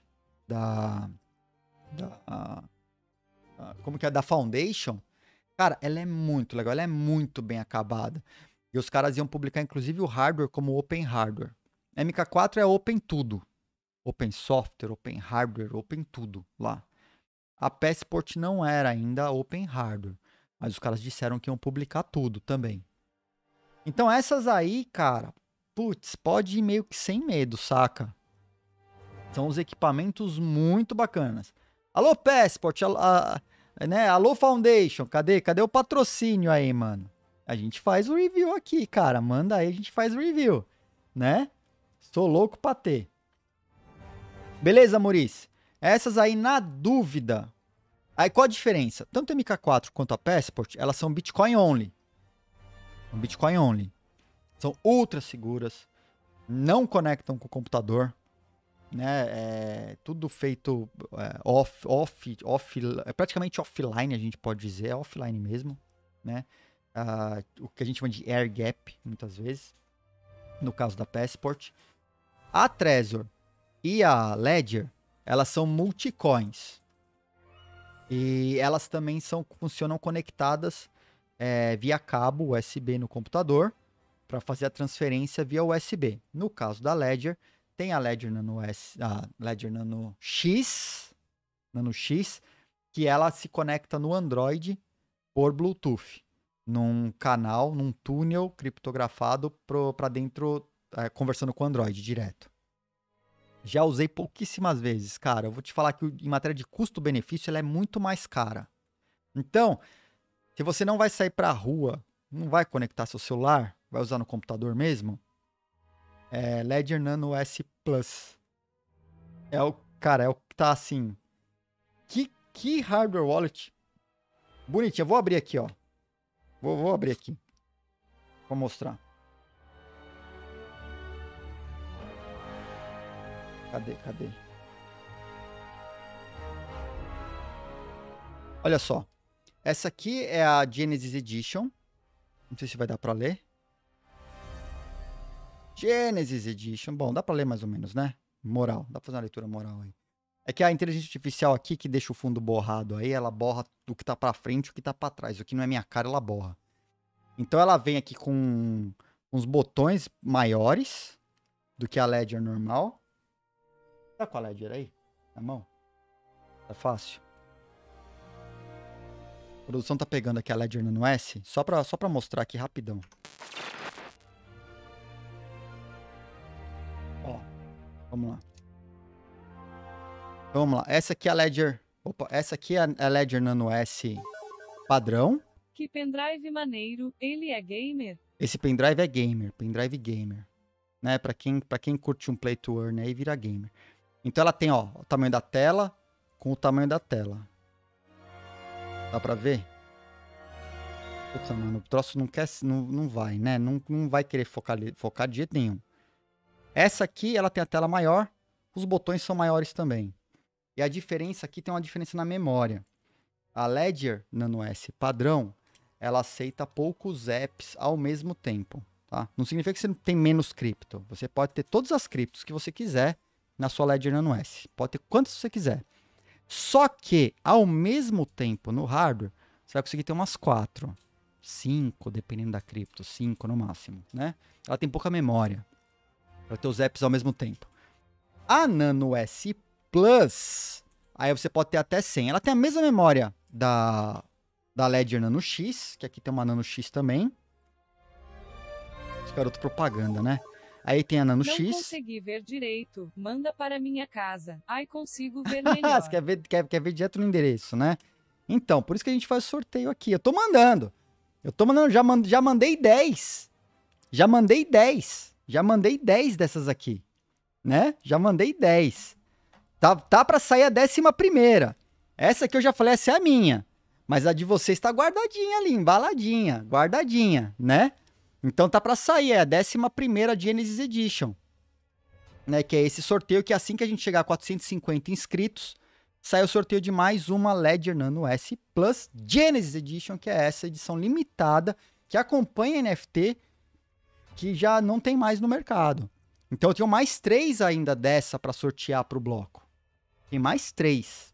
Speaker 1: como que é? Da Foundation, cara, ela é muito legal, ela é muito bem acabada. E os caras iam publicar, inclusive, o hardware como Open Hardware. A MK4 é Open tudo. Open Software, Open Hardware, Open tudo lá. A Passport não era ainda Open Hardware, mas os caras disseram que iam publicar tudo também. Então essas aí, cara, putz, pode ir meio que sem medo, saca? São os equipamentos muito bacanas. Alô, Passport, né? Alô, Foundation, cadê o patrocínio aí, mano? A gente faz o review aqui, cara. Manda aí, a gente faz o review, né? Sou louco pra ter. Beleza, Maurício? Essas aí, na dúvida. Aí, qual a diferença? Tanto a MK4 quanto a Passport, elas são Bitcoin only. Bitcoin only. São ultra seguras. Não conectam com o computador. Né? É tudo feito é praticamente offline, a gente pode dizer. É offline mesmo, né? O que a gente chama de air gap, muitas vezes. No caso da Passport. A Trezor e a Ledger, elas são multicoins. E elas também funcionam conectadas via cabo USB no computador para fazer a transferência via USB. No caso da Ledger, tem a Ledger Nano X, que ela se conecta no Android por Bluetooth, num canal, num túnel criptografado para dentro, conversando com o Android direto. Já usei pouquíssimas vezes, cara. Eu vou te falar que em matéria de custo-benefício ela é muito mais cara. Então, se você não vai sair pra rua, não vai conectar seu celular, vai usar no computador mesmo, Ledger Nano S Plus. É o que tá assim. Que hardware wallet bonitinha. Vou abrir aqui, ó. Vou abrir aqui. Vou mostrar. Cadê? Olha só. Essa aqui é a Genesis Edition. Não sei se vai dar pra ler. Genesis Edition. Bom, dá pra ler mais ou menos, né? Moral. Dá pra fazer uma leitura moral aí. É que a inteligência artificial aqui, que deixa o fundo borrado aí, ela borra o que tá pra frente e o que tá pra trás. O que não é minha cara, ela borra. Então ela vem aqui com uns botões maiores do que a Ledger normal. Tá com a Ledger aí? Na mão? Tá fácil? A produção tá pegando aqui a Ledger Nano S, só pra mostrar aqui rapidão. Ó, vamos lá. Essa aqui é a Ledger... Opa, essa aqui é a Ledger Nano S padrão.
Speaker 2: Que pendrive maneiro, ele é gamer?
Speaker 1: Esse pendrive é pendrive gamer. Né? Pra quem curte um play to earn aí, vira gamer. Então ela tem, ó, o tamanho da tela com o tamanho da tela. Dá pra ver? Puta, mano, o troço não vai, né? Não vai querer focar de jeito nenhum. Essa aqui, ela tem a tela maior, os botões são maiores também. E a diferença aqui tem uma diferença na memória. A Ledger Nano S padrão, ela aceita poucos apps ao mesmo tempo, tá? Não significa que você não tem menos cripto. Você pode ter todas as criptos que você quiser na sua Ledger Nano S. Pode ter quantas você quiser. Só que, ao mesmo tempo, no hardware, você vai conseguir ter umas 4, 5, dependendo da cripto, 5 no máximo, né? Ela tem pouca memória para ter os apps ao mesmo tempo. A Nano S Plus, aí você pode ter até 100. Ela tem a mesma memória da Ledger Nano X, que aqui tem uma Nano X também. Esse garoto propaganda, né? Aí tem a Nano
Speaker 2: Não
Speaker 1: X.
Speaker 2: consegui ver direito. Manda para minha casa. Ai, consigo ver
Speaker 1: Você
Speaker 2: melhor.
Speaker 1: quer ver direto no endereço, né? Então, por isso que a gente faz sorteio aqui. Eu tô mandando, já mandei 10. Já mandei 10 dessas aqui, né? Já mandei 10. Tá pra sair a 11ª. Essa aqui eu já falei, essa é a minha. Mas a de vocês tá guardadinha ali, embaladinha, guardadinha, né? Então tá pra sair, é a 11ª Genesis Edition. Né, que é esse sorteio que assim que a gente chegar a 450 inscritos, sai o sorteio de mais uma Ledger Nano S Plus Genesis Edition, que é essa edição limitada, que acompanha NFT, que já não tem mais no mercado. Então eu tenho mais 3 ainda dessa para sortear para o bloco. Tem mais 3.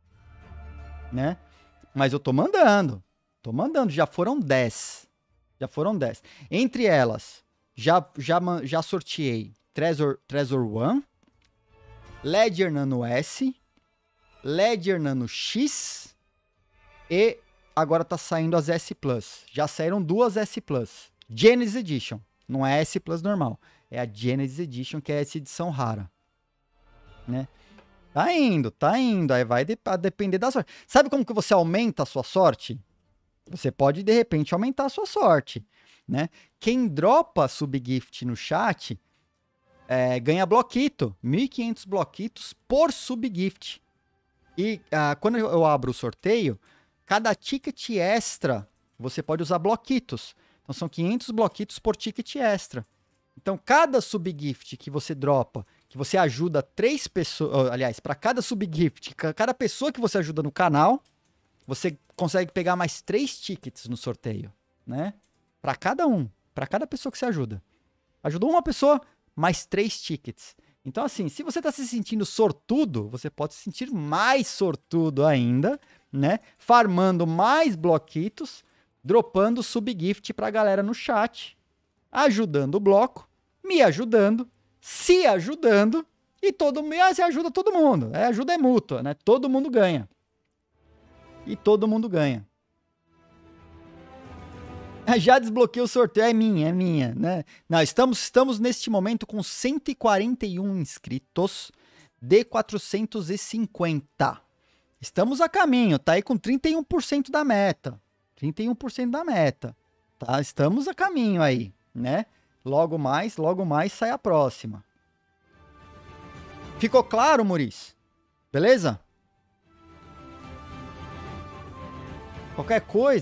Speaker 1: Né? Mas eu tô mandando, já foram 10. Entre elas, já sorteei Trezor One, Ledger Nano S, Ledger Nano X e agora tá saindo as S Plus. Já saíram 2 S Plus. Genesis Edition. Não é S Plus normal. É a Genesis Edition, que é essa edição rara. Né? Tá indo. Aí vai depender da sorte. Sabe como que você aumenta a sua sorte? Você pode, de repente, aumentar a sua sorte. Né? Quem dropa subgift no chat ganha bloquito. 1.500 bloquitos por subgift. E quando eu abro o sorteio, cada ticket extra, você pode usar bloquitos. Então, são 500 bloquitos por ticket extra. Então, cada subgift que você dropa, que você ajuda 3 pessoas... Aliás, para cada subgift, cada pessoa que você ajuda no canal, você consegue pegar mais 3 tickets no sorteio, né? Para cada pessoa que você ajuda. Ajudou uma pessoa, mais 3 tickets. Então, assim, se você está se sentindo sortudo, você pode se sentir mais sortudo ainda, né? Farmando mais bloquitos, dropando subgift pra galera no chat, ajudando o bloco, me ajudando, se ajudando, e se ajuda todo mundo. A ajuda é mútua, né? Todo mundo ganha. E todo mundo ganha. Já desbloqueei o sorteio, é minha, né? Não, estamos neste momento com 141 inscritos de 450. Estamos a caminho, tá aí com 31% da meta. 31% da meta, tá? Estamos a caminho aí, né? Logo mais sai a próxima. Ficou claro, Maurício? Beleza? Qualquer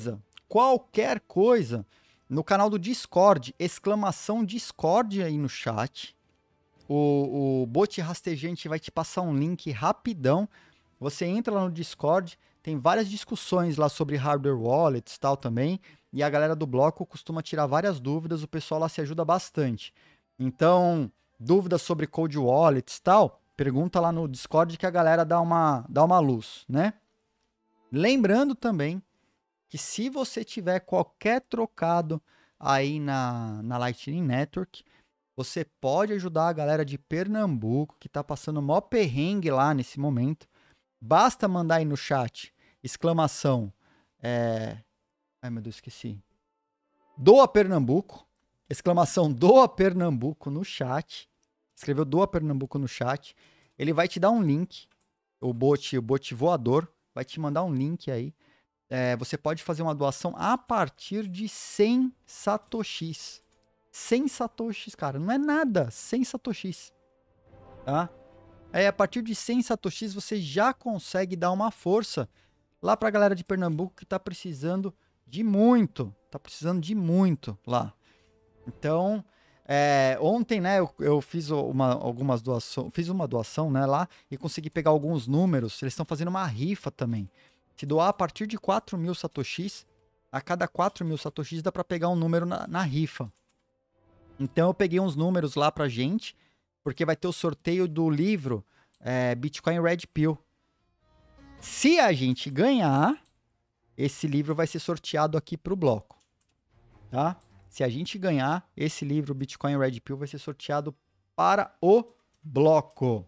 Speaker 1: coisa, no canal do Discord, exclamação Discord aí no chat. O bot rastejante vai te passar um link rapidão. Você entra lá no Discord, tem várias discussões lá sobre hardware wallets e tal também. E a galera do bloco costuma tirar várias dúvidas, o pessoal lá se ajuda bastante. Então, dúvidas sobre cold wallets e tal, pergunta lá no Discord que a galera dá uma luz, né? Lembrando também que se você tiver qualquer trocado aí na Lightning Network, você pode ajudar a galera de Pernambuco, que está passando o maior perrengue lá nesse momento. Basta mandar aí no chat, exclamação, ai meu Deus, esqueci. Doa Pernambuco, exclamação Doa Pernambuco no chat. Escreveu Doa Pernambuco no chat. Ele vai te dar um link, o bot voador, vai te mandar um link aí. Você pode fazer uma doação a partir de 100 satoshis. 100 satoshis, cara, não é nada. 100 satoshis, tá? A partir de 100 satoshis você já consegue dar uma força lá pra galera de Pernambuco que tá precisando de muito. Tá precisando de muito lá. Então, ontem, né, eu fiz algumas doações, fiz uma doação, né, lá e consegui pegar alguns números. Eles estão fazendo uma rifa também. Se doar a partir de 4.000 satoshis, a cada 4.000 satoshis dá para pegar um número na rifa. Então eu peguei uns números lá pra gente, porque vai ter o sorteio do livro Bitcoin Red Pill. Se a gente ganhar, esse livro vai ser sorteado aqui pro bloco, tá? Se a gente ganhar, esse livro Bitcoin Red Pill vai ser sorteado para o bloco.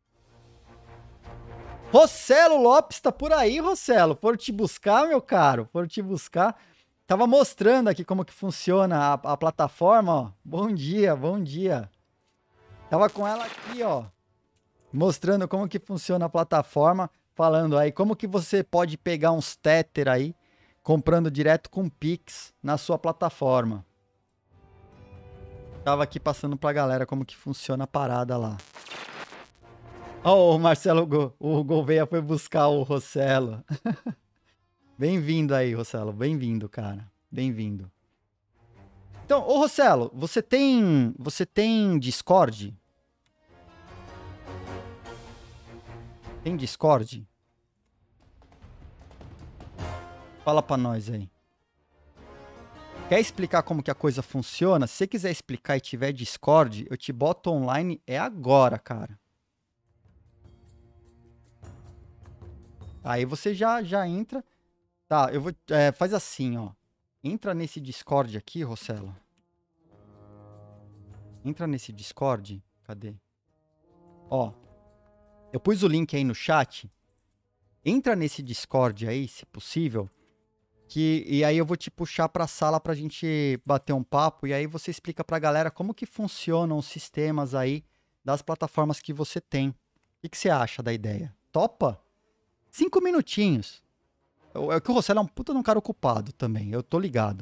Speaker 1: Rossello Lopes tá por aí, Rossello. Foram te buscar, meu caro. Foram te buscar. Tava mostrando aqui como que funciona a plataforma, ó. Bom dia, bom dia. Tava com ela aqui, ó, mostrando como que funciona a plataforma, falando aí como que você pode pegar uns Tether aí, comprando direto com Pix na sua plataforma. Tava aqui passando pra galera como que funciona a parada lá. Ó, o Marcelo, o Gouveia foi buscar o Rossello. Bem-vindo aí, Rossello. Bem-vindo, cara. Bem-vindo. Então, ô Rossello, você tem Discord? Tem Discord? Fala pra nós aí. Quer explicar como que a coisa funciona? Se você quiser explicar e tiver Discord, eu te boto online agora, cara. Aí você já entra. Tá, eu vou. Faz assim, ó. Entra nesse Discord aqui, Rossello. Entra nesse Discord. Cadê? Ó. Eu pus o link aí no chat. Entra nesse Discord aí, se possível. E aí eu vou te puxar pra sala pra gente bater um papo. E aí você explica pra galera como que funcionam os sistemas aí das plataformas que você tem. O que você acha da ideia? Topa? 5 minutinhos. É que o Rossello é um puta de um cara ocupado também, eu tô ligado.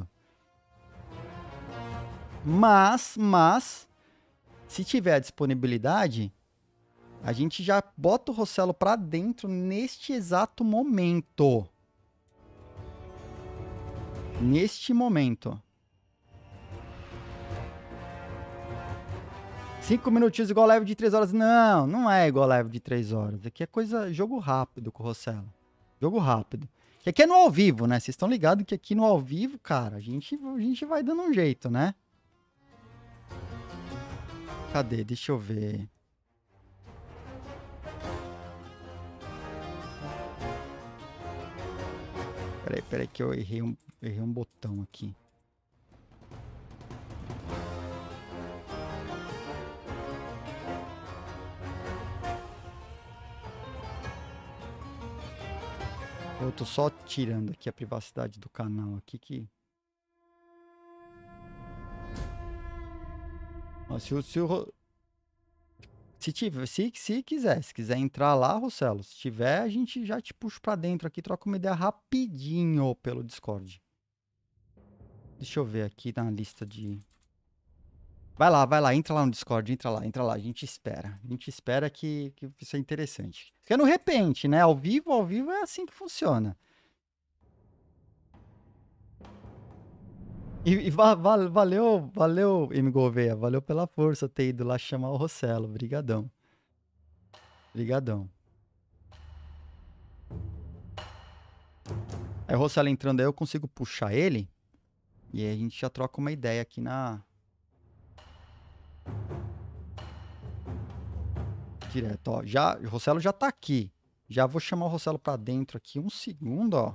Speaker 1: Mas, se tiver disponibilidade, a gente já bota o Rossello pra dentro neste exato momento. Neste momento. 5 minutinhos igual live de 3 horas. Não, não é igual live de 3 horas. Aqui é jogo rápido com o Rossello. Jogo rápido. Que aqui é no ao vivo, né? Vocês estão ligados que aqui no ao vivo, cara, a gente vai dando um jeito, né? Cadê? Deixa eu ver. Peraí que eu errei um botão aqui. Eu tô só tirando aqui a privacidade do canal aqui que... Ó, se quiser entrar lá, Rossello, se tiver, a gente já te puxa pra dentro aqui, troca uma ideia rapidinho pelo Discord. Deixa eu ver aqui na lista de... Vai lá, entra lá no Discord, entra lá, a gente espera que isso é interessante. Porque no repente, né, ao vivo é assim que funciona. E valeu, M. Gouveia, valeu pela força ter ido lá chamar o Rossello, brigadão. Aí o Rossello entrando aí, eu consigo puxar ele, e aí a gente já troca uma ideia aqui na... Direto, ó. O Rossello já tá aqui. Já vou chamar o Rossello pra dentro aqui. Um segundo, ó.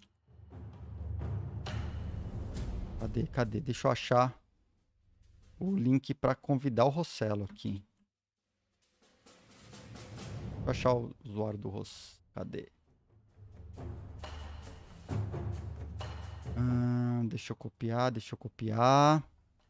Speaker 1: Cadê? Deixa eu achar o link pra convidar o Rossello aqui. Deixa eu achar o usuário do Rossello. Cadê? Deixa eu copiar.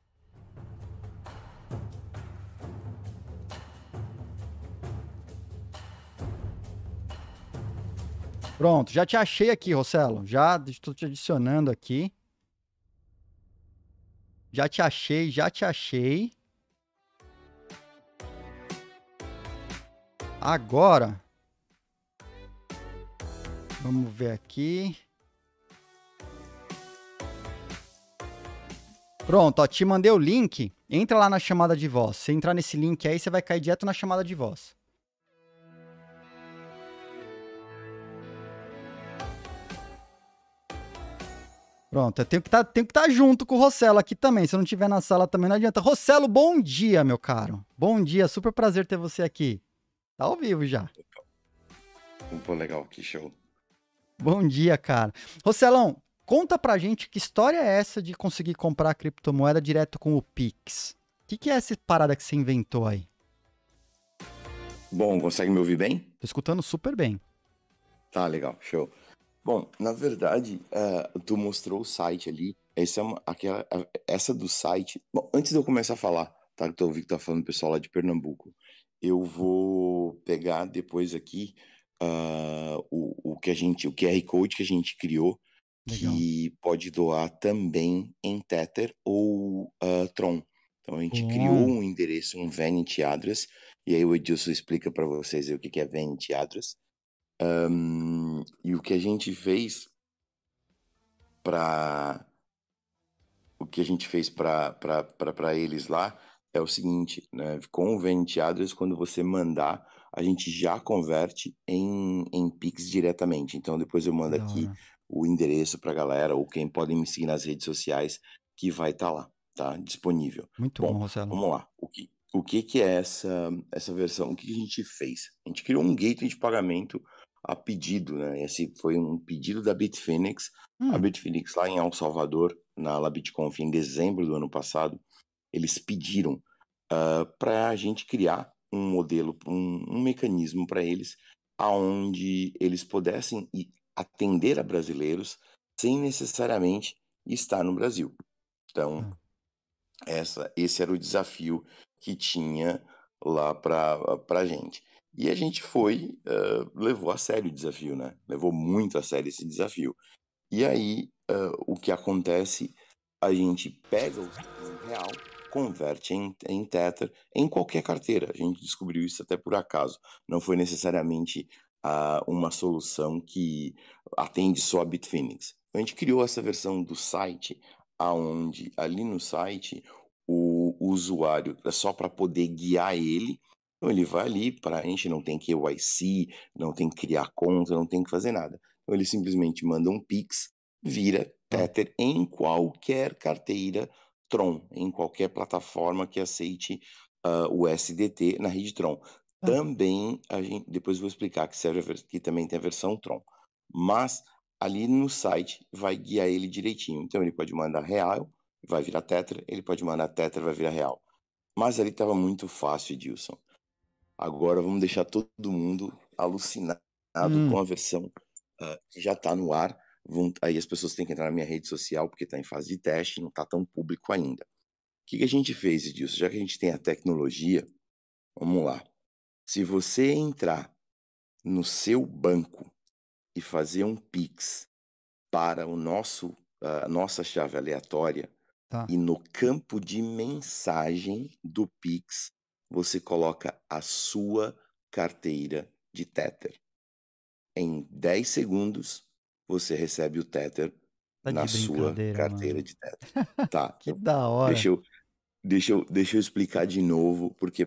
Speaker 1: Pronto, já te achei aqui, Rossello. Já estou te adicionando aqui. Já te achei. Agora, vamos ver aqui. Pronto, ó, te mandei o link. Entra lá na chamada de voz. Se entrar nesse link aí, você vai cair direto na chamada de voz. Pronto, eu tenho que estar junto com o Rossello aqui também. Se eu não estiver na sala também, não adianta. Rossello, bom dia, meu caro. Bom dia, super prazer ter você aqui. Tá ao vivo já.
Speaker 5: Pô, legal, que show.
Speaker 1: Bom dia, cara. Rossellão, conta pra gente que história é essa de conseguir comprar criptomoeda direto com o Pix? O que é essa parada que você inventou aí?
Speaker 5: Bom, consegue me ouvir bem?
Speaker 1: Tô escutando super bem.
Speaker 5: Tá, legal, show. Bom, na verdade, tu mostrou o site ali. Essa do site... Bom, antes de eu começar a falar, tá? Que eu ouvi que tá falando o pessoal lá de Pernambuco. Eu vou pegar depois aqui o QR Code que a gente criou,
Speaker 1: Legal.
Speaker 5: que pode doar também em Tether ou Tron. Então a gente criou
Speaker 1: Bom,
Speaker 5: um endereço, um Vanity Address, e aí o Edilson explica para vocês aí o que é Vanity Address. E o que a gente fez para eles lá é o seguinte, né? Com o Vanity Address, quando você mandar, a gente já converte em Pix diretamente. Então depois eu
Speaker 1: que
Speaker 5: mando
Speaker 1: da
Speaker 5: aqui
Speaker 1: hora.
Speaker 5: o endereço para a galera, ou quem pode me seguir nas redes sociais, que vai estar lá, tá? Disponível.
Speaker 1: Muito bom,
Speaker 5: Bom,
Speaker 1: Rossello.
Speaker 5: vamos lá. O que é essa versão? O que a gente fez? A gente criou um gateway de pagamento a pedido, né? Esse foi um pedido da Bitfinex. A
Speaker 1: Hum,
Speaker 5: Bitfinex lá em El Salvador, na LabitConf, em dezembro do ano passado, eles pediram para a gente criar um modelo, um mecanismo para eles, aonde eles pudessem atender a brasileiros sem necessariamente estar no Brasil. Então,
Speaker 1: tá.
Speaker 5: esse era o desafio que tinha lá para a gente. E a gente levou a sério o desafio, né? Levou muito a sério esse desafio. E aí, o que acontece, a gente pega o real, converte em Tether em qualquer carteira. A gente descobriu isso até por acaso. Não foi necessariamente uma solução que atende só a Bitfinex. A gente criou essa versão do site, aonde ali no site o usuário é só para poder guiar ele. Então ele vai ali, a gente não tem KYC, não tem que criar conta, não tem que fazer nada. Então ele simplesmente manda um Pix, vira
Speaker 1: Tá.
Speaker 5: Tether em qualquer carteira Tron, em qualquer plataforma que aceite o SDT na rede Tron.
Speaker 1: Tá.
Speaker 5: Também, depois eu vou explicar que também tem a versão Tron. Mas ali no site vai guiar ele direitinho. Então ele pode mandar real, vai virar Tether, ele pode mandar Tether, vai virar real. Mas ali estava muito fácil, Edilson. Agora vamos deixar todo mundo alucinado com
Speaker 1: Hum,
Speaker 5: a versão que já está no ar. Aí as pessoas têm que entrar na minha rede social, porque está em fase de teste, não está tão público ainda. O que a gente fez, Edilson? Já que a gente tem a tecnologia, vamos lá. Se você entrar no seu banco e fazer um Pix para a nossa chave aleatória,
Speaker 1: tá.
Speaker 5: e no campo de mensagem do Pix, você coloca a sua carteira de Tether. Em 10 segundos, você recebe o Tether
Speaker 1: Tá de
Speaker 5: na sua
Speaker 1: brincadeira,
Speaker 5: carteira
Speaker 1: mano.
Speaker 5: de Tether. Tá,
Speaker 1: Que da hora.
Speaker 5: deixa eu, deixa eu explicar de novo, porque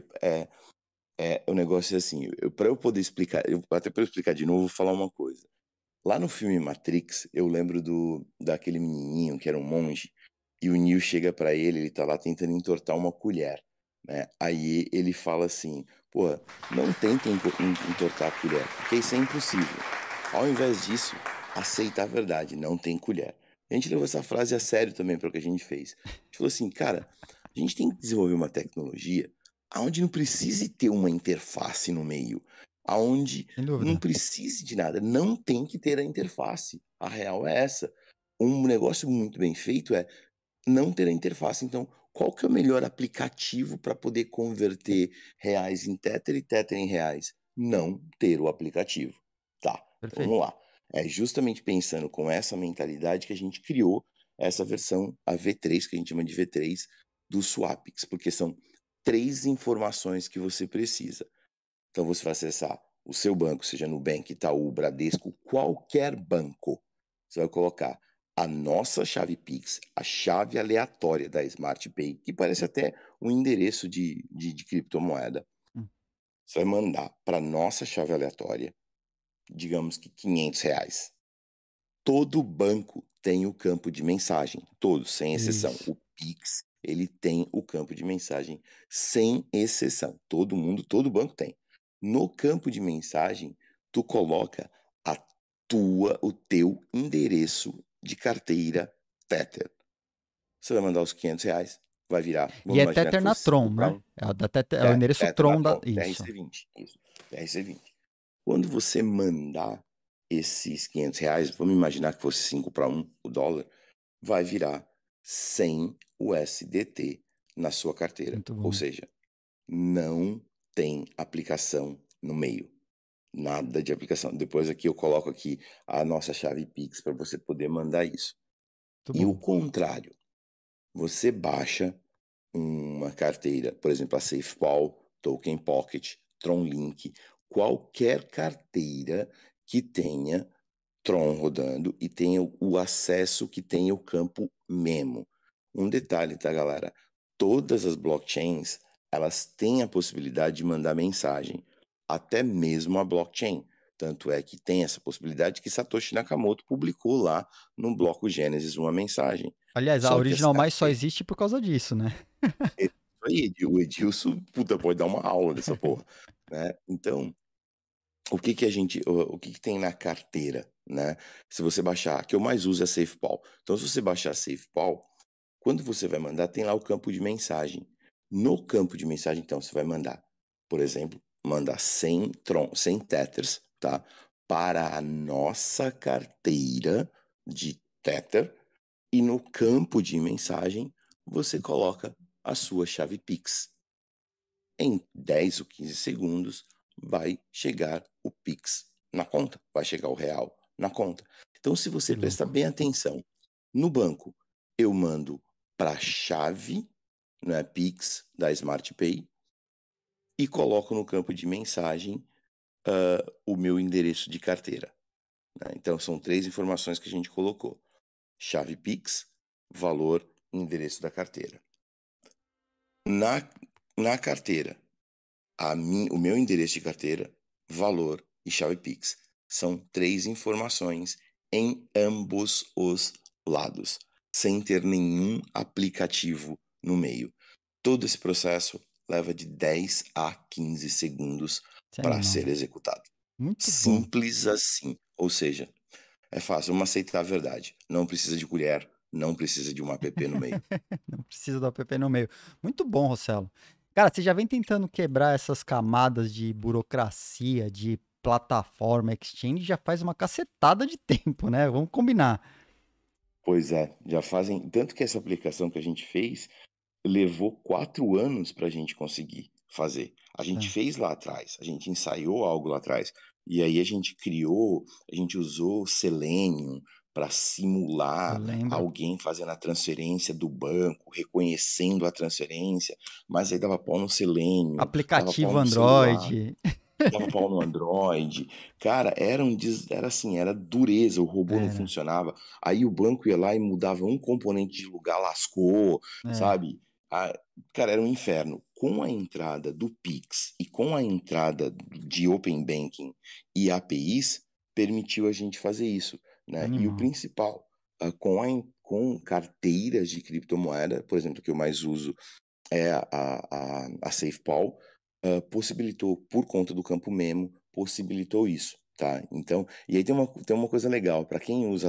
Speaker 5: o negócio é assim, para eu poder explicar, até para eu explicar de novo, vou falar uma coisa. Lá no filme Matrix, eu lembro daquele menininho que era um monge, e o Neo chega pra ele, ele tá lá tentando entortar uma colher, né? Aí ele fala assim, pô, não tentem entortar a colher, porque isso é impossível. Ao invés disso, aceita a verdade, não tem colher. A gente levou essa frase a sério também para o que a gente fez. A gente falou assim, cara, a gente tem que desenvolver uma tecnologia onde não precise ter uma interface no meio, aonde
Speaker 1: Sem
Speaker 5: não
Speaker 1: dúvida.
Speaker 5: precise de nada, não tem que ter a interface. A real é essa. Um negócio muito bem feito é não ter a interface. Então, qual que é o melhor aplicativo para poder converter reais em Tether e Tether em reais? Não ter o aplicativo. Tá, então vamos
Speaker 1: Perfeito.
Speaker 5: lá. É justamente pensando com essa mentalidade que a gente criou essa versão, a V3, que a gente chama de V3, do Swapix, porque são 3 informações que você precisa. Então você vai acessar o seu banco, seja Nubank, Itaú, Bradesco, qualquer banco. Você vai colocar a nossa chave Pix, a chave aleatória da Smart Pay, que parece até um endereço de criptomoeda.
Speaker 1: Hum,
Speaker 5: Você vai mandar para nossa chave aleatória, digamos que R$ 500. Todo banco tem o campo de mensagem, todos, sem exceção.
Speaker 1: isso.
Speaker 5: O Pix, ele tem o campo de mensagem, sem exceção. Todo banco tem. No campo de mensagem, tu coloca o teu endereço de carteira Tether. Você vai mandar os R$ 500, vai virar,
Speaker 1: E
Speaker 5: vamos
Speaker 1: é
Speaker 5: imaginar que
Speaker 1: Tether na
Speaker 5: fosse 5
Speaker 1: Tron,
Speaker 5: para
Speaker 1: né?
Speaker 5: 1.
Speaker 1: É é o endereço
Speaker 5: Tether na
Speaker 1: Tron da.
Speaker 5: Tron,
Speaker 1: Isso.
Speaker 5: TRC20. Isso, TRC20. Quando você mandar esses R$ 500, vamos imaginar que fosse 5 para 1 o dólar, vai virar 100 USDT na sua carteira.
Speaker 1: Muito
Speaker 5: Ou
Speaker 1: bom.
Speaker 5: seja, não tem aplicação no meio. Nada de aplicação. Depois aqui eu coloco aqui a nossa chave Pix para você poder mandar isso.
Speaker 1: Muito
Speaker 5: E o
Speaker 1: bom.
Speaker 5: contrário, você baixa uma carteira, por exemplo, a SafePal, Token Pocket, TronLink, qualquer carteira que tenha Tron rodando e tenha o acesso que tenha o campo Memo. Um detalhe, tá, galera? Todas as blockchains, elas têm a possibilidade de mandar mensagem, até mesmo a blockchain. Tanto é que tem essa possibilidade que Satoshi Nakamoto publicou lá no bloco Gênesis uma mensagem.
Speaker 1: Aliás, a
Speaker 5: Só que as
Speaker 1: Original Mais só
Speaker 5: carteiras...
Speaker 1: existe por causa disso, né?
Speaker 5: Aí, o Edilson, puta, pode dar uma aula dessa porra, né? Então, o que que tem na carteira, né? Se você baixar, a que eu mais uso é a SafePal. Então, se você baixar a SafePal, quando você vai mandar, tem lá o campo de mensagem. No campo de mensagem, então, você vai mandar, por exemplo, mandar 100 Tethers, tá? Para a nossa carteira de Tether. E no campo de mensagem, você coloca a sua chave Pix. Em 10 ou 15 segundos, vai chegar o Pix na conta, vai chegar o real na conta. Então, se você
Speaker 1: Que
Speaker 5: prestar
Speaker 1: louco.
Speaker 5: bem atenção, no banco, eu mando para a chave, né, Pix da SmartPay, e coloco no campo de mensagem o meu endereço de carteira, né? Então, são 3 informações que a gente colocou: chave Pix, valor, endereço da carteira. Na carteira, o meu endereço de carteira, valor e chave Pix. São 3 informações em ambos os lados, sem ter nenhum aplicativo no meio. Todo esse processo leva de 10 a 15 segundos
Speaker 1: Isso é
Speaker 5: para
Speaker 1: animal.
Speaker 5: ser executado.
Speaker 1: Muito bom.
Speaker 5: Simples assim. Ou seja, é fácil, vamos aceitar a verdade. Não precisa de colher, não precisa de um app no meio.
Speaker 1: Não precisa do app no meio. Muito bom, Rossello. Cara, você já vem tentando quebrar essas camadas de burocracia, de plataforma, exchange, já faz uma cacetada de tempo, né? Vamos combinar.
Speaker 5: Pois é, já fazem. Tanto que essa aplicação que a gente fez levou 4 anos para a gente conseguir fazer. A gente
Speaker 1: Tá.
Speaker 5: fez lá atrás, a gente ensaiou algo lá atrás, e aí a gente criou, a gente usou Selenium para
Speaker 1: Eu
Speaker 5: simular
Speaker 1: lembro.
Speaker 5: alguém fazendo a transferência do banco, reconhecendo a transferência, mas aí dava pau no Selenium, dava pau
Speaker 1: Aplicativo
Speaker 5: no celular,
Speaker 1: Android.
Speaker 5: dava pau no Android. Cara, era assim, era dureza, o robô não
Speaker 1: Era.
Speaker 5: funcionava. Aí o banco ia lá e mudava um componente de lugar, lascou,
Speaker 1: É.
Speaker 5: sabe? Ah, cara, era um inferno. Com a entrada do Pix e com a entrada de Open Banking e APIs, permitiu a gente fazer isso, né? E o
Speaker 1: Animal.
Speaker 5: principal, com carteiras de criptomoeda, por exemplo, que eu mais uso é a SafePal, possibilitou, por conta do campo Memo, possibilitou isso, tá? Então, e aí tem uma coisa legal, para quem usa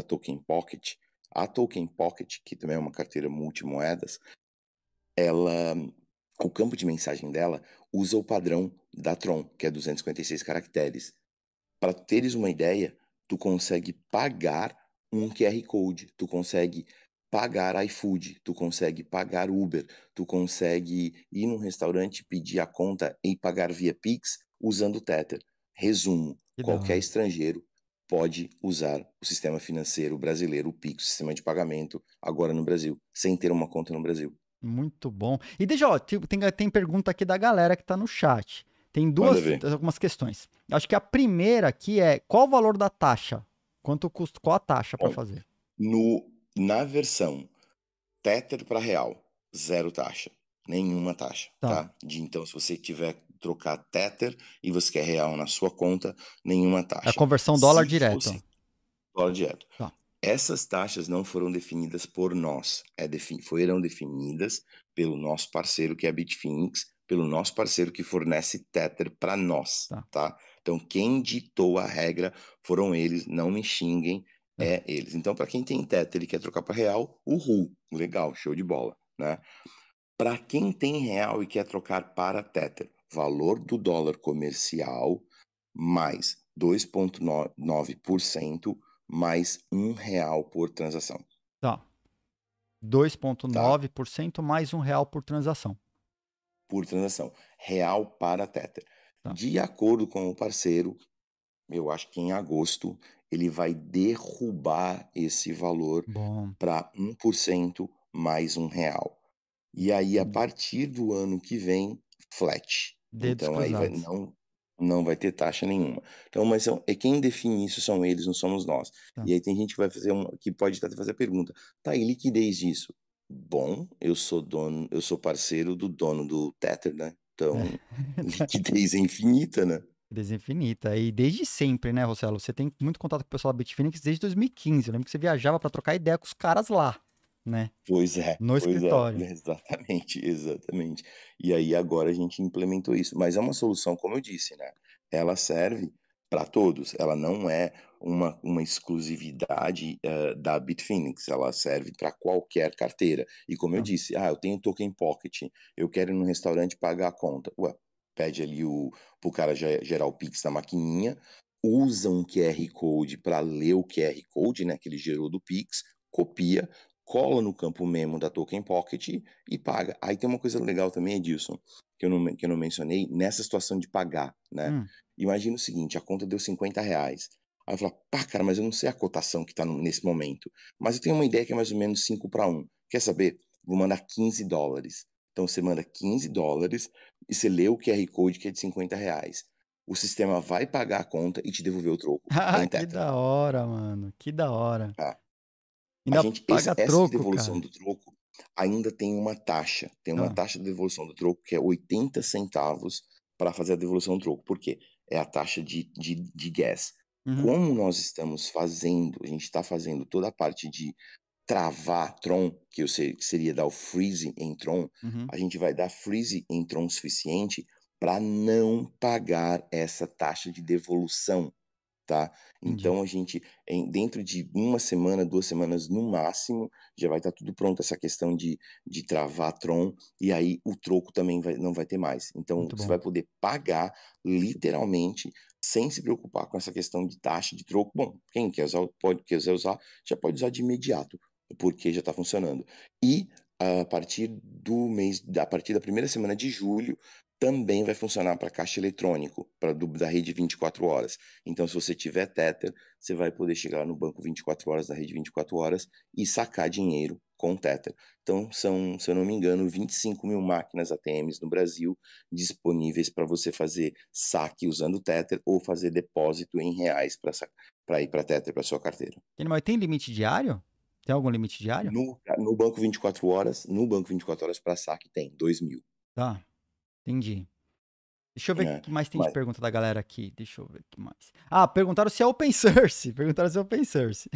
Speaker 5: a Token Pocket, que também é uma carteira multimoedas, ela, o campo de mensagem dela usa o padrão da Tron, que é 256 caracteres. Para teres uma ideia, tu consegue pagar um QR Code, tu consegue pagar iFood, tu consegue pagar Uber, tu consegue ir num restaurante, pedir a conta e pagar via Pix usando o Tether. Resumo,
Speaker 1: Que da
Speaker 5: qualquer
Speaker 1: hora.
Speaker 5: estrangeiro pode usar o sistema financeiro brasileiro, o Pix, o sistema de pagamento, agora no Brasil, sem ter uma conta no Brasil.
Speaker 1: Muito bom. E deixa, ó, tem pergunta aqui da galera que tá no chat. Tem
Speaker 5: Manda
Speaker 1: duas,
Speaker 5: ver.
Speaker 1: algumas questões. Acho que a primeira aqui é qual o valor da taxa? Quanto custa, qual a taxa para
Speaker 5: Bom,
Speaker 1: fazer?
Speaker 5: na versão Tether para real, zero taxa. Nenhuma taxa,
Speaker 1: Tá.
Speaker 5: tá? Então, se você tiver trocar Tether e você quer real na sua conta, nenhuma
Speaker 1: É a
Speaker 5: taxa.
Speaker 1: conversão dólar
Speaker 5: Se
Speaker 1: direto.
Speaker 5: fosse dólar direto.
Speaker 1: Tá.
Speaker 5: Essas taxas não foram definidas por nós. Foram definidas pelo nosso parceiro, que é a Bitfinex, pelo nosso parceiro que fornece Tether para nós,
Speaker 1: Tá.
Speaker 5: tá? Então, quem ditou a regra foram eles, não me xinguem, é eles. Então, para quem tem Tether e quer trocar para real, uhul, legal, show de bola, né? Para quem tem real e quer trocar para Tether, valor do dólar comercial mais 2,9% mais R$ 1 por transação.
Speaker 1: Tá.
Speaker 5: tá?
Speaker 1: 2,9% mais R$ 1 por transação.
Speaker 5: Por transação. Real para Tether.
Speaker 1: Tá.
Speaker 5: De acordo com o parceiro, eu acho que em agosto ele vai derrubar esse valor
Speaker 1: Bom,
Speaker 5: para 1% mais R$ 1. E aí, a
Speaker 1: entendi.
Speaker 5: partir do ano que vem, flat.
Speaker 1: Dedos
Speaker 5: Então, aí
Speaker 1: cruzados.
Speaker 5: não vai ter taxa nenhuma. Então, mas quem define isso são eles, não somos nós.
Speaker 1: Tá.
Speaker 5: E aí tem gente que vai que pode até fazer a pergunta, tá, e liquidez disso? Bom, eu sou parceiro do dono do Tether, né? Então, liquidez é infinita, né?
Speaker 1: Liquidez infinita. E desde sempre, né, Rossello? Você tem muito contato com o pessoal da Bitfinex desde 2015. Eu lembro que você viajava para trocar ideia com os caras lá, né? No
Speaker 5: Pois é,
Speaker 1: escritório.
Speaker 5: exatamente, exatamente. E aí agora a gente implementou isso, mas é uma solução, como eu disse, né? Ela serve para todos, ela não é uma exclusividade da Bitfinex, ela serve para qualquer carteira. E como eu
Speaker 1: Tá.
Speaker 5: disse, eu tenho Token Pocket, eu quero ir num restaurante pagar a conta. Ué, pede ali pro cara gerar o Pix na maquininha, usa um QR Code para ler o QR Code, né, que ele gerou do Pix, copia, cola no campo memo da Token Pocket e paga. Aí tem uma coisa legal também, Edilson, que eu não mencionei, nessa situação de pagar, né?
Speaker 1: Hum.
Speaker 5: Imagina o seguinte, a conta deu R$ 50. Aí eu falo, pá, cara, mas eu não sei a cotação que tá nesse momento. Mas eu tenho uma ideia que é mais ou menos 5-1. Quer saber? Vou mandar US$ 15. Então você manda US$ 15 e você lê o QR Code que é de R$ 50. O sistema vai pagar a conta e te devolver o troco
Speaker 1: Ah,
Speaker 5: em
Speaker 1: que
Speaker 5: Tether.
Speaker 1: da hora, mano. Que da hora.
Speaker 5: Tá?
Speaker 1: Ainda paga
Speaker 5: Essa de
Speaker 1: troco,
Speaker 5: devolução
Speaker 1: cara.
Speaker 5: do troco ainda tem uma taxa. Tem uma
Speaker 1: Ah,
Speaker 5: taxa de devolução do troco que é 80 centavos para fazer a devolução do troco. Por quê? É a taxa de gas.
Speaker 1: uhum,
Speaker 5: Como nós estamos fazendo, a gente está fazendo toda a parte de travar Tron, que que seria dar o freeze em Tron,
Speaker 1: uhum.
Speaker 5: a gente vai dar freeze em Tron suficiente para não pagar essa taxa de devolução, tá?
Speaker 1: Entendi.
Speaker 5: Então a gente, dentro de uma semana, 2 semanas no máximo, já vai estar tudo pronto essa questão de travar Tron, e aí o troco também não vai ter mais. Então
Speaker 1: Muito
Speaker 5: você
Speaker 1: bom.
Speaker 5: vai poder pagar literalmente sem se preocupar com essa questão de taxa de troco. Bom, quem quiser usar, já pode usar de imediato, porque já está funcionando. E a partir da primeira semana de julho, também vai funcionar para caixa eletrônico, da rede 24 horas. Então, se você tiver Tether, você vai poder chegar no banco 24 horas da rede 24 horas e sacar dinheiro com Tether. Então, são, se eu não me engano, 25 mil máquinas ATMs no Brasil disponíveis para você fazer saque usando Tether ou fazer depósito em reais para ir para Tether, para sua carteira.
Speaker 1: Mas tem limite diário? Tem algum limite diário?
Speaker 5: No banco 24 horas, para saque tem 2.000.
Speaker 1: Tá, entendi. Deixa eu ver o
Speaker 5: Né?
Speaker 1: que mais tem de
Speaker 5: Mas
Speaker 1: pergunta da galera aqui. Deixa eu ver o que mais. Ah, perguntaram se é open source. Perguntaram se é open source.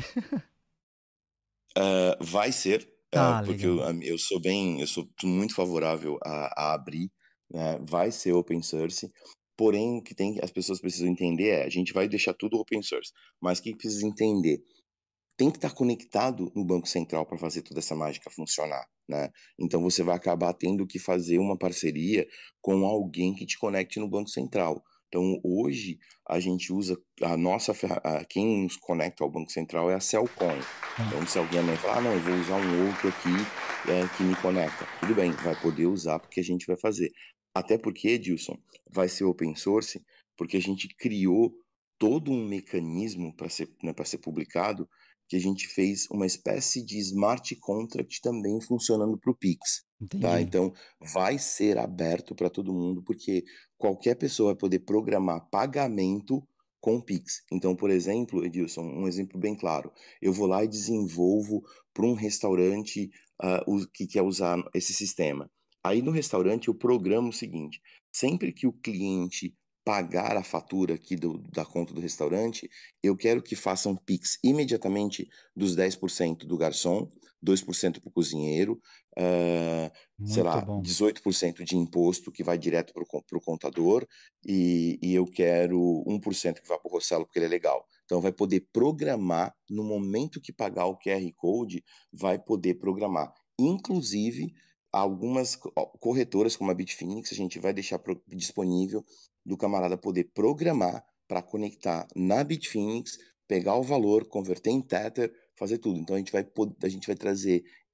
Speaker 5: vai ser,
Speaker 1: Tá,
Speaker 5: porque
Speaker 1: legal.
Speaker 5: eu sou muito favorável a abrir, né? Vai ser open source, porém o que as pessoas precisam entender a gente vai deixar tudo open source, mas o que precisa entender? Tem que estar conectado no Banco Central para fazer toda essa mágica funcionar, né? Então você vai acabar tendo que fazer uma parceria com alguém que te conecte no Banco Central. Então hoje a gente usa quem nos conecta ao Banco Central é a Cellcoin.
Speaker 1: Tá.
Speaker 5: Então se alguém amanhã falar, não, eu vou usar um outro aqui que me conecta, tudo bem, vai poder usar porque a gente vai fazer. Até porque, Edilson, vai ser open source porque a gente criou todo um mecanismo para ser publicado que a gente fez uma espécie de smart contract também funcionando para o Pix. Tá?
Speaker 1: Entendi.
Speaker 5: Então, vai ser aberto para todo mundo, porque qualquer pessoa vai poder programar pagamento com o Pix. Então, por exemplo, Edilson, um exemplo bem claro. Eu vou lá e desenvolvo para um restaurante que quer usar esse sistema. Aí no restaurante eu programo o seguinte: sempre que o cliente pagar a fatura aqui da conta do restaurante, eu quero que façam Pix imediatamente dos 10% do garçom, 2% para o cozinheiro, sei
Speaker 1: Muito
Speaker 5: lá,
Speaker 1: bom.
Speaker 5: 18% de imposto que vai direto para o contador, e eu quero 1% que vai para o Rossello porque ele é legal. Então vai poder programar, no momento que pagar o QR Code, vai poder programar. Inclusive, algumas corretoras, como a Bitfinex, a gente vai deixar disponível do camarada poder programar para conectar na Bitfinex, pegar o valor, converter em Tether, fazer tudo. Então a gente vai trazer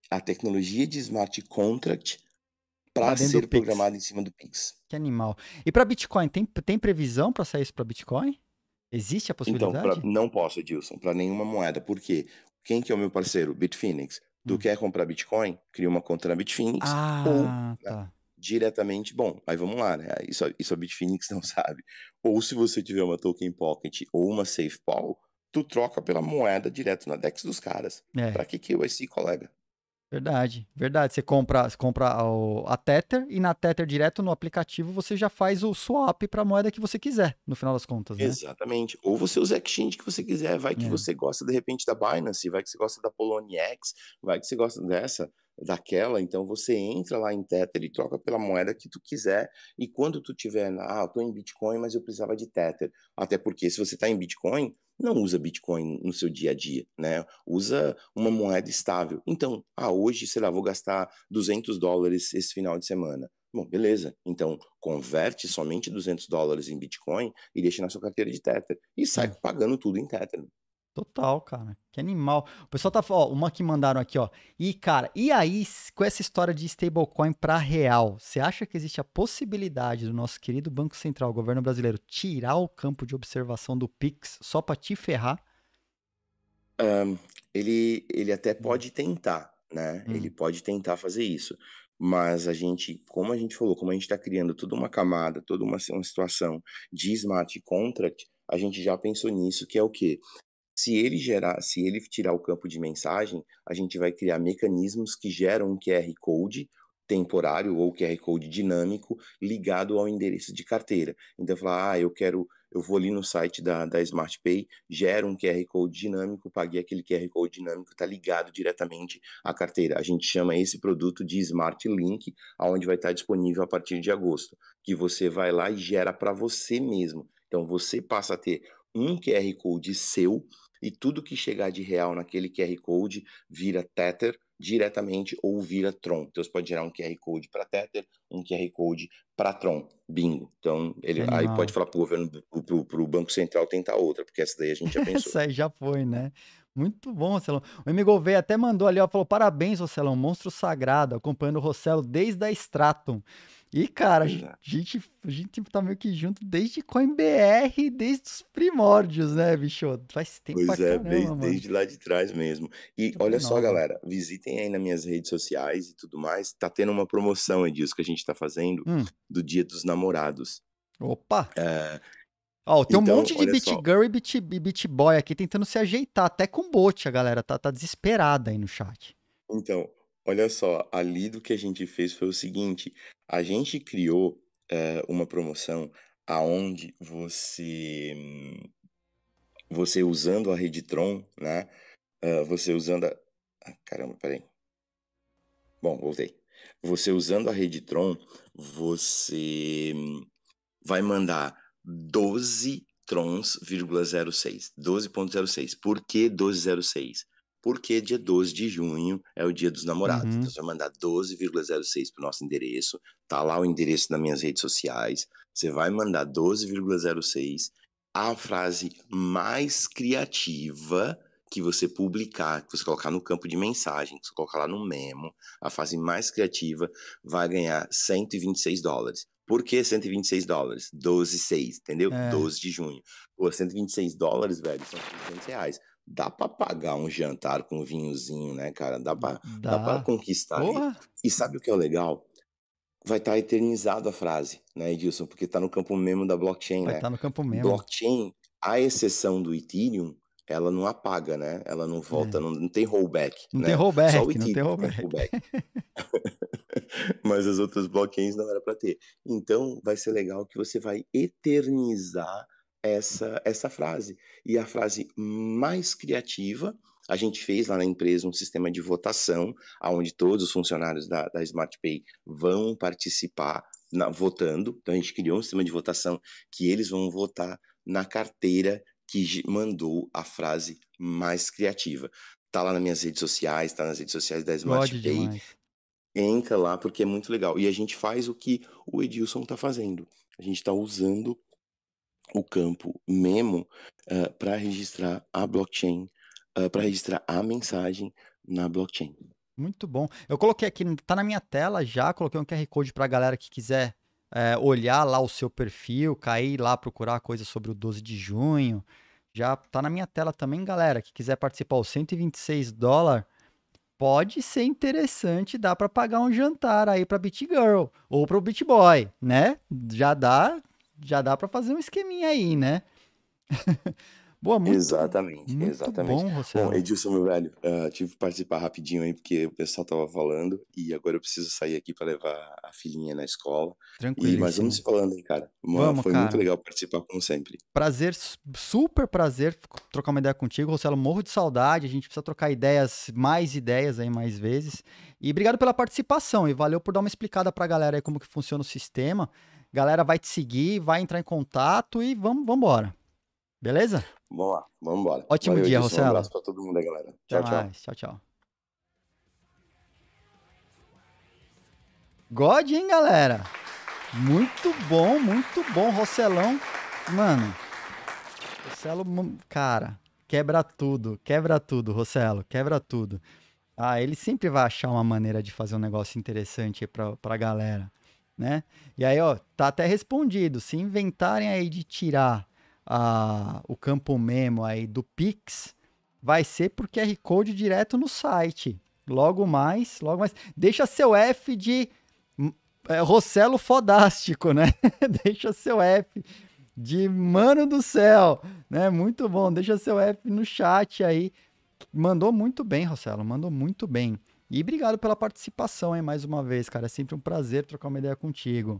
Speaker 5: a tecnologia de smart contract
Speaker 1: Pra
Speaker 5: para
Speaker 1: dentro do
Speaker 5: ser
Speaker 1: Pix.
Speaker 5: programada em cima do Pix.
Speaker 1: Que animal. E pra Bitcoin, tem previsão pra sair isso pra Bitcoin? Existe a
Speaker 5: Então,
Speaker 1: possibilidade?
Speaker 5: não posso, Edilson, para nenhuma moeda. Por quê? Quem que é o meu parceiro? Bitfinex. Tu
Speaker 1: Hum.
Speaker 5: quer comprar Bitcoin? Cria uma conta na Bitfinex ou
Speaker 1: Ah,
Speaker 5: né,
Speaker 1: tá.
Speaker 5: diretamente. Bom, aí vamos lá, né? Isso a Bitfinex não sabe. Ou se você tiver uma Token Pocket ou uma SafePal, tu troca pela moeda direto na DEX dos caras.
Speaker 1: É,
Speaker 5: Pra que KYC, colega?
Speaker 1: verdade. Verdade. Você compra a Tether e na Tether direto no aplicativo você já faz o swap pra moeda que você quiser, no final das contas, né?
Speaker 5: Exatamente. Ou você usa a exchange que você quiser. Vai que
Speaker 1: É.
Speaker 5: você gosta, de repente, da Binance, vai que você gosta da Poloniex, vai que você gosta dessa, daquela. Então você entra lá em Tether e troca pela moeda que tu quiser. E quando tu tiver, eu tô em Bitcoin, mas eu precisava de Tether. Até porque se você tá em Bitcoin, não usa Bitcoin no seu dia a dia, né? Usa uma moeda estável. Então, hoje, sei lá, vou gastar $200 esse final de semana. Bom, beleza. Então, converte somente $200 em Bitcoin e deixa na sua carteira de Tether. E sai
Speaker 1: Sim.
Speaker 5: pagando tudo em Tether.
Speaker 1: Total, cara. Que animal. O pessoal tá falando, uma que mandaram aqui, ó. E, cara, e aí, com essa história de stablecoin pra real, você acha que existe a possibilidade do nosso querido Banco Central, governo brasileiro, tirar o campo de observação do Pix só pra te ferrar?
Speaker 5: Ele até
Speaker 1: Hum,
Speaker 5: pode tentar, né? Ele
Speaker 1: hum,
Speaker 5: pode tentar fazer isso. Mas como a gente falou, como a gente está criando toda uma camada, toda uma situação de smart contract, a gente já pensou nisso, que é o quê? Se ele tirar o campo de mensagem, a gente vai criar mecanismos que geram um QR Code temporário ou QR Code dinâmico ligado ao endereço de carteira. Então, falar, eu vou ali no site da SmartPay, gero um QR Code dinâmico, paguei aquele QR Code dinâmico, está ligado diretamente à carteira. A gente chama esse produto de Smart Link, aonde vai estar disponível a partir de agosto, que você vai lá e gera para você mesmo. Então, você passa a ter um QR Code seu e tudo que chegar de real naquele QR Code vira Tether diretamente ou vira Tron. Então você pode gerar um QR Code para Tether, um QR Code para Tron. Bingo. Então
Speaker 1: que
Speaker 5: ele aí pode
Speaker 1: animal.
Speaker 5: falar para o governo, para o Banco Central tentar outra, porque essa daí a gente já pensou.
Speaker 1: Essa aí já foi, né? Muito bom, Celão. O M. Gouveia até mandou ali, ó, falou: parabéns, Rocelão, monstro sagrado, acompanhando o Rossello desde a Stratum. E, cara, a
Speaker 5: Exato.
Speaker 1: gente tá meio que junto desde CoinBR, desde os primórdios, né, bicho? Faz tempo pra
Speaker 5: Pois é,
Speaker 1: caramba, mano.
Speaker 5: desde lá de trás mesmo. E
Speaker 1: Super
Speaker 5: olha só,
Speaker 1: nova.
Speaker 5: galera, visitem aí nas minhas redes sociais e tudo mais. Tá tendo uma promoção, Edilson, que a gente tá fazendo
Speaker 1: Hum,
Speaker 5: do Dia dos Namorados.
Speaker 1: opa!
Speaker 5: É,
Speaker 1: Ó, tem um
Speaker 5: então,
Speaker 1: monte de
Speaker 5: olha
Speaker 1: beat
Speaker 5: só.
Speaker 1: girl e beat boy aqui tentando se ajeitar, até com bot, a galera tá desesperada aí no chat.
Speaker 5: Então, olha só, ali do que a gente fez foi o seguinte: a gente criou uma promoção aonde você usando a rede Tron, né? Você usando a. Caramba, peraí. Bom, voltei. Você usando a rede Tron, você vai mandar 12 trons,06. 12,06. Por que 12,06? Porque dia 12 de junho é o dia dos namorados. Então
Speaker 1: Uhum.
Speaker 5: você vai mandar 12,06 para o nosso endereço. Tá lá o endereço das minhas redes sociais. Você vai mandar 12,06. A frase mais criativa que você publicar, que você colocar no campo de mensagem, que você colocar lá no memo, a frase mais criativa vai ganhar $126. Por que $126? 12,6, entendeu?
Speaker 1: É,
Speaker 5: 12 de junho. Pô, $126, velho, são R$ 300. Dá pra pagar um jantar com um vinhozinho, né, cara? Dá pra
Speaker 1: dá.
Speaker 5: conquistar ali.
Speaker 1: Porra!
Speaker 5: E sabe o que é o legal? Vai estar eternizado a frase, né, Edilson? Porque tá no campo mesmo da blockchain,
Speaker 1: Vai
Speaker 5: né?
Speaker 1: estar no campo mesmo.
Speaker 5: Blockchain, à exceção do Ethereum, ela não apaga, né? Ela não volta,
Speaker 1: É.
Speaker 5: não tem rollback,
Speaker 1: Não tem
Speaker 5: né? Só o
Speaker 1: rollback, não tem
Speaker 5: Ethereum tem
Speaker 1: rollback.
Speaker 5: rollback. Mas as outras blockchains não era para ter. Então, vai ser legal que você vai eternizar essa frase. E a frase mais criativa, a gente fez lá na empresa um sistema de votação, onde todos os funcionários da SmartPay vão participar votando. Então, a gente criou um sistema de votação que eles vão votar na carteira que mandou a frase mais criativa. Tá lá nas minhas redes sociais, tá nas redes sociais da
Speaker 1: God
Speaker 5: SmartPay.
Speaker 1: demais.
Speaker 5: Entra lá porque é muito legal. E a gente faz o que o Edilson está fazendo. A gente está usando o campo memo para registrar a blockchain, para registrar a mensagem na blockchain.
Speaker 1: Muito bom. Eu coloquei aqui, tá na minha tela já, coloquei um QR Code pra galera que quiser olhar lá o seu perfil, cair lá, procurar coisas sobre o 12 de junho. Já tá na minha tela também, galera, que quiser participar, os $126, pode ser interessante, dá pra pagar um jantar aí pra Beat Girl ou pro Beat Boy, né? Já dá para fazer um esqueminha aí, né? Boa,
Speaker 5: Exatamente,
Speaker 1: muito
Speaker 5: exatamente.
Speaker 1: bom,
Speaker 5: Bom,
Speaker 1: Rossello.
Speaker 5: Edilson, meu velho, tive que participar rapidinho aí, porque o pessoal tava falando, e agora eu preciso sair aqui para levar a filhinha na escola. Mas vamos
Speaker 1: Tranquilíssimo.
Speaker 5: se falando aí, cara.
Speaker 1: Vamos,
Speaker 5: Foi muito
Speaker 1: cara.
Speaker 5: legal participar, como sempre.
Speaker 1: Prazer, super prazer trocar uma ideia contigo, Rossello. Morro de saudade. A gente precisa trocar mais ideias aí mais vezes. E obrigado pela participação e valeu por dar uma explicada pra galera aí como que funciona o sistema. Galera vai te seguir, vai entrar em contato e vamos embora. Beleza?
Speaker 5: Vamos lá, vamos embora.
Speaker 1: Ótimo
Speaker 5: Valeu,
Speaker 1: dia,
Speaker 5: Edilson. Um
Speaker 1: Rossello.
Speaker 5: abraço para todo mundo aí, galera.
Speaker 1: Até
Speaker 5: Tchau, tchau.
Speaker 1: mais. Tchau, tchau. God, hein, galera? Muito bom, Rosselão. Mano, Rossello, cara, quebra tudo, Rossello, quebra tudo. Ah, ele sempre vai achar uma maneira de fazer um negócio interessante aí pra galera, né? E aí, ó, tá até respondido. Se inventarem aí de tirar o campo memo aí do Pix, vai ser por QR Code direto no site. Logo mais. Deixa seu F de Rossello fodástico, né? Deixa seu F de mano do céu, né? Muito bom. Deixa seu F no chat aí. Mandou muito bem, Rossello. Mandou muito bem. E obrigado pela participação, hein? Mais uma vez, cara. É sempre um prazer trocar uma ideia contigo.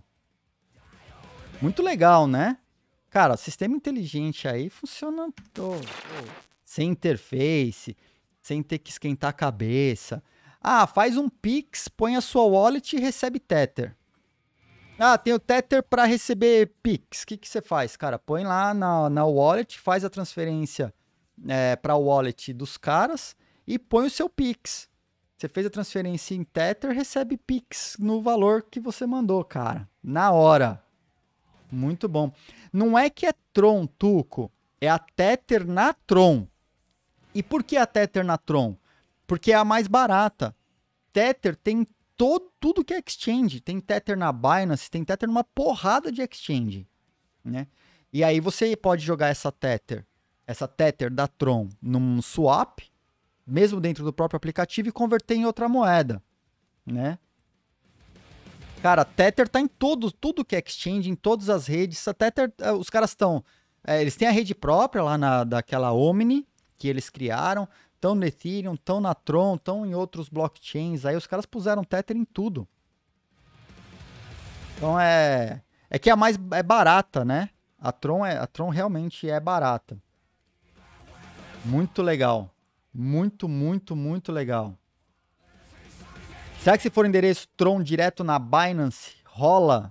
Speaker 1: Muito legal, né? Cara, sistema inteligente aí funciona sem interface, sem ter que esquentar a cabeça. Ah, faz um Pix, põe a sua wallet e recebe Tether. Ah, tem o Tether para receber Pix. O que você faz, cara? Põe lá na wallet, faz a transferência para a wallet dos caras e põe o seu Pix. Você fez a transferência em Tether, recebe Pix no valor que você mandou, cara. Na hora. Muito bom. Não é que é Tron, Tuco. É a Tether na Tron. E por que a Tether na Tron? Porque é a mais barata. Tether tem tudo que é exchange. Tem Tether na Binance, tem Tether numa porrada de exchange, né? E aí você pode jogar essa Tether da Tron num swap, mesmo dentro do próprio aplicativo, e converter em outra moeda, né? Cara, Tether tá em tudo que é exchange, em todas as redes. A Tether, os caras estão... eles têm a rede própria lá daquela Omni, que eles criaram. Estão no Ethereum, estão na Tron, estão em outros blockchains. Aí os caras puseram Tether em tudo. Então é que a mais é barata, né? A Tron realmente é barata. Muito legal. Muito legal. Será que se for endereço Tron direto na Binance, rola?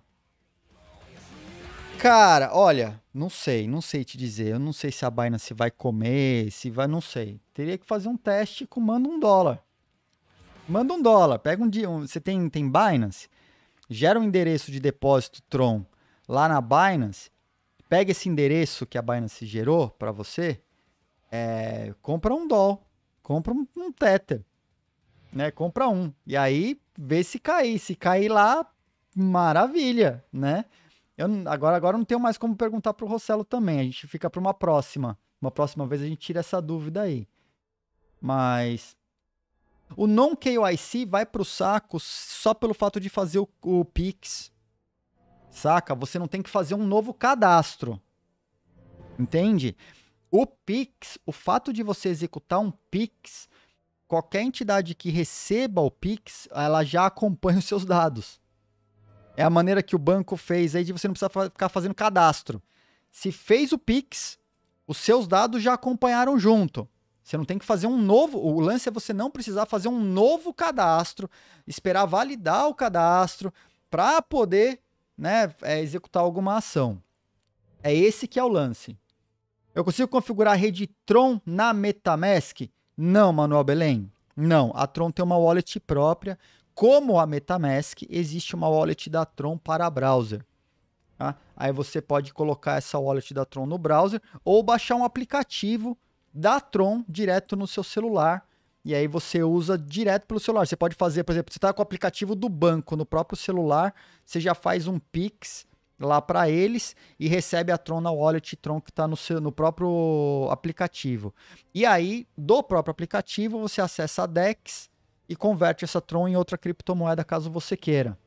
Speaker 1: Cara, olha, não sei te dizer. Eu não sei se a Binance vai comer, não sei. Teria que fazer um teste com manda $1. Manda $1. Pega você tem Binance? Gera um endereço de depósito Tron lá na Binance. Pega esse endereço que a Binance gerou para você. Compra $1. Compra um Tether. Né? Compra um. E aí, vê se cair. Se cair lá, maravilha, né? Agora não tenho mais como perguntar pro Rossello também. A gente fica para uma próxima. Uma próxima vez a gente tira essa dúvida aí. Mas o non-KYC vai pro saco só pelo fato de fazer o Pix. Saca? Você não tem que fazer um novo cadastro. Entende? O Pix, o fato de você executar um Pix, qualquer entidade que receba o Pix, ela já acompanha os seus dados. É a maneira que o banco fez aí de você não precisar ficar fazendo cadastro. Se fez o Pix, os seus dados já acompanharam junto. Você não tem que fazer um novo... O lance é você não precisar fazer um novo cadastro, esperar validar o cadastro para poder, né, executar alguma ação. É esse que é o lance. Eu consigo configurar a rede Tron na MetaMask? Não, Manuel Belém. Não, a Tron tem uma wallet própria. Como a MetaMask, existe uma wallet da Tron para browser. Tá? Aí você pode colocar essa wallet da Tron no browser ou baixar um aplicativo da Tron direto no seu celular e aí você usa direto pelo celular. Você pode fazer, por exemplo, você está com o aplicativo do banco no próprio celular, você já faz um Pix lá para eles e recebe a Tron na wallet Tron que está no próprio aplicativo. E aí, do próprio aplicativo, você acessa a DEX e converte essa Tron em outra criptomoeda caso você queira.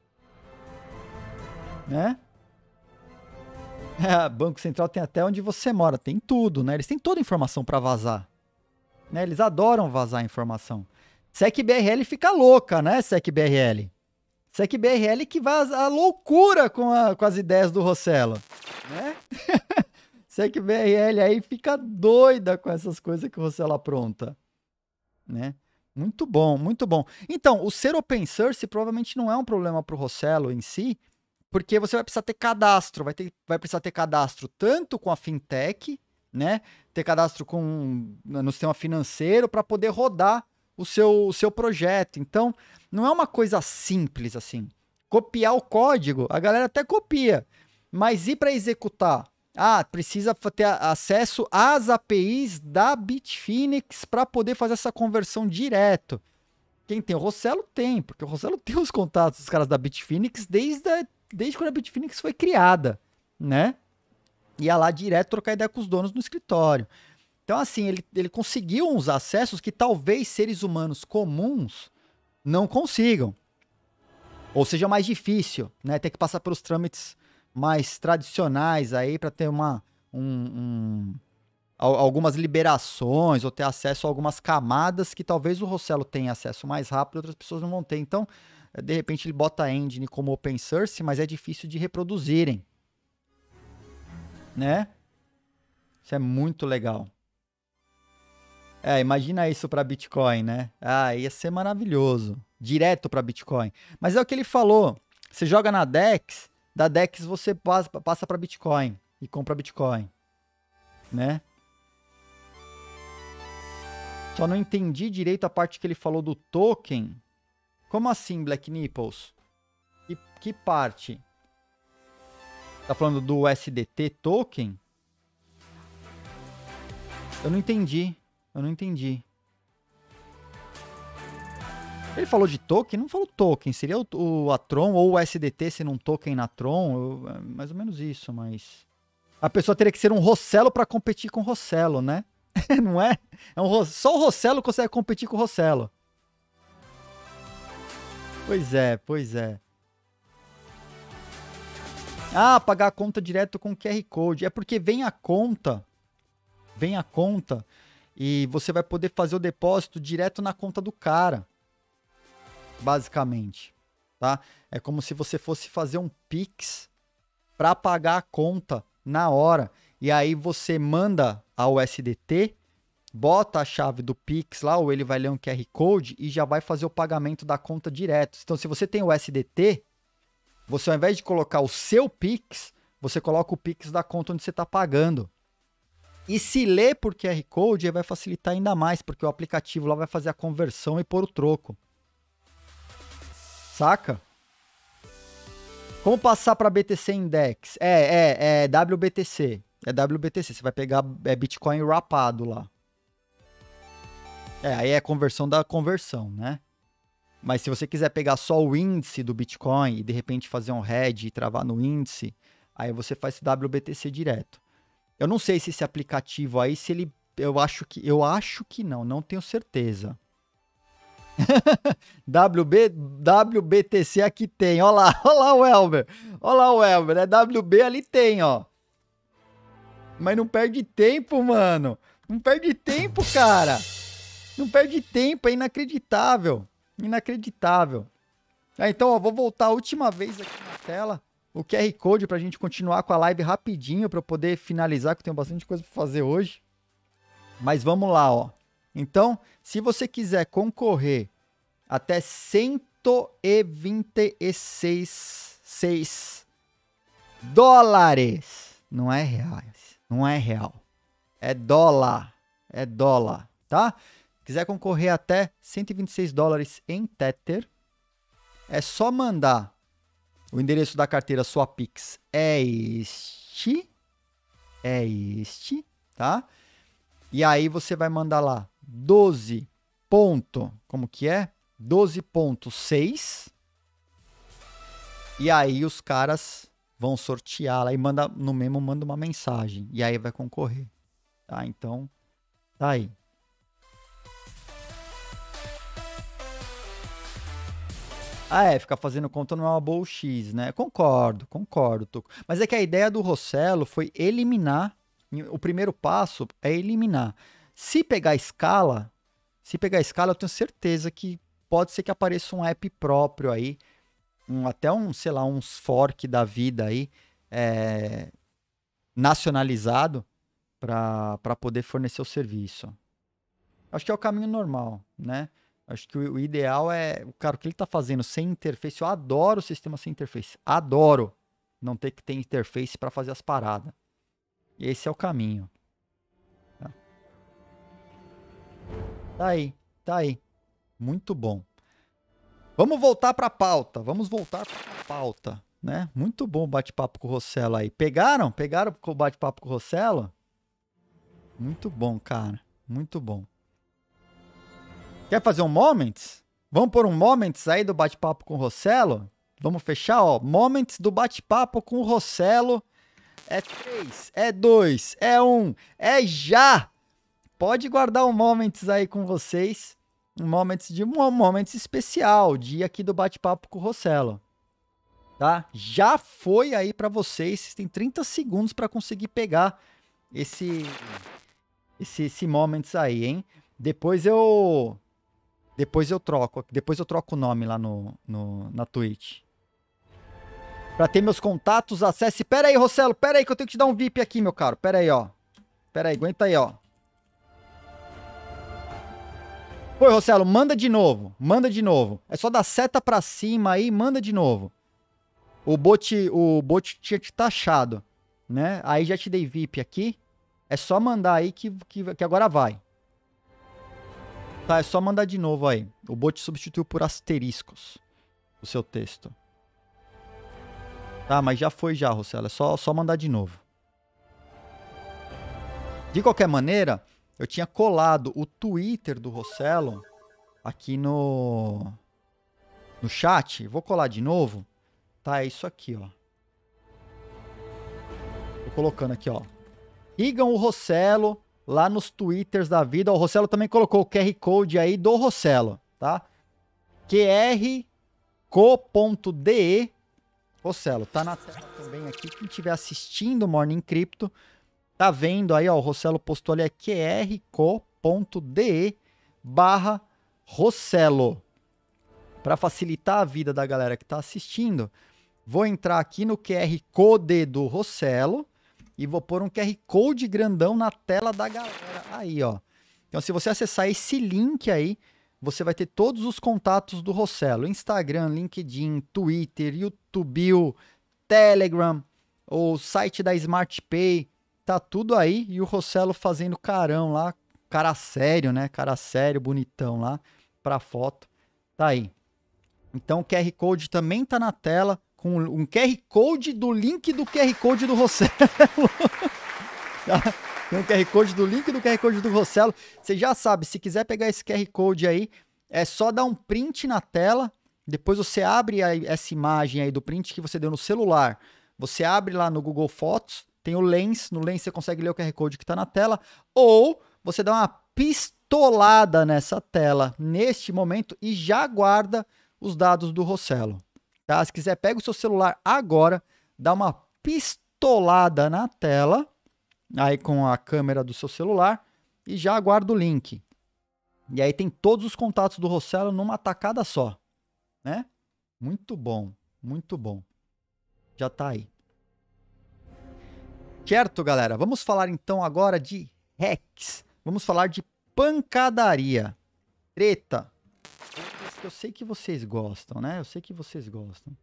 Speaker 1: Né? Banco Central tem até onde você mora, tem tudo, né? Eles têm toda a informação para vazar. Né? Eles adoram vazar informação. SecBRL fica louca, né, SecBRL? SecBRL que vai à loucura com as ideias do Rossello, né? SecBRL aí fica doida com essas coisas que o Rossello apronta, né? Muito bom, muito bom. Então, o ser open source provavelmente não é um problema para o Rossello em si, porque você vai precisar ter cadastro, vai precisar ter cadastro tanto com a fintech, né? Ter cadastro no sistema financeiro para poder rodar o seu projeto. Então, não é uma coisa simples assim. Copiar o código, a galera até copia, mas ir para executar? Precisa ter acesso às APIs da Bitfinex para poder fazer essa conversão direto. Quem tem? O Rossello tem, porque o Rossello tem os contatos dos caras da Bitfinex desde quando a Bitfinex foi criada, né? Ia lá direto trocar ideia com os donos no escritório. Então, assim, ele conseguiu uns acessos que talvez seres humanos comuns não consigam. Ou seja, mais difícil, né? Ter que passar pelos trâmites mais tradicionais aí para ter algumas liberações ou ter acesso a algumas camadas que talvez o Rossello tenha acesso mais rápido e outras pessoas não vão ter. Então, de repente ele bota a engine como open source, mas é difícil de reproduzirem, né? Isso é muito legal. Imagina isso para Bitcoin, né? Ia ser maravilhoso. Direto para Bitcoin. Mas é o que ele falou. Você joga na DEX, da DEX você passa para Bitcoin e compra Bitcoin, né? Só não entendi direito a parte que ele falou do token. Como assim, Black Nipples? Que parte? Tá falando do USDT token? Eu não entendi. Ele falou de token? Não falou token. Seria a Tron ou o USDT sendo um token na Tron? Mais ou menos isso, mas... A pessoa teria que ser um Rossello para competir com o Rossello, né? Não é? Só o Rossello consegue competir com o Rossello. Pois é. Pagar a conta direto com QR Code. É porque vem a conta e você vai poder fazer o depósito direto na conta do cara. Basicamente, tá? É como se você fosse fazer um Pix para pagar a conta na hora. E aí você manda a USDT, bota a chave do Pix lá, ou ele vai ler um QR Code e já vai fazer o pagamento da conta direto. Então, se você tem o USDT, você ao invés de colocar o seu Pix, você coloca o Pix da conta onde você está pagando. E se ler por QR Code, vai facilitar ainda mais, porque o aplicativo lá vai fazer a conversão e pôr o troco. Saca? Como passar para BTC Index? É WBTC. É WBTC. Você vai pegar Bitcoin wrappado lá. Aí é a conversão da conversão, né? Mas se você quiser pegar só o índice do Bitcoin e de repente fazer um hedge e travar no índice, aí você faz WBTC direto. Eu não sei se esse aplicativo aí, se ele... Eu acho que não tenho certeza. WBTC aqui tem, olha lá o Elber. É WB ali tem, ó. Mas não perde tempo, mano. Não perde tempo, cara. Não perde tempo, é inacreditável. Então, ó, vou voltar a última vez aqui na tela. O QR Code pra gente continuar com a live rapidinho, pra eu poder finalizar, que eu tenho bastante coisa pra fazer hoje. Mas vamos lá, ó. Então, se você quiser concorrer até 126 dólares, não é reais, não é real, é dólar, tá? Quiser concorrer até 126 dólares em Tether, é só mandar o endereço da carteira, sua Pix é este, tá? E aí você vai mandar lá 12 como que é? 12.6. E aí os caras vão sortear lá e manda uma mensagem. E aí vai concorrer. Tá? Então, tá aí. Ficar fazendo conta não é uma boa X, né? Concordo, Tuco. Mas é que a ideia do Rossello foi eliminar. O primeiro passo é eliminar. Se pegar escala, eu tenho certeza que pode ser que apareça um app próprio aí, até sei lá, uns fork da vida aí, nacionalizado para poder fornecer o serviço. Acho que é o caminho normal, né? Acho que o ideal é, cara, o que ele tá fazendo sem interface. Eu adoro o sistema sem interface. Adoro não ter que ter interface para fazer as paradas. E esse é o caminho. Tá aí. Muito bom. Vamos voltar para a pauta. Né? Muito bom o bate-papo com o Rossello aí. Pegaram o bate-papo com o Rossello? Muito bom, cara. Muito bom. Quer fazer um Moments? Vamos pôr um Moments aí do bate-papo com o Rossello? Vamos fechar, ó. Moments do bate-papo com o Rossello. É 3, é 2, é 1, é já! Pode guardar um Moments aí com vocês. Um Moments especial. Dia aqui do bate-papo com o Rossello. Tá? Já foi aí pra vocês. Vocês têm 30 segundos pra conseguir pegar esse Moments aí, hein? Depois eu troco o nome lá na Twitch. Pra ter meus contatos, acesse... Pera aí, Rossello, pera aí que eu tenho que te dar um VIP aqui, meu caro. Pera aí, ó. Pera aí, aguenta aí, ó. Foi, Rossello, manda de novo. É só dar seta pra cima aí, manda de novo. O bot tinha te taxado, né? Aí já te dei VIP aqui. É só mandar aí que agora vai. Tá, é só mandar de novo aí. O bot substituiu por asteriscos o seu texto. Tá, mas já foi já, Rossello. É só mandar de novo. De qualquer maneira, eu tinha colado o Twitter do Rossello aqui no chat. Vou colar de novo. Tá, é isso aqui, ó. Tô colocando aqui, ó. Sigam o Rossello lá nos Twitters da vida. O Rossello também colocou o QR Code aí do Rossello, tá? qr.co.de Rossello, tá na tela também aqui. Quem estiver assistindo o Morning Crypto, tá vendo aí, ó, o Rossello postou ali, é qr.co.de/Rossello. Para facilitar a vida da galera que tá assistindo, vou entrar aqui no QR Code do Rossello e vou pôr um QR Code grandão na tela da galera. Aí, ó. Então, se você acessar esse link aí, você vai ter todos os contatos do Rossello. Instagram, LinkedIn, Twitter, YouTube, Telegram, o site da SmartPay. Tá tudo aí. E o Rossello fazendo carão lá. Cara sério, né? Cara sério, bonitão lá. Pra foto. Tá aí. Então o QR Code também tá na tela. Com um QR Code do link do QR Code do Rossello. Tá? Tem um QR Code do link do QR Code do Rossello. Você já sabe, se quiser pegar esse QR Code aí, é só dar um print na tela. Depois você abre essa imagem aí do print que você deu no celular. Você abre lá no Google Fotos, tem o Lens. No Lens você consegue ler o QR Code que está na tela. Ou você dá uma pistolada nessa tela neste momento e já guarda os dados do Rossello. Tá? Se quiser, pega o seu celular agora, dá uma pistolada na tela, aí com a câmera do seu celular, e já aguarda o link. E aí tem todos os contatos do Rossello numa tacada só, né? Muito bom, muito bom. Já tá aí. Certo, galera? Vamos falar então agora de hacks. Vamos falar de pancadaria. Treta. Eu sei que vocês gostam, né? Eu sei que vocês gostam.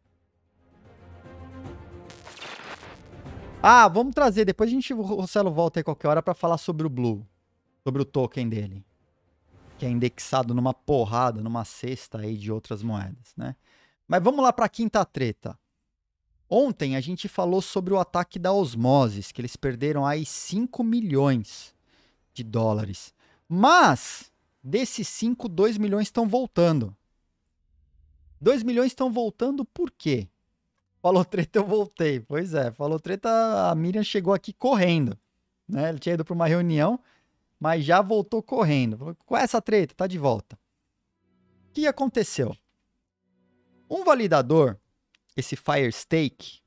Speaker 1: Ah, vamos trazer. Depois o Rossello volta aí qualquer hora para falar sobre o Blue. Sobre o token dele. Que é indexado numa porrada, numa cesta aí de outras moedas, né? Mas vamos lá para a quinta treta. Ontem a gente falou sobre o ataque da Osmosis, que eles perderam aí 5 milhões de dólares. Mas Desses 5, 2 milhões estão voltando. 2 milhões estão voltando por quê? Falou treta, eu voltei. Pois é, falou treta, a Miriam chegou aqui correndo, né? Ele tinha ido para uma reunião, mas já voltou correndo. Falou, qual é essa treta? Tá de volta. O que aconteceu? Um validador, esse Firestake,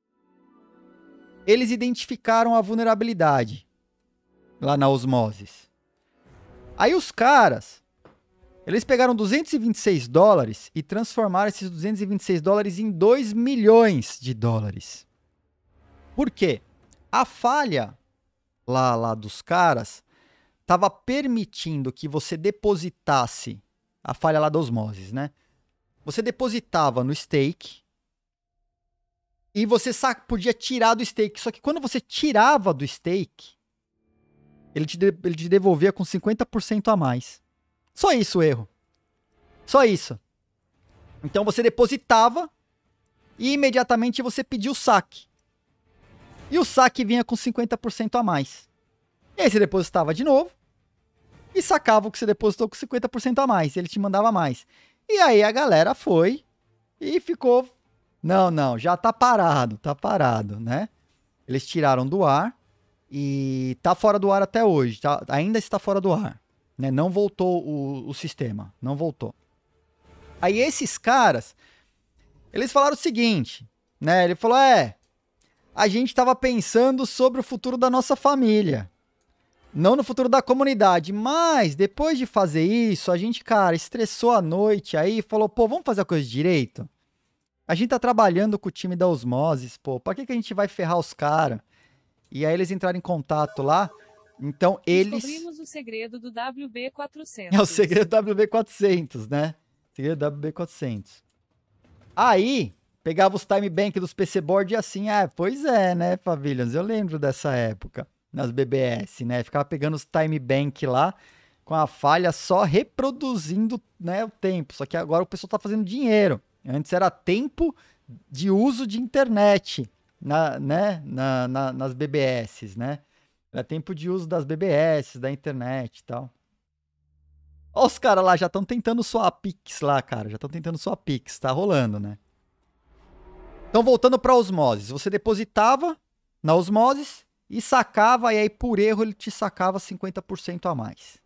Speaker 1: eles identificaram a vulnerabilidade lá na Osmosis. Aí os caras, eles pegaram $226 e transformaram esses $226 em 2 milhões de dólares. Por quê? A falha lá dos caras estava permitindo que você depositasse, a falha lá da Osmosis, né? Você depositava no stake e você podia tirar do stake. Só que quando você tirava do stake, ele te devolvia com 50% a mais. Só isso o erro. Só isso. Então você depositava e imediatamente você pedia o saque. E o saque vinha com 50% a mais. E aí você depositava de novo e sacava o que você depositou com 50% a mais. Ele te mandava mais. E aí a galera foi e ficou... Não, já tá parado, né? Eles tiraram do ar e tá fora do ar até hoje. Ainda está fora do ar. Né? Não voltou o sistema. Não voltou. Aí esses caras, eles falaram o seguinte, né? Ele falou, a gente tava pensando sobre o futuro da nossa família. Não no futuro da comunidade. Mas, depois de fazer isso, a gente, cara, estressou a noite aí e falou, pô, vamos fazer a coisa direito? A gente tá trabalhando com o time da Osmosis, pô. Pra que a gente vai ferrar os caras? E aí eles entraram em contato lá. Então eles...
Speaker 2: Descobrimos o segredo do WB400.
Speaker 1: É o segredo do WB400, né? Segredo do WB400. Aí, pegava os time bank dos PC Board e assim, pois é, né, Pavilhons? Eu lembro dessa época, nas BBS, né? Ficava pegando os time bank lá, com a falha só reproduzindo, né, o tempo. Só que agora o pessoal tá fazendo dinheiro. Antes era tempo de uso de internet, nas BBS, né? Era tempo de uso das BBS, da internet e tal. Ó, os caras lá já estão tentando suar Pix lá, cara. Já estão tentando suar Pix. Tá rolando, né? Então, voltando pra Osmosis. Você depositava na Osmosis e sacava, e aí por erro ele te sacava 50% a mais.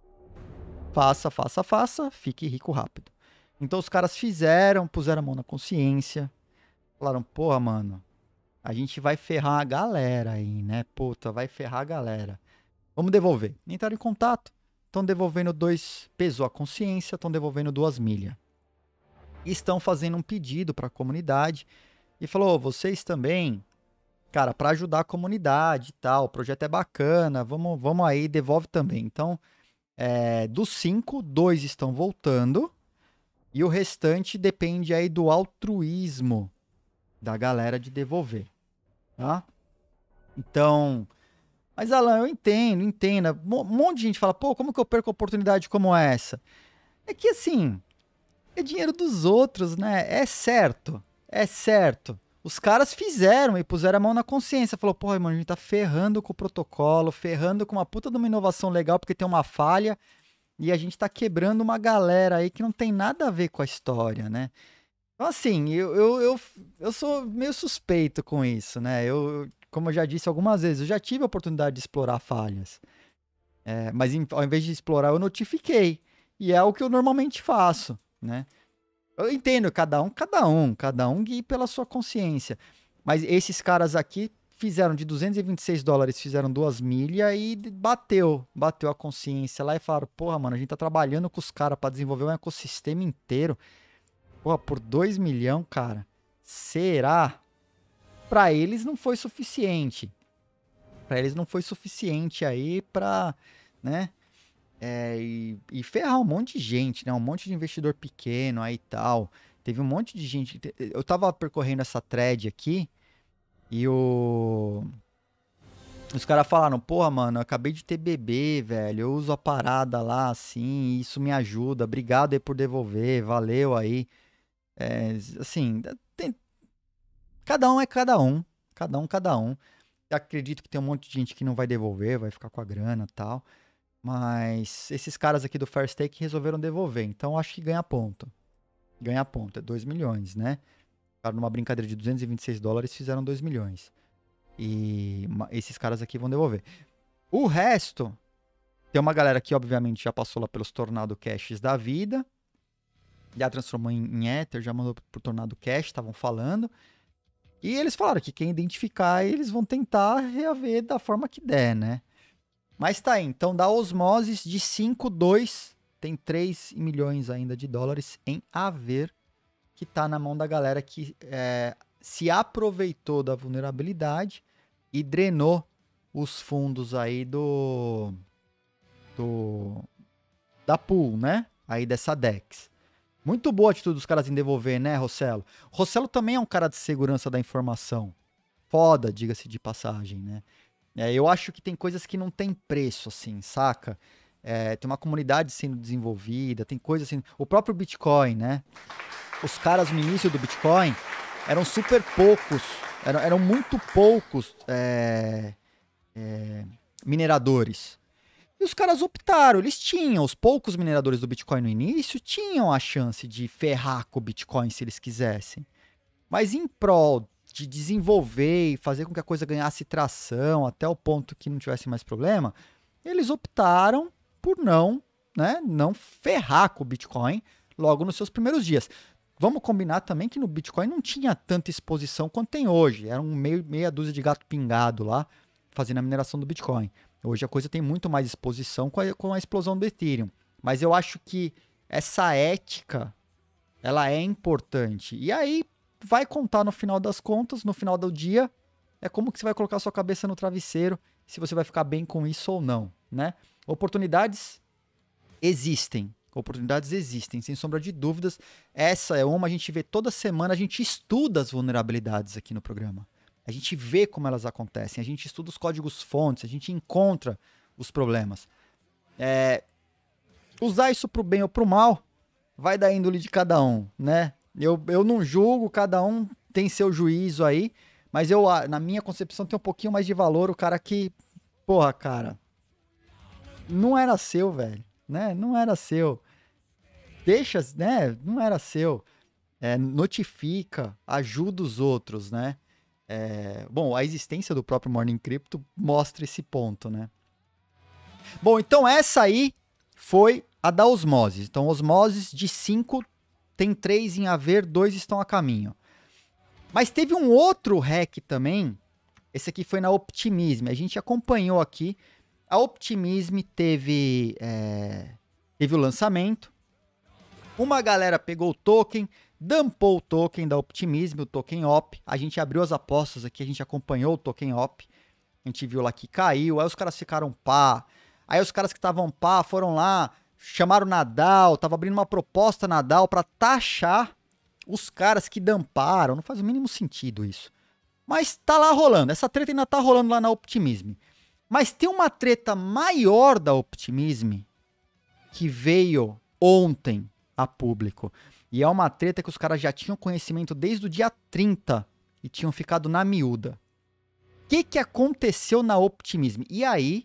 Speaker 1: Faça, fique rico rápido. Então os caras puseram a mão na consciência, falaram, porra, mano, a gente vai ferrar a galera aí, né? Puta, vai ferrar a galera. Vamos devolver. Entraram em contato, estão devolvendo pesou a consciência, estão devolvendo 2 milhas. E estão fazendo um pedido para a comunidade e falou, vocês também, cara, para ajudar a comunidade e tal, o projeto é bacana, vamos aí, devolve também. Então, dos 5, 2 estão voltando. E o restante depende aí do altruísmo da galera de devolver, tá? Então, mas Alan, eu entendo. Um monte de gente fala, pô, como que eu perco oportunidade como essa? É que assim, é dinheiro dos outros, né? É certo. Os caras fizeram e puseram a mão na consciência. Falou, pô, mano, a gente tá ferrando com o protocolo, ferrando com uma puta de uma inovação legal porque tem uma falha. E a gente tá quebrando uma galera aí que não tem nada a ver com a história, né? Então, assim, eu sou meio suspeito com isso, né? Como eu já disse algumas vezes, eu já tive a oportunidade de explorar falhas. Mas ao invés de explorar, eu notifiquei. E é o que eu normalmente faço, né? Eu entendo, cada um guie pela sua consciência. Mas esses caras aqui fizeram de $226, fizeram 2 milhas e bateu a consciência lá e falaram, porra, mano, a gente tá trabalhando com os caras pra desenvolver um ecossistema inteiro. Porra, por 2 milhões, cara, será? Pra eles não foi suficiente. Aí pra, né, e ferrar um monte de gente, né, um monte de investidor pequeno aí e tal. Teve um monte de gente, eu tava percorrendo essa thread aqui, e os caras falaram, porra, mano, eu acabei de ter bebê, velho, eu uso a parada lá, assim, isso me ajuda, obrigado aí por devolver, valeu aí. Assim, cada um é cada um. Eu acredito que tem um monte de gente que não vai devolver, vai ficar com a grana e tal. Mas esses caras aqui do Fair Stake resolveram devolver. Então acho que ganha ponto. Ganha ponto. É 2 milhões, né? Ficaram numa brincadeira de $226, fizeram 2 milhões. E esses caras aqui vão devolver. O resto, tem uma galera que obviamente já passou lá pelos Tornado Caches da vida. Já transformou em Ether, já mandou pro Tornado Cash, estavam falando. E eles falaram que quem identificar, eles vão tentar reaver da forma que der, né? Mas tá aí, então da Osmosis de 5,2, tem 3 milhões ainda de dólares em haver, que tá na mão da galera que se aproveitou da vulnerabilidade e drenou os fundos aí da pool, né? Aí dessa DEX. Muito boa a atitude dos caras em devolver, né, Rossello? Rossello também é um cara de segurança da informação. Foda, diga-se de passagem, né? Eu acho que tem coisas que não tem preço, assim, saca? Tem uma comunidade sendo desenvolvida, tem coisas assim... O próprio Bitcoin, né? Os caras no início do Bitcoin eram super poucos, eram muito poucos mineradores. E os caras optaram, eles tinham, os poucos mineradores do Bitcoin no início tinham a chance de ferrar com o Bitcoin se eles quisessem. Mas em prol de desenvolver e fazer com que a coisa ganhasse tração até o ponto que não tivesse mais problema, eles optaram por não ferrar com o Bitcoin logo nos seus primeiros dias. Vamos combinar também que no Bitcoin não tinha tanta exposição quanto tem hoje. Era meia dúzia de gato pingado lá fazendo a mineração do Bitcoin. Hoje a coisa tem muito mais exposição com a explosão do Ethereum. Mas eu acho que essa ética, ela é importante. E aí vai contar no final das contas, no final do dia, é como que você vai colocar a sua cabeça no travesseiro, se você vai ficar bem com isso ou não, né? Oportunidades existem, sem sombra de dúvidas. Essa é uma, a gente vê toda semana, a gente estuda as vulnerabilidades aqui no programa. A gente vê como elas acontecem, a gente estuda os códigos-fontes, a gente encontra os problemas. Usar isso pro bem ou pro mal, vai da índole de cada um, né? Eu não julgo, cada um tem seu juízo aí, mas na minha concepção, tem um pouquinho mais de valor o cara que, porra, cara, não era seu, velho, né? Não era seu. Deixa, né? Não era seu. Notifica, ajuda os outros, né? Bom, a existência do próprio Morning Crypto mostra esse ponto, né? Bom, então essa aí foi a da Osmosis. Então, Osmosis de 5, tem 3 em haver, 2 estão a caminho. Mas teve um outro hack também. Esse aqui foi na Optimism. A gente acompanhou aqui. A Optimism teve o lançamento. Uma galera pegou o token, dumpou o token da Optimism, o token OP. A gente abriu as apostas aqui, a gente acompanhou o token OP. A gente viu lá que caiu. Aí os caras ficaram pá. Aí os caras que estavam pá foram lá, chamaram o Nadal, tava abrindo uma proposta Nadal para taxar os caras que dumparam. Não faz o mínimo sentido isso. Mas tá lá rolando. Essa treta ainda tá rolando lá na Optimism. Mas tem uma treta maior da Optimism que veio ontem a público. E é uma treta que os caras já tinham conhecimento desde o dia 30 e tinham ficado na miúda. O que aconteceu na Optimism? E aí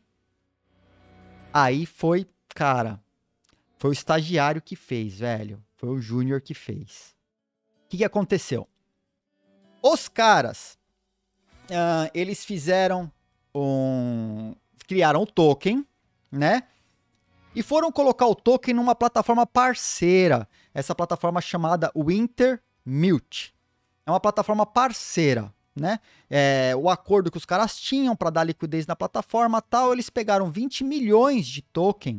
Speaker 1: foi, cara, foi o estagiário que fez, velho. Foi o Júnior que fez. O que aconteceu? Os caras, eles criaram o token, né? E foram colocar o token numa plataforma parceira. Essa plataforma chamada Wintermute. É uma plataforma parceira, né? O acordo que os caras tinham para dar liquidez na plataforma tal, eles pegaram 20 milhões de token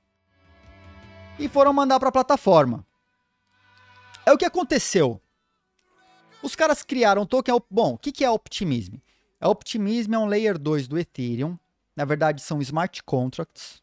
Speaker 1: e foram mandar para a plataforma. O que aconteceu? Os caras criaram o token. Bom, o que é a Optimism? A Optimism é um Layer 2 do Ethereum. Na verdade, são smart contracts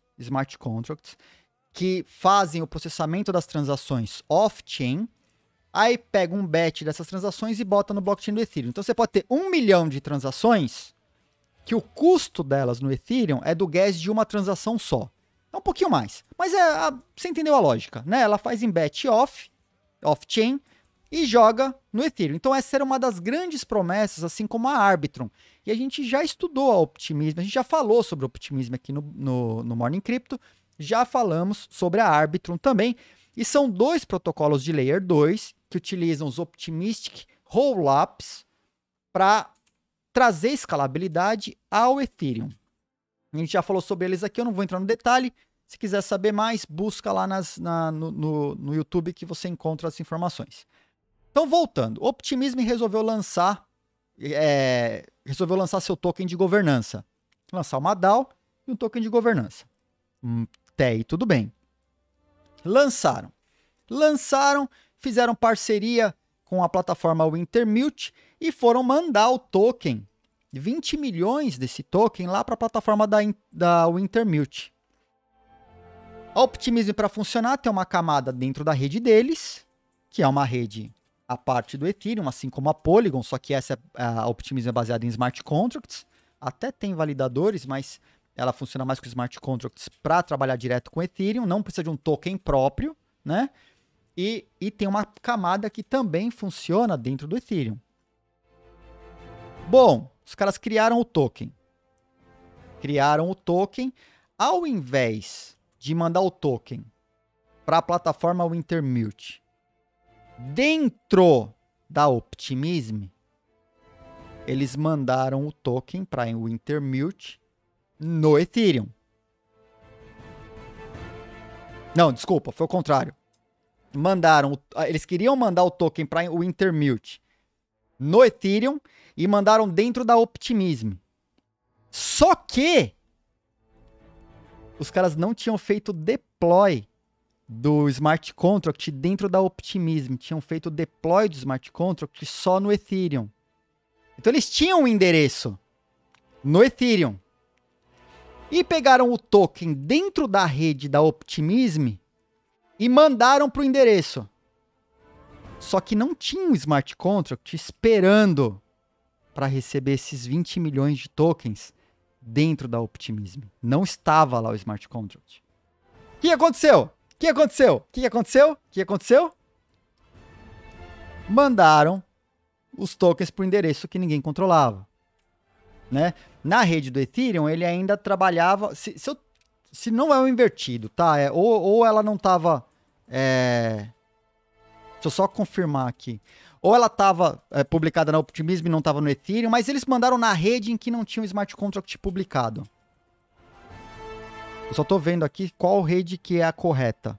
Speaker 1: que fazem o processamento das transações off-chain. Aí pega um batch dessas transações e bota no blockchain do Ethereum. Então você pode ter 1 milhão de transações que o custo delas no Ethereum é do gas de uma transação só. É um pouquinho mais. Mas você entendeu a lógica, né? Ela faz em batch off-chain. e joga no Ethereum. Então essa era uma das grandes promessas, assim como a Arbitrum. E a gente já estudou a Optimism, a gente já falou sobre o Optimism aqui no Morning Crypto, já falamos sobre a Arbitrum também. E são 2 protocolos de Layer 2 que utilizam os Optimistic Rollups para trazer escalabilidade ao Ethereum. A gente já falou sobre eles aqui, eu não vou entrar no detalhe. Se quiser saber mais, busca lá no YouTube que você encontra as informações. Então, voltando, o Optimism resolveu lançar seu token de governança. Lançar uma DAO e um token de governança. Até aí tudo bem. Lançaram, fizeram parceria com a plataforma Wintermute e foram mandar o token, 20 milhões desse token, lá para a plataforma da Wintermute. A Optimism, para funcionar, tem uma camada dentro da rede deles, que é uma rede à parte do Ethereum, assim como a Polygon, só que a Optimism é baseada em smart contracts. Até tem validadores, mas ela funciona mais com smart contracts para trabalhar direto com o Ethereum, não precisa de um token próprio, né? E tem uma camada que também funciona dentro do Ethereum. Bom, os caras criaram o token. Ao invés de mandar o token para a plataforma Wintermute dentro da Optimism, eles mandaram o token para o Wintermute no Ethereum. Não, desculpa, foi o contrário. Eles queriam mandar o token para o Wintermute no Ethereum e mandaram dentro da Optimism. Só que os caras não tinham feito deploy do smart contract dentro da Optimism. Tinham feito deploy do smart contract só no Ethereum. Então eles tinham um endereço no Ethereum. E pegaram o token dentro da rede da Optimism e mandaram para o endereço. Só que não tinha um smart contract esperando para receber esses 20 milhões de tokens dentro da Optimism. Não estava lá o smart contract. O que aconteceu? Mandaram os tokens para o endereço que ninguém controlava. Né? Na rede do Ethereum, ele ainda trabalhava... Se não é o invertido, tá? Ou ela não estava... Deixa eu só confirmar aqui. Ou ela estava publicada na Optimism e não estava no Ethereum, mas eles mandaram na rede em que não tinha um smart contract publicado. Eu só estou vendo aqui qual rede que é a correta.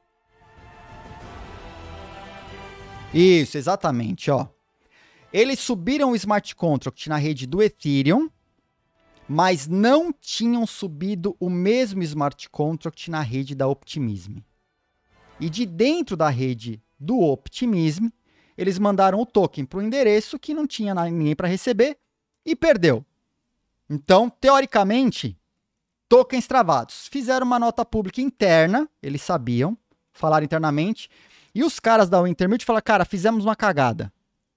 Speaker 1: Isso, exatamente, ó. Eles subiram o smart contract na rede do Ethereum, mas não tinham subido o mesmo smart contract na rede da Optimism. E de dentro da rede do Optimism, eles mandaram o token para o endereço que não tinha ninguém para receber e perdeu. Então, teoricamente, tokens travados. Fizeram uma nota pública interna, eles sabiam, falaram internamente, e os caras da Wintermute falaram, cara, fizemos uma cagada.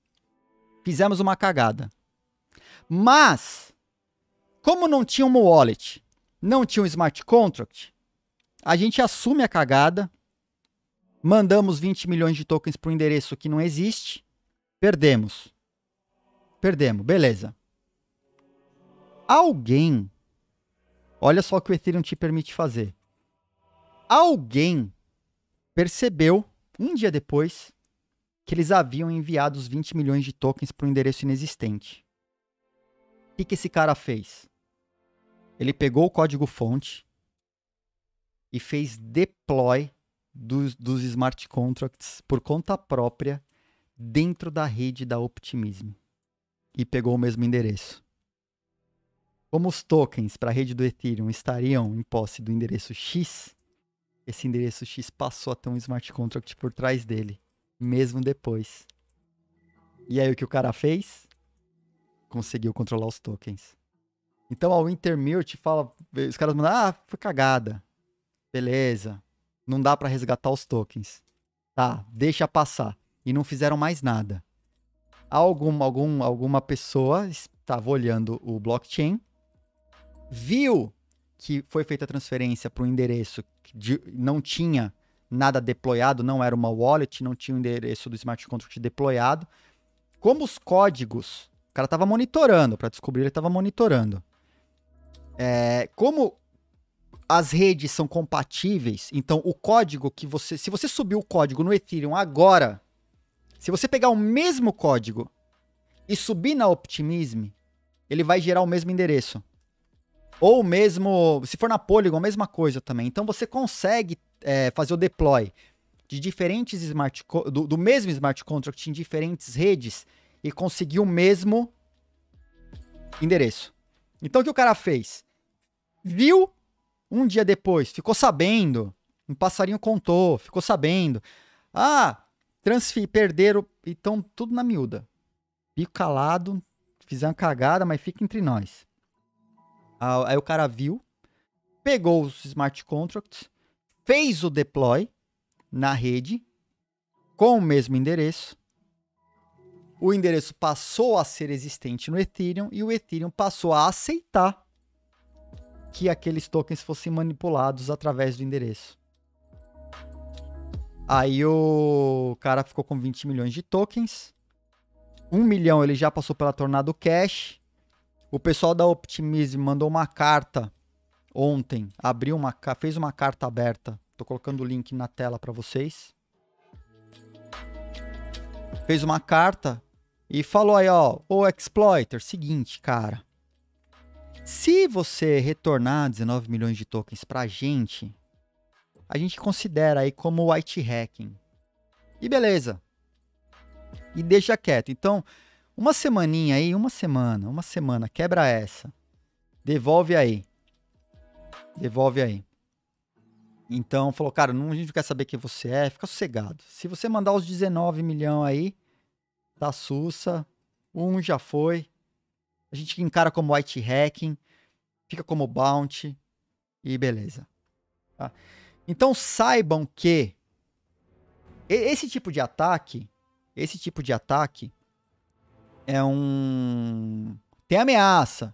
Speaker 1: Mas, como não tinha uma wallet, não tinha um smart contract, a gente assume a cagada, mandamos 20 milhões de tokens para um endereço que não existe, perdemos, beleza. Alguém, olha só o que o Ethereum te permite fazer. Alguém percebeu, um dia depois, que eles haviam enviado os 20 milhões de tokens para um endereço inexistente. O que esse cara fez? Ele pegou o código-fonte e fez deploy dos smart contracts por conta própria dentro da rede da Optimism. E pegou o mesmo endereço. Como os tokens para a rede do Ethereum estariam em posse do endereço X, esse endereço X passou a ter um smart contract por trás dele, mesmo depois. E aí o que o cara fez? Conseguiu controlar os tokens. Então a Wintermute fala, os caras mandam, foi cagada. Beleza. Não dá para resgatar os tokens. Tá, deixa passar. E não fizeram mais nada. Alguma pessoa estava olhando o blockchain, viu que foi feita a transferência para um endereço que não tinha nada deployado, não era uma wallet, não tinha o endereço do smart contract deployado. Como os códigos, o cara estava monitorando, para descobrir, ele estava monitorando. Como as redes são compatíveis, então o código que se você subir o código no Ethereum agora, se você pegar o mesmo código e subir na Optimism, ele vai gerar o mesmo endereço. Ou mesmo, se for na Polygon, a mesma coisa também. Então você consegue fazer o deploy de diferentes do mesmo smart contract em diferentes redes e conseguir o mesmo endereço. Então o que o cara fez? Viu, um dia depois, ficou sabendo, um passarinho contou, ficou sabendo. Perderam, então tudo na miúda. Fico calado, fizeram cagada, mas fica entre nós. Aí o cara viu, pegou os smart contracts, fez o deploy na rede com o mesmo endereço. O endereço passou a ser existente no Ethereum e o Ethereum passou a aceitar que aqueles tokens fossem manipulados através do endereço. Aí o cara ficou com 20 milhões de tokens. 1 milhão ele já passou pela Tornado Cash. O pessoal da Optimism mandou uma carta ontem. Fez uma carta aberta. Tô colocando o link na tela para vocês. Fez uma carta e falou aí, ó, ô Exploiter, seguinte, cara. Se você retornar 19 milhões de tokens pra gente, a gente considera aí como white hacking. E beleza. E deixa quieto. Então, uma semaninha aí, uma semana, quebra essa. Devolve aí. Então, falou, cara, a gente não quer saber quem você é, fica sossegado. Se você mandar os 19 milhões aí, tá sussa, já foi. A gente encara como white hacking, fica como bounty e beleza. Tá? Então saibam que esse tipo de ataque é tem ameaça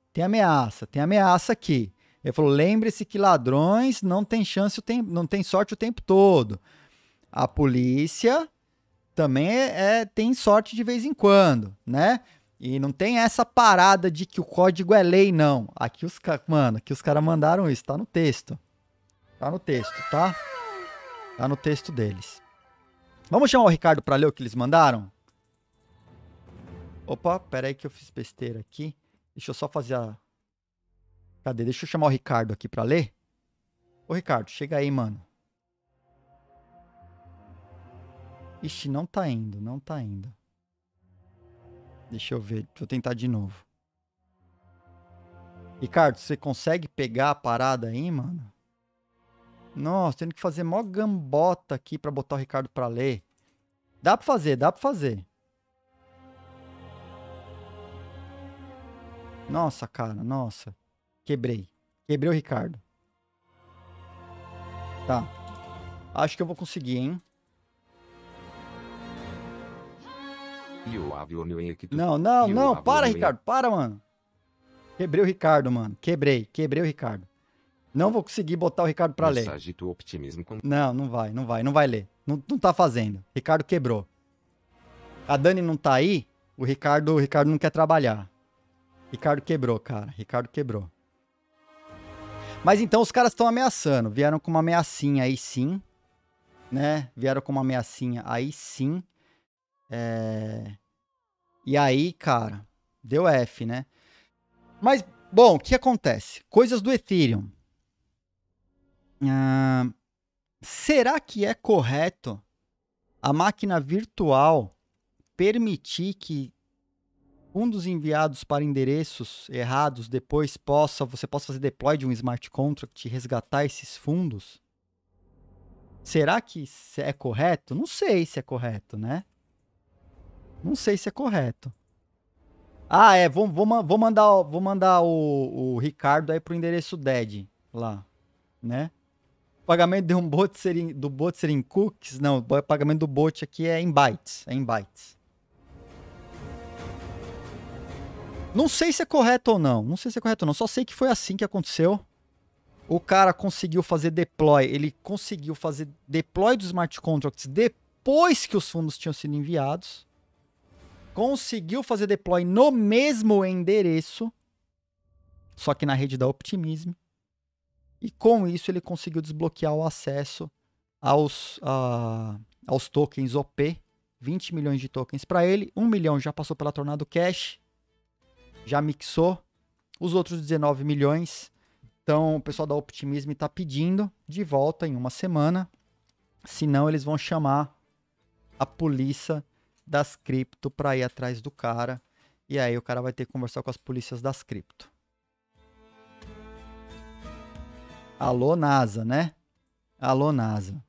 Speaker 1: aqui. Ele falou, lembre-se que ladrões não tem não tem sorte o tempo todo. A polícia também tem sorte de vez em quando, né? E não tem essa parada de que o código é lei, não. Aqui os caras mandaram isso, tá no texto. Tá no texto, tá? Tá no texto deles. Vamos chamar o Ricardo pra ler o que eles mandaram? Opa, pera aí que eu fiz besteira aqui. Deixa eu só fazer a... Cadê? Deixa eu chamar o Ricardo aqui pra ler. Ô, Ricardo, chega aí, mano. Ixi, não tá indo. Deixa eu ver, deixa eu tentar de novo. Ricardo, você consegue pegar a parada aí, mano? Nossa, tendo que fazer mó gambota aqui pra botar o Ricardo pra ler. Dá pra fazer. Nossa, cara, nossa. Quebrei o Ricardo. Tá. Acho que eu vou conseguir, hein? Não, para, Ricardo, para, mano. Quebrei o Ricardo, mano. Quebrei o Ricardo. Não vou conseguir botar o Ricardo pra ler. Não vai ler. Não tá fazendo. Ricardo quebrou. A Dani não tá aí, o Ricardo não quer trabalhar. Ricardo quebrou, cara. Mas então os caras estão ameaçando. Vieram com uma ameaçinha aí sim. Né? E aí, cara, deu F, né? Mas, bom, o que acontece? Coisas do Ethereum. Será que é correto a máquina virtual permitir que fundos enviados para endereços errados depois você possa fazer deploy de um smart contract e resgatar esses fundos? Será que é correto? Não sei se é correto, né? Vou mandar o Ricardo aí pro endereço DED lá, né? O pagamento do bot ser em cookies? Não, o pagamento do bot aqui é em bytes. Não sei se é correto ou não. Só sei que foi assim que aconteceu. O cara conseguiu fazer deploy. Ele conseguiu fazer deploy dos smart contracts depois que os fundos tinham sido enviados. Conseguiu fazer deploy no mesmo endereço, só que na rede da Optimism. E com isso ele conseguiu desbloquear o acesso aos tokens OP. 20 milhões de tokens para ele. 1 milhão já passou pela Tornado Cash. Já mixou. Os outros 19 milhões. Então o pessoal da Optimism está pedindo de volta em uma semana. Senão eles vão chamar a polícia das cripto para ir atrás do cara. E aí o cara vai ter que conversar com as polícias das cripto. Alô, NASA, né? Alô, NASA.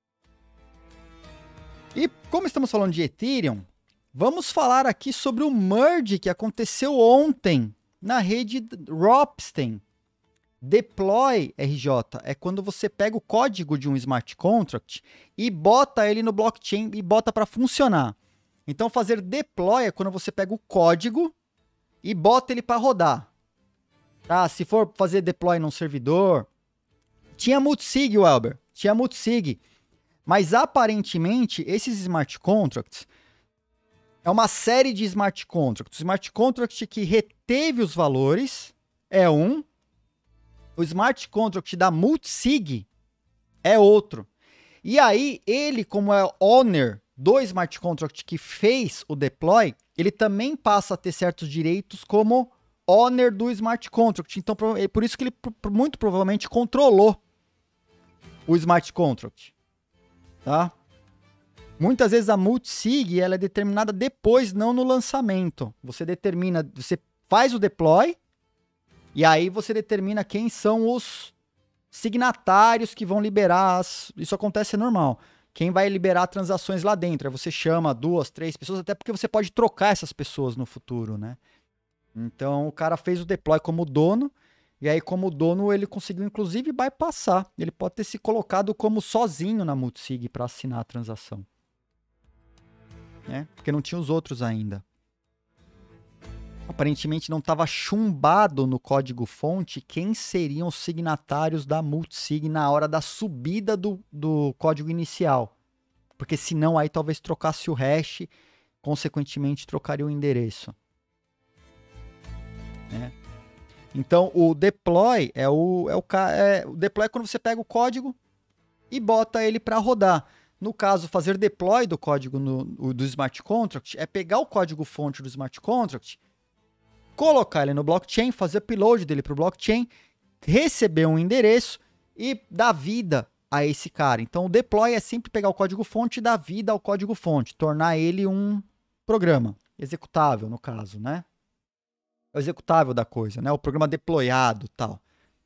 Speaker 1: E como estamos falando de Ethereum, vamos falar aqui sobre o merge que aconteceu ontem na rede Ropsten. Deploy, RJ, é quando você pega o código de um smart contract e bota ele no blockchain e bota para funcionar. Então fazer deploy é quando você pega o código e bota ele para rodar. Tá? Se for fazer deploy num servidor, tinha multisig, Welber, tinha multisig. Mas aparentemente esses smart contracts é uma série de smart contracts. O smart contract que reteve os valores é um. O smart contract da multisig é outro. E aí, ele, como é owner do smart contract que fez o deploy, ele também passa a ter certos direitos como owner do smart contract. Então, é por isso que ele muito provavelmente controlou o smart contract. Tá? Muitas vezes a multisig ela é determinada depois, não no lançamento. Você determina, você faz o deploy, e aí você determina quem são os signatários que vão liberar. Isso acontece normal. Quem vai liberar transações lá dentro. Aí você chama 2, 3 pessoas, até porque você pode trocar essas pessoas no futuro, né? Então o cara fez o deploy como dono, e aí como dono ele conseguiu inclusive bypassar. Ele pode ter se colocado como sozinho na multisig para assinar a transação. Né? Porque não tinha os outros ainda. Aparentemente não estava chumbado no código-fonte quem seriam os signatários da multisig na hora da subida do código inicial. Porque senão aí talvez trocasse o hash, consequentemente trocaria o endereço. Né? Então o deploy o deploy é quando você pega o código e bota ele para rodar. No caso, fazer deploy do código do smart contract é pegar o código-fonte do smart contract, colocar ele no blockchain, fazer upload dele para o blockchain, receber um endereço e dar vida a esse cara. Então, o deploy é sempre pegar o código-fonte e dar vida ao código-fonte, tornar ele um programa executável, no caso, né? É o executável da coisa, né? O programa deployado e tal.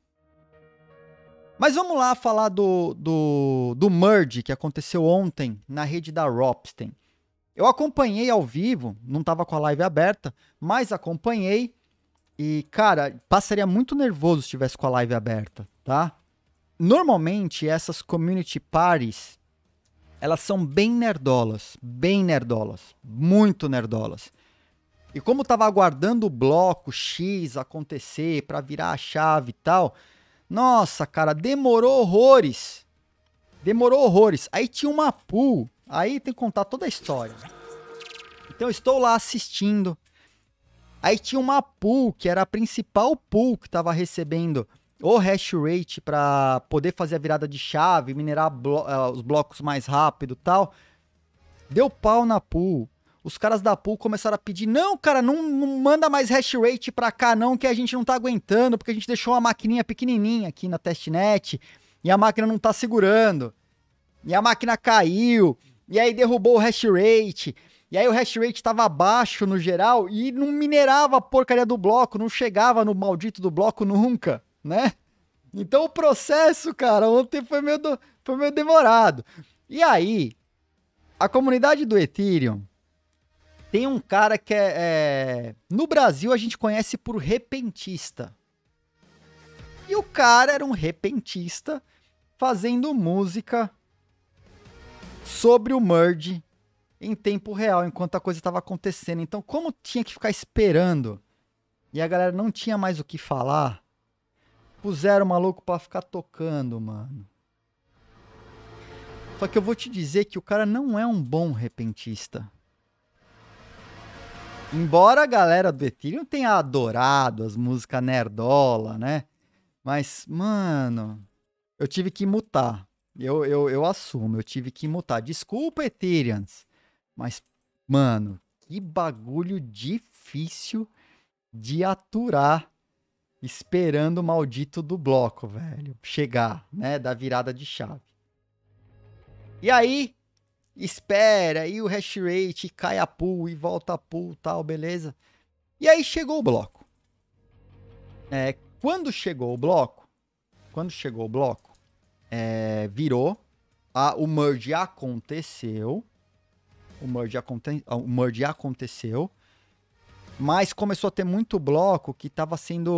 Speaker 1: Mas vamos lá falar do merge que aconteceu ontem na rede da Ropsten. Eu acompanhei ao vivo, não estava com a live aberta, mas acompanhei e, cara, passaria muito nervoso se estivesse com a live aberta, tá? Normalmente, essas community parties, elas são bem nerdolas, muito nerdolas. E como eu tava aguardando o bloco X acontecer para virar a chave e tal, nossa, cara, demorou horrores. Aí tinha uma pool. Aí tem que contar toda a história. Então eu estou lá assistindo. Aí tinha uma pool, que era a principal pool que estava recebendo o hash rate para poder fazer a virada de chave, minerar os blocos mais rápido e tal. Deu pau na pool. Os caras da pool começaram a pedir, não, cara, não manda mais hash rate pra cá não, que a gente não tá aguentando, porque a gente deixou uma maquininha pequenininha aqui na testnet, e a máquina não tá segurando. E a máquina caiu, e aí derrubou o hash rate, e aí o hash rate tava baixo no geral, e não minerava a porcaria do bloco, não chegava no maldito do bloco nunca, né? Então o processo, cara, ontem foi meio demorado. E aí, a comunidade do Ethereum tem um cara que no Brasil a gente conhece por repentista. E o cara era um repentista fazendo música sobre o merge em tempo real, enquanto a coisa estava acontecendo. Então, como tinha que ficar esperando e a galera não tinha mais o que falar, puseram o maluco pra ficar tocando, mano. Só que eu vou te dizer que o cara não é um bom repentista. Embora a galera do Ethereum tenha adorado as músicas nerdola, né? Mas, mano, eu tive que mutar. Eu assumo, eu tive que mutar. Desculpa, Ethereans. Mas, mano, que bagulho difícil de aturar esperando o maldito do bloco, velho, chegar, né? Da virada de chave. E aí, espera, e o hash rate cai a pool e volta a pool, tal, beleza? E aí chegou o bloco. Quando chegou o bloco, virou, o merge aconteceu, o merge aconteceu, mas começou a ter muito bloco que estava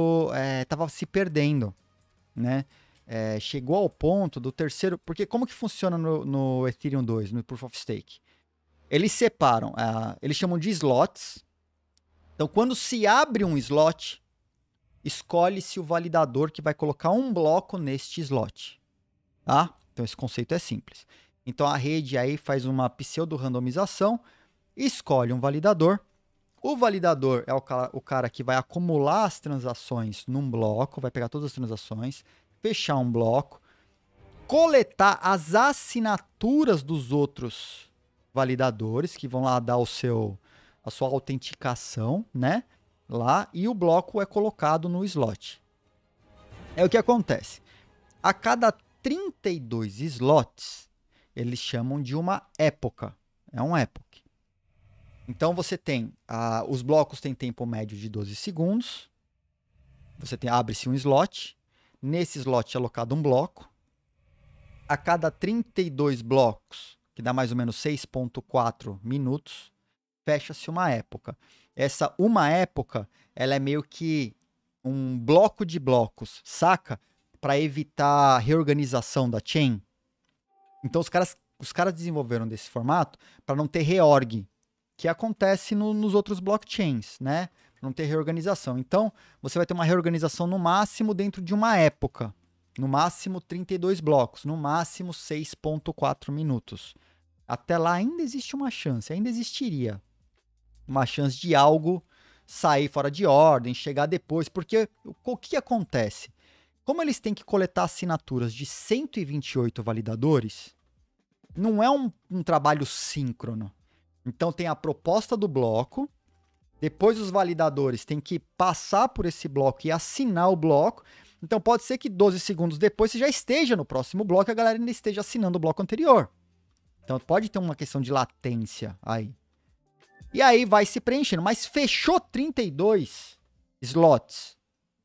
Speaker 1: se perdendo, né? Chegou ao ponto do terceiro... Porque como que funciona no Ethereum 2, no Proof of Stake? Eles separam, eles chamam de slots. Então, quando se abre um slot, escolhe-se o validador que vai colocar um bloco neste slot. Tá? Então, esse conceito é simples. Então, a rede aí faz uma pseudo-randomização, escolhe um validador. O validador é o cara que vai acumular as transações num bloco, vai pegar todas as transações, fechar um bloco, coletar as assinaturas dos outros validadores que vão lá dar a sua autenticação, né? Lá, e o bloco é colocado no slot. É o que acontece. A cada 32 slots, eles chamam de uma época. É um epoch. Então você tem, os blocos têm tempo médio de 12 segundos. Abre-se um slot. Nesse slot é alocado um bloco. A cada 32 blocos, que dá mais ou menos 6,4 minutos, fecha-se uma época. Essa uma época, ela é meio que um bloco de blocos, saca? Para evitar a reorganização da chain. Então os caras desenvolveram desse formato para não ter reorg, que acontece nos outros blockchains, né? Não ter reorganização. Então, você vai ter uma reorganização no máximo dentro de uma época. No máximo 32 blocos. No máximo 6,4 minutos. Até lá ainda existe uma chance. Ainda existiria uma chance de algo sair fora de ordem, chegar depois. Porque o que acontece? Como eles têm que coletar assinaturas de 128 validadores, não é um trabalho síncrono. Então, tem a proposta do bloco. Depois os validadores têm que passar por esse bloco e assinar o bloco. Então pode ser que 12 segundos depois você já esteja no próximo bloco e a galera ainda esteja assinando o bloco anterior. Então pode ter uma questão de latência aí. E aí vai se preenchendo. Mas fechou 32 slots.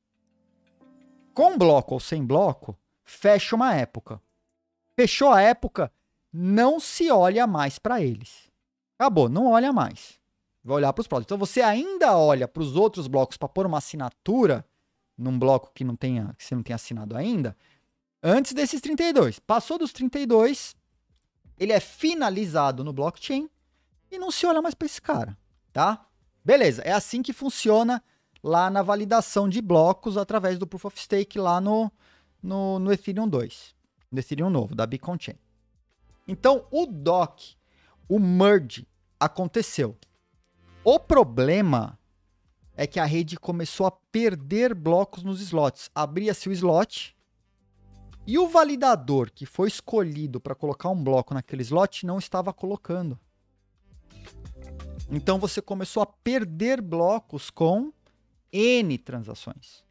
Speaker 1: Com bloco ou sem bloco, fecha uma época. Fechou a época, não se olha mais para eles. Acabou, não olha mais. Vai olhar para os próximos. Então você ainda olha para os outros blocos para pôr uma assinatura num bloco que você não tenha assinado ainda, antes desses 32. Passou dos 32, ele é finalizado no blockchain e não se olha mais para esse cara, tá? Beleza, é assim que funciona lá na validação de blocos através do Proof of Stake lá no Ethereum 2, no Ethereum novo, da Beacon Chain. Então, o DOC, o merge, aconteceu. O problema é que a rede começou a perder blocos nos slots. Abria-se o slot e o validador que foi escolhido para colocar um bloco naquele slot não estava colocando. Então você começou a perder blocos com N transações.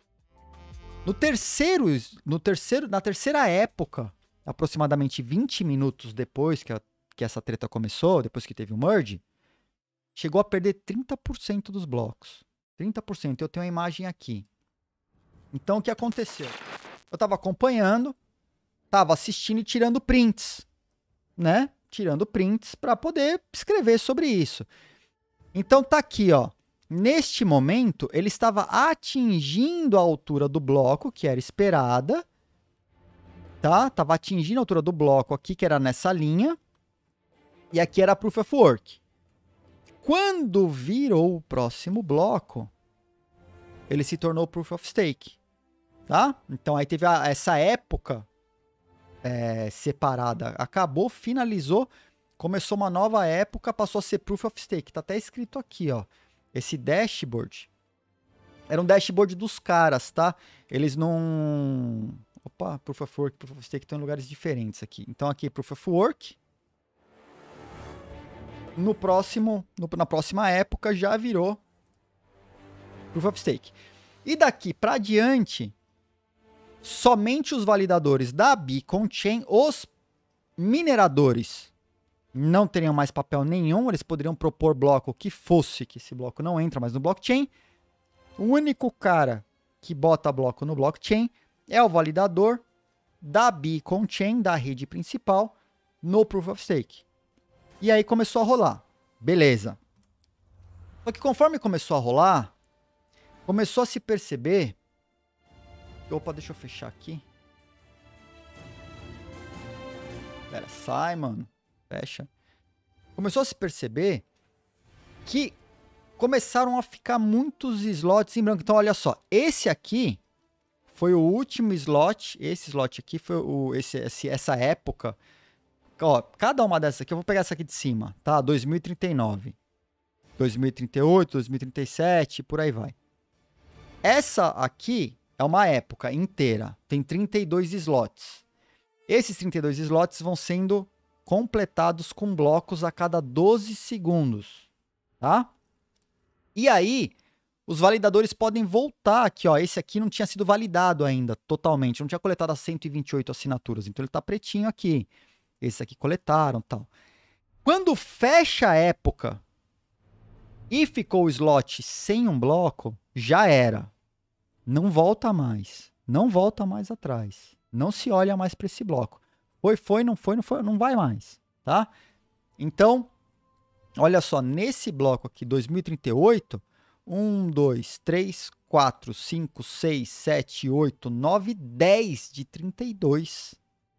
Speaker 1: Na terceira época, aproximadamente 20 minutos depois que essa treta começou, depois que teve o merge, chegou a perder 30% dos blocos. 30%. Eu tenho a imagem aqui. Então, o que aconteceu? Eu estava acompanhando, estava assistindo e tirando prints, né? Tirando prints para poder escrever sobre isso. Então, tá aqui, ó. Neste momento, ele estava atingindo a altura do bloco, que era esperada. Tá? Estava atingindo a altura do bloco aqui, que era nessa linha. E aqui era a Proof of Work. Quando virou o próximo bloco, ele se tornou Proof of Stake. tá? Então aí teve essa época separada. Acabou, finalizou, começou uma nova época, passou a ser Proof of Stake. Tá até escrito aqui, ó. Esse dashboard era um dashboard dos caras, tá? Eles não... Opa, Proof of Work, Proof of Stake estão em lugares diferentes aqui. Então aqui, Proof of Work. Na próxima época já virou Proof of Stake. E daqui para diante, somente os validadores da Beacon Chain, os mineradores, não teriam mais papel nenhum. Eles poderiam propor bloco que fosse, que esse bloco não entra mais no blockchain. O único cara que bota bloco no blockchain é o validador da Beacon Chain, da rede principal, no Proof of Stake. E aí começou a rolar. Beleza. Só que conforme começou a rolar, começou a se perceber... Opa, deixa eu fechar aqui. Pera, sai, mano. Fecha. Começou a se perceber que começaram a ficar muitos slots em branco. Então, olha só. Esse aqui foi o último slot. Esse slot aqui foi essa época. Ó, cada uma dessas aqui, eu vou pegar essa aqui de cima, tá? 2039. 2038, 2037, por aí vai. Essa aqui é uma época inteira. Tem 32 slots. Esses 32 slots vão sendo completados com blocos a cada 12 segundos, tá? E aí, os validadores podem voltar aqui, ó. Esse aqui não tinha sido validado ainda totalmente. Não tinha coletado as 128 assinaturas. Então, ele tá pretinho aqui. Esse aqui coletaram, tal. Quando fecha a época e ficou o slot sem um bloco, já era. Não volta mais. Não volta mais atrás. Não se olha mais para esse bloco. Foi, não foi, não vai mais, tá? Então, olha só, nesse bloco aqui, 2038, 1, 2, 3, 4, 5, 6, 7, 8, 9, 10 de 32.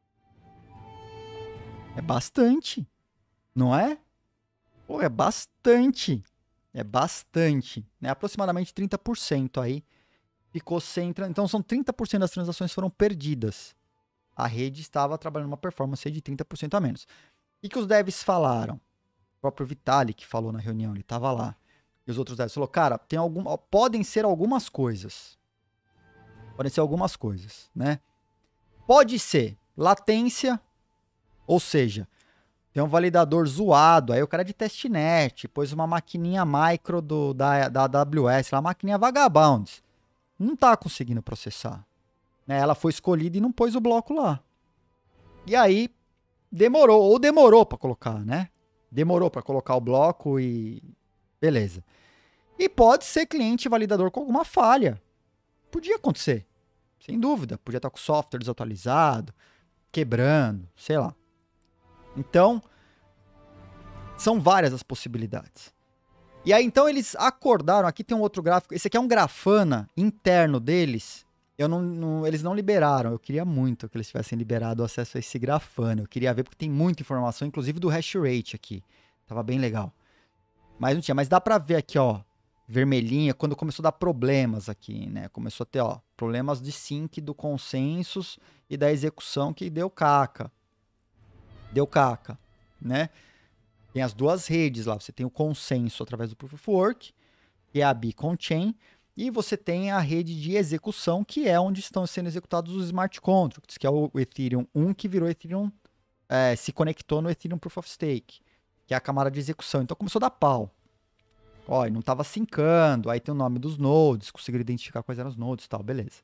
Speaker 1: É bastante, não é? Pô, é bastante. É bastante. Né? Aproximadamente 30% aí ficou sem... Então, são 30% das transações foram perdidas. A rede estava trabalhando uma performance de 30% a menos. O que os devs falaram? O próprio Vitalik falou na reunião, ele estava lá. E os outros devs falaram, cara, podem ser algumas coisas. Podem ser algumas coisas, né? Pode ser latência, ou seja, tem um validador zoado, aí o cara de testnet, pôs uma maquininha micro da AWS, uma maquininha vagabunds. Não tá conseguindo processar. Né? Ela foi escolhida e não pôs o bloco lá. E aí, demorou para colocar, né? Demorou para colocar o bloco e... Beleza. E pode ser cliente validador com alguma falha. Podia acontecer. Sem dúvida. Podia estar com o software desatualizado, quebrando, sei lá. Então, são várias as possibilidades. E aí, então, eles acordaram. Aqui tem um outro gráfico. Esse aqui é um Grafana interno deles. Eles não liberaram. Eu queria muito que eles tivessem liberado o acesso a esse Grafana. Eu queria ver, porque tem muita informação, inclusive do hash rate aqui. Tava bem legal. Mas não tinha. Mas dá pra ver aqui, ó, vermelhinha, quando começou a dar problemas aqui, né? Começou a ter, ó, problemas de sync do consensus e da execução que deu caca. Deu caca, né? Tem as duas redes lá. Você tem o consenso através do Proof of Work, que é a Beacon Chain, e você tem a rede de execução, que é onde estão sendo executados os smart contracts, que é o Ethereum 1, que virou Ethereum, se conectou no Ethereum Proof of Stake, que é a camada de execução. Então começou a dar pau. Ó, e não estava sincando, aí tem o nome dos nodes, conseguiram identificar quais eram os nodes e tal, beleza.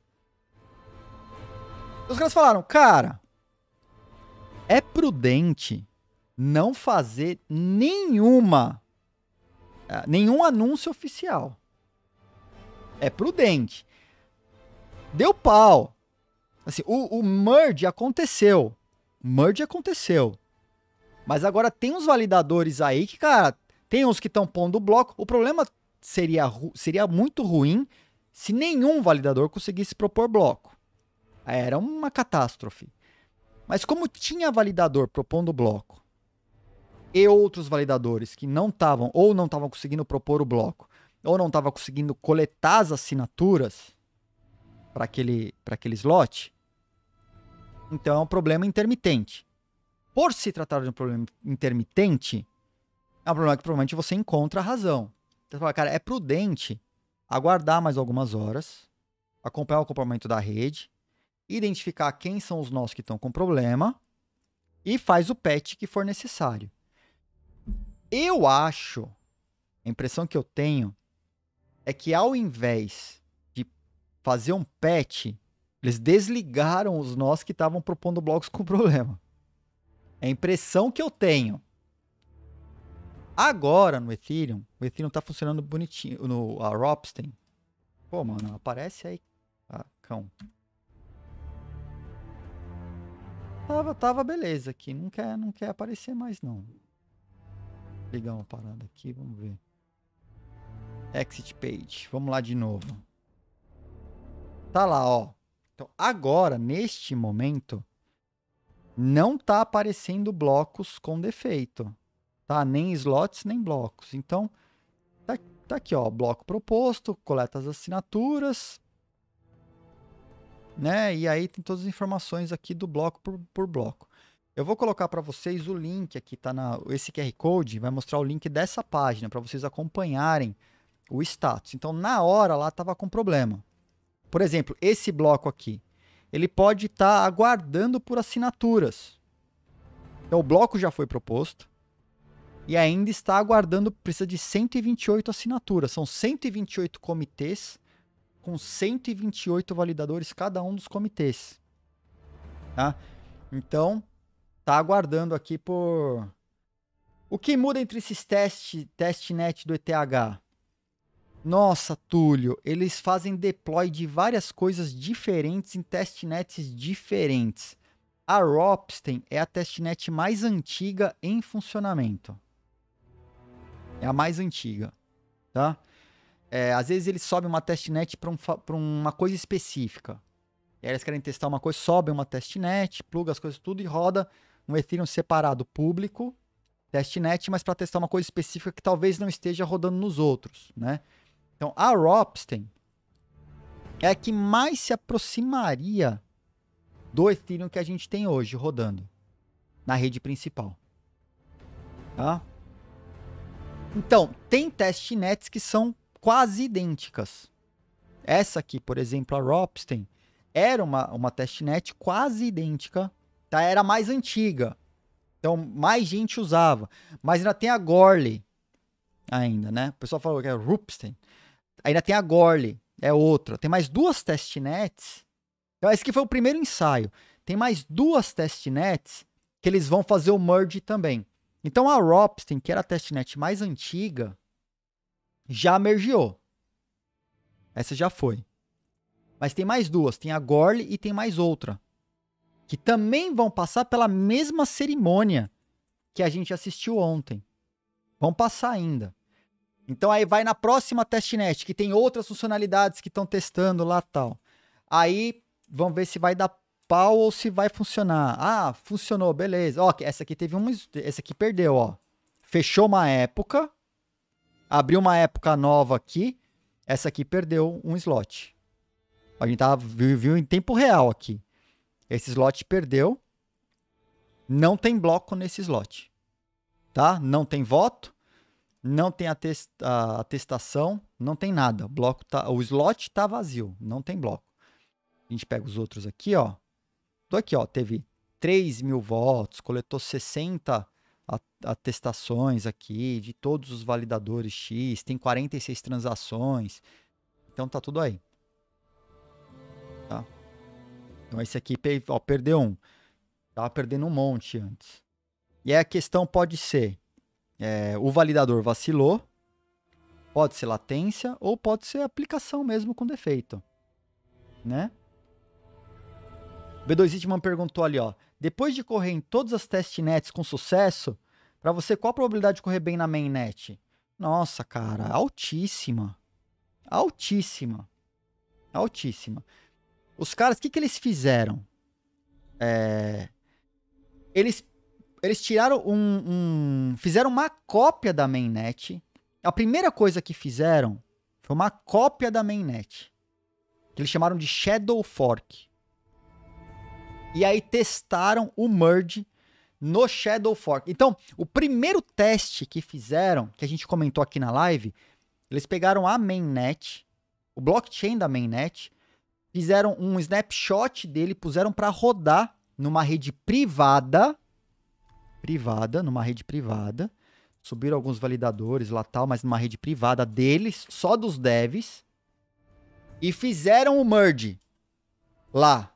Speaker 1: Os caras falaram, cara, é prudente não fazer nenhum anúncio oficial. É prudente. Deu pau. Assim, o merge aconteceu. Mas agora tem uns validadores aí que, cara, tem uns que estão pondo o bloco. O problema seria muito ruim se nenhum validador conseguisse propor bloco. Era uma catástrofe. Mas como tinha validador propondo bloco e outros validadores que não estavam conseguindo propor o bloco, ou não estavam conseguindo coletar as assinaturas para aquele slot, então é um problema intermitente. Por se tratar de um problema intermitente, é um problema que provavelmente você encontra a razão. Então, você fala, cara, é prudente aguardar mais algumas horas, acompanhar o comportamento da rede, identificar quem são os nós que estão com problema e faz o patch que for necessário. Eu acho, a impressão que eu tenho é que ao invés de fazer um patch, eles desligaram os nós que estavam propondo blocos com problema. É a impressão que eu tenho. Agora, no Ethereum, o Ethereum tá funcionando bonitinho. No Ropsten. Pô, mano, aparece aí. Ah, cão. Tava beleza aqui. Não quer aparecer mais, não. Vou ligar uma parada aqui, vamos ver. Exit page. Vamos lá de novo. Tá lá, ó. Então, agora, neste momento, não tá aparecendo blocos com defeito. Tá? Nem slots, nem blocos. Então, tá aqui, ó. Bloco proposto, coleta as assinaturas. Né? E aí tem todas as informações aqui do bloco por bloco. Eu vou colocar para vocês o link aqui, tá esse QR Code vai mostrar o link dessa página para vocês acompanharem o status. Então, na hora lá tava com problema. Por exemplo, esse bloco aqui, ele pode estar aguardando por assinaturas. Então, o bloco já foi proposto e ainda está aguardando, precisa de 128 assinaturas. São 128 comitês com 128 validadores cada um dos comitês. Tá? Então, tá aguardando aqui por... O que muda entre esses testnet do ETH? Nossa, Túlio, eles fazem deploy de várias coisas diferentes em testnets diferentes. A Ropsten é a testnet mais antiga em funcionamento. É a mais antiga, tá? Às vezes eles sobem uma testnet para uma coisa específica. E aí eles querem testar uma coisa, sobem uma testnet, pluga as coisas tudo e roda um Ethereum separado público, testnet, mas para testar uma coisa específica que talvez não esteja rodando nos outros, né? Então, a Ropsten é a que mais se aproximaria do Ethereum que a gente tem hoje rodando na rede principal. Tá? Então, tem testnets que são quase idênticas. Essa aqui, por exemplo, a Ropsten, era uma testnet quase idêntica, tá? Era mais antiga. Então, mais gente usava. Mas ainda tem a Goerli ainda, né? O pessoal falou que é Ropsten. Ainda tem a Goerli, é outra. Tem mais duas testnets. Então, esse aqui foi o primeiro ensaio. Tem mais duas testnets que eles vão fazer o merge também. Então, a Ropsten, que era a testnet mais antiga, já mergeou. Essa já foi. Mas tem mais duas. Tem a Goerli e tem mais outra. Que também vão passar pela mesma cerimônia que a gente assistiu ontem. Vão passar ainda. Então aí vai na próxima testnet, que tem outras funcionalidades que estão testando lá e tal. Aí vamos ver se vai dar pau ou se vai funcionar. Ah, funcionou, beleza. Ó, essa aqui teve essa aqui perdeu, ó. Fechou uma época, abriu uma época nova aqui, essa aqui perdeu um slot. A gente viu em tempo real aqui. Esse slot perdeu. Não tem bloco nesse slot. Tá? Não tem voto. Não tem atestação. Não tem nada. O slot tá vazio. Não tem bloco. A gente pega os outros aqui, ó. Tô aqui, ó. Teve 3.000 votos. Coletou 60 atestações aqui de todos os validadores X. Tem 46 transações. Então tá tudo aí. Tá? Então esse aqui, ó, perdeu um. Tava perdendo um monte antes. E aí a questão pode ser, o validador vacilou, pode ser latência, ou pode ser aplicação mesmo com defeito. Né? B2 Hitman perguntou ali, ó. Depois de correr em todas as testnets com sucesso, para você, qual a probabilidade de correr bem na mainnet? Nossa, cara, altíssima. Altíssima. Altíssima. Os caras, o que eles fizeram? Eles tiraram fizeram uma cópia da mainnet. A primeira coisa que fizeram foi uma cópia da mainnet. que eles chamaram de Shadow Fork. E aí testaram o merge no Shadow Fork. Então, o primeiro teste que fizeram, que a gente comentou aqui na live, eles pegaram a mainnet, o blockchain da mainnet, fizeram um snapshot dele, puseram para rodar numa rede privada, numa rede privada, subiram alguns validadores lá tal, mas numa rede privada deles, só dos devs, e fizeram o merge lá.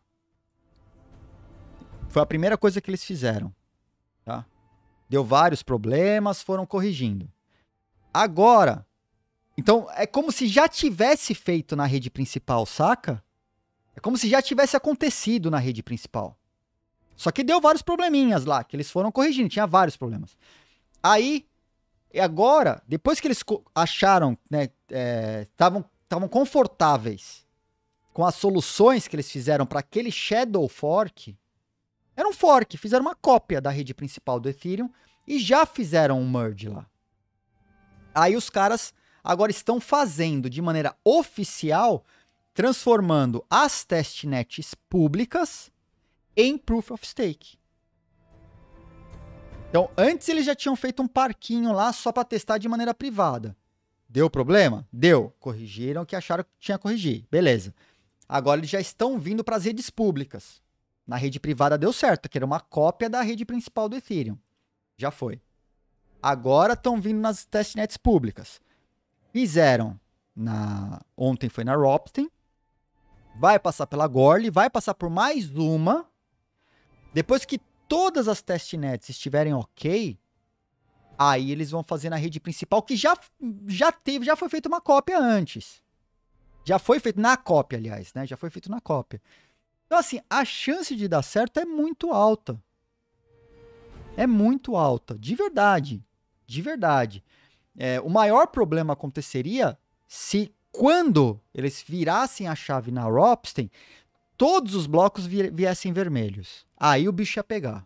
Speaker 1: Foi a primeira coisa que eles fizeram, tá? Deu vários problemas, foram corrigindo. Agora, então é como se já tivesse feito na rede principal, saca? É como se já tivesse acontecido na rede principal. Só que deu vários probleminhas lá, que eles foram corrigindo, tinha vários problemas. Aí, agora, depois que eles acharam, né, estavam confortáveis com as soluções que eles fizeram para aquele Shadow Fork, era um fork, fizeram uma cópia da rede principal do Ethereum e já fizeram um merge lá. Aí os caras agora estão fazendo de maneira oficial, transformando as testnets públicas em Proof of Stake. Então, antes eles já tinham feito um parquinho lá só para testar de maneira privada. Deu problema? Deu. Corrigiram o que acharam que tinha que corrigir. Beleza. Agora eles já estão vindo para as redes públicas. Na rede privada deu certo, que era uma cópia da rede principal do Ethereum. Já foi. Agora estão vindo nas testnets públicas. Fizeram ontem foi na Ropsten. Vai passar pela Goerli, vai passar por mais uma. Depois que todas as testnets estiverem ok, aí eles vão fazer na rede principal, que já foi feita uma cópia antes. Já foi feito na cópia, aliás, né? Já foi feito na cópia. Então, assim, a chance de dar certo é muito alta. É muito alta, de verdade. De verdade. O maior problema aconteceria se, quando eles virassem a chave na Ropsten, todos os blocos viessem vermelhos. Aí o bicho ia pegar.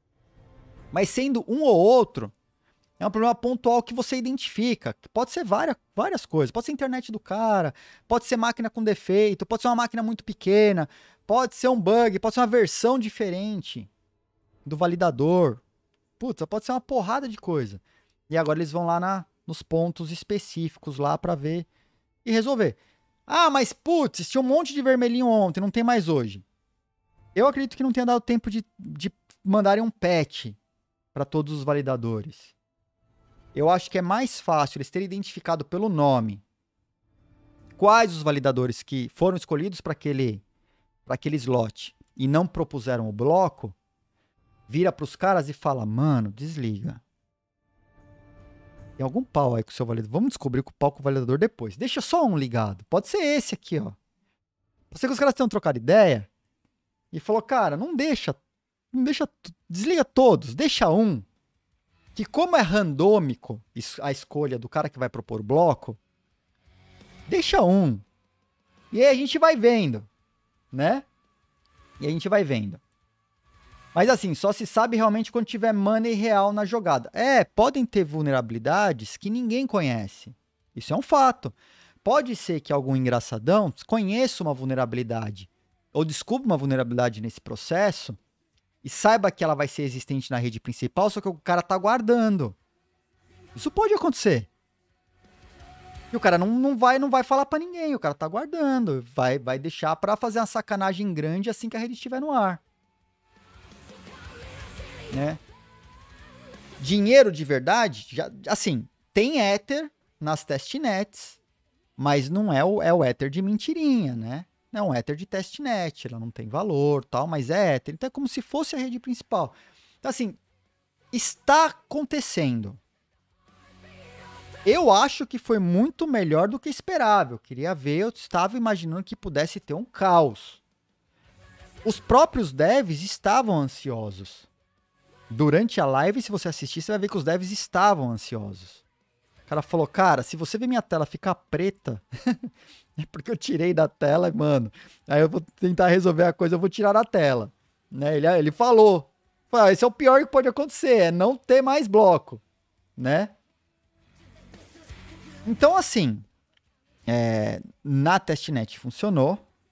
Speaker 1: Mas sendo um ou outro, é um problema pontual que você identifica. Que pode ser várias coisas. Pode ser a internet do cara, pode ser máquina com defeito, pode ser uma máquina muito pequena, pode ser um bug, pode ser uma versão diferente do validador. Putz, pode ser uma porrada de coisa. E agora eles vão lá nos pontos específicos lá para ver e resolver. Ah, mas putz, tinha um monte de vermelhinho ontem, não tem mais hoje. Eu acredito que não tenha dado tempo de mandarem um patch para todos os validadores. Eu acho que é mais fácil eles terem identificado pelo nome quais os validadores que foram escolhidos para aquele slot e não propuseram o bloco, vira para os caras e fala, mano, desliga. Tem algum pau aí com o seu validador. Vamos descobrir o pau com o validador depois. Deixa só um ligado. Pode ser esse aqui, ó. Pode ser que os caras tenham trocado ideia e falou, cara, não deixa, desliga todos, deixa um. Que como é randômico a escolha do cara que vai propor o bloco, deixa um. E aí a gente vai vendo, né? E a gente vai vendo. Mas assim, só se sabe realmente quando tiver money real na jogada. Podem ter vulnerabilidades que ninguém conhece. Isso é um fato. Pode ser que algum engraçadão conheça uma vulnerabilidade ou descubra uma vulnerabilidade nesse processo e saiba que ela vai ser existente na rede principal, só que o cara tá guardando. Isso pode acontecer. E o cara não vai falar pra ninguém, o cara tá guardando. Vai deixar pra fazer uma sacanagem grande assim que a rede estiver no ar. Né? Dinheiro de verdade, assim, tem Ether nas testnets, mas não é o Ether de mentirinha, né? É um Ether de testnet, ela não tem valor, tal, mas é Ether. Então é como se fosse a rede principal. Então assim, está acontecendo. Eu acho que foi muito melhor do que esperava. Eu queria ver, eu estava imaginando que pudesse ter um caos. Os próprios devs estavam ansiosos. Durante a live, se você assistir, você vai ver que os devs estavam ansiosos. O cara falou, cara, se você ver minha tela ficar preta, é porque eu tirei da tela, mano. Aí eu vou tentar resolver a coisa, eu vou tirar da tela. Né? Ele falou, esse é o pior que pode acontecer, é não ter mais bloco. Né? Então, assim, na testnet funcionou,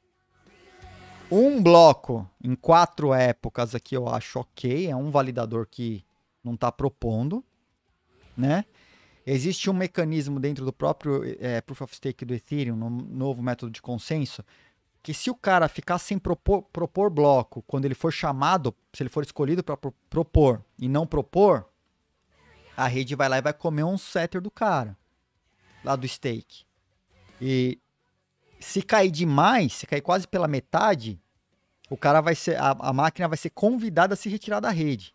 Speaker 1: Um bloco em 4 épocas aqui eu acho ok, é um validador que não está propondo, né? Existe um mecanismo dentro do próprio Proof of Stake do Ethereum, no novo método de consenso, que se o cara ficar sem propor bloco, quando ele for chamado, se ele for escolhido para propor e não propor, a rede vai lá e vai comer um setter do cara, lá do stake. E se cair demais, se cair quase pela metade, o cara vai ser, a máquina vai ser convidada a se retirar da rede.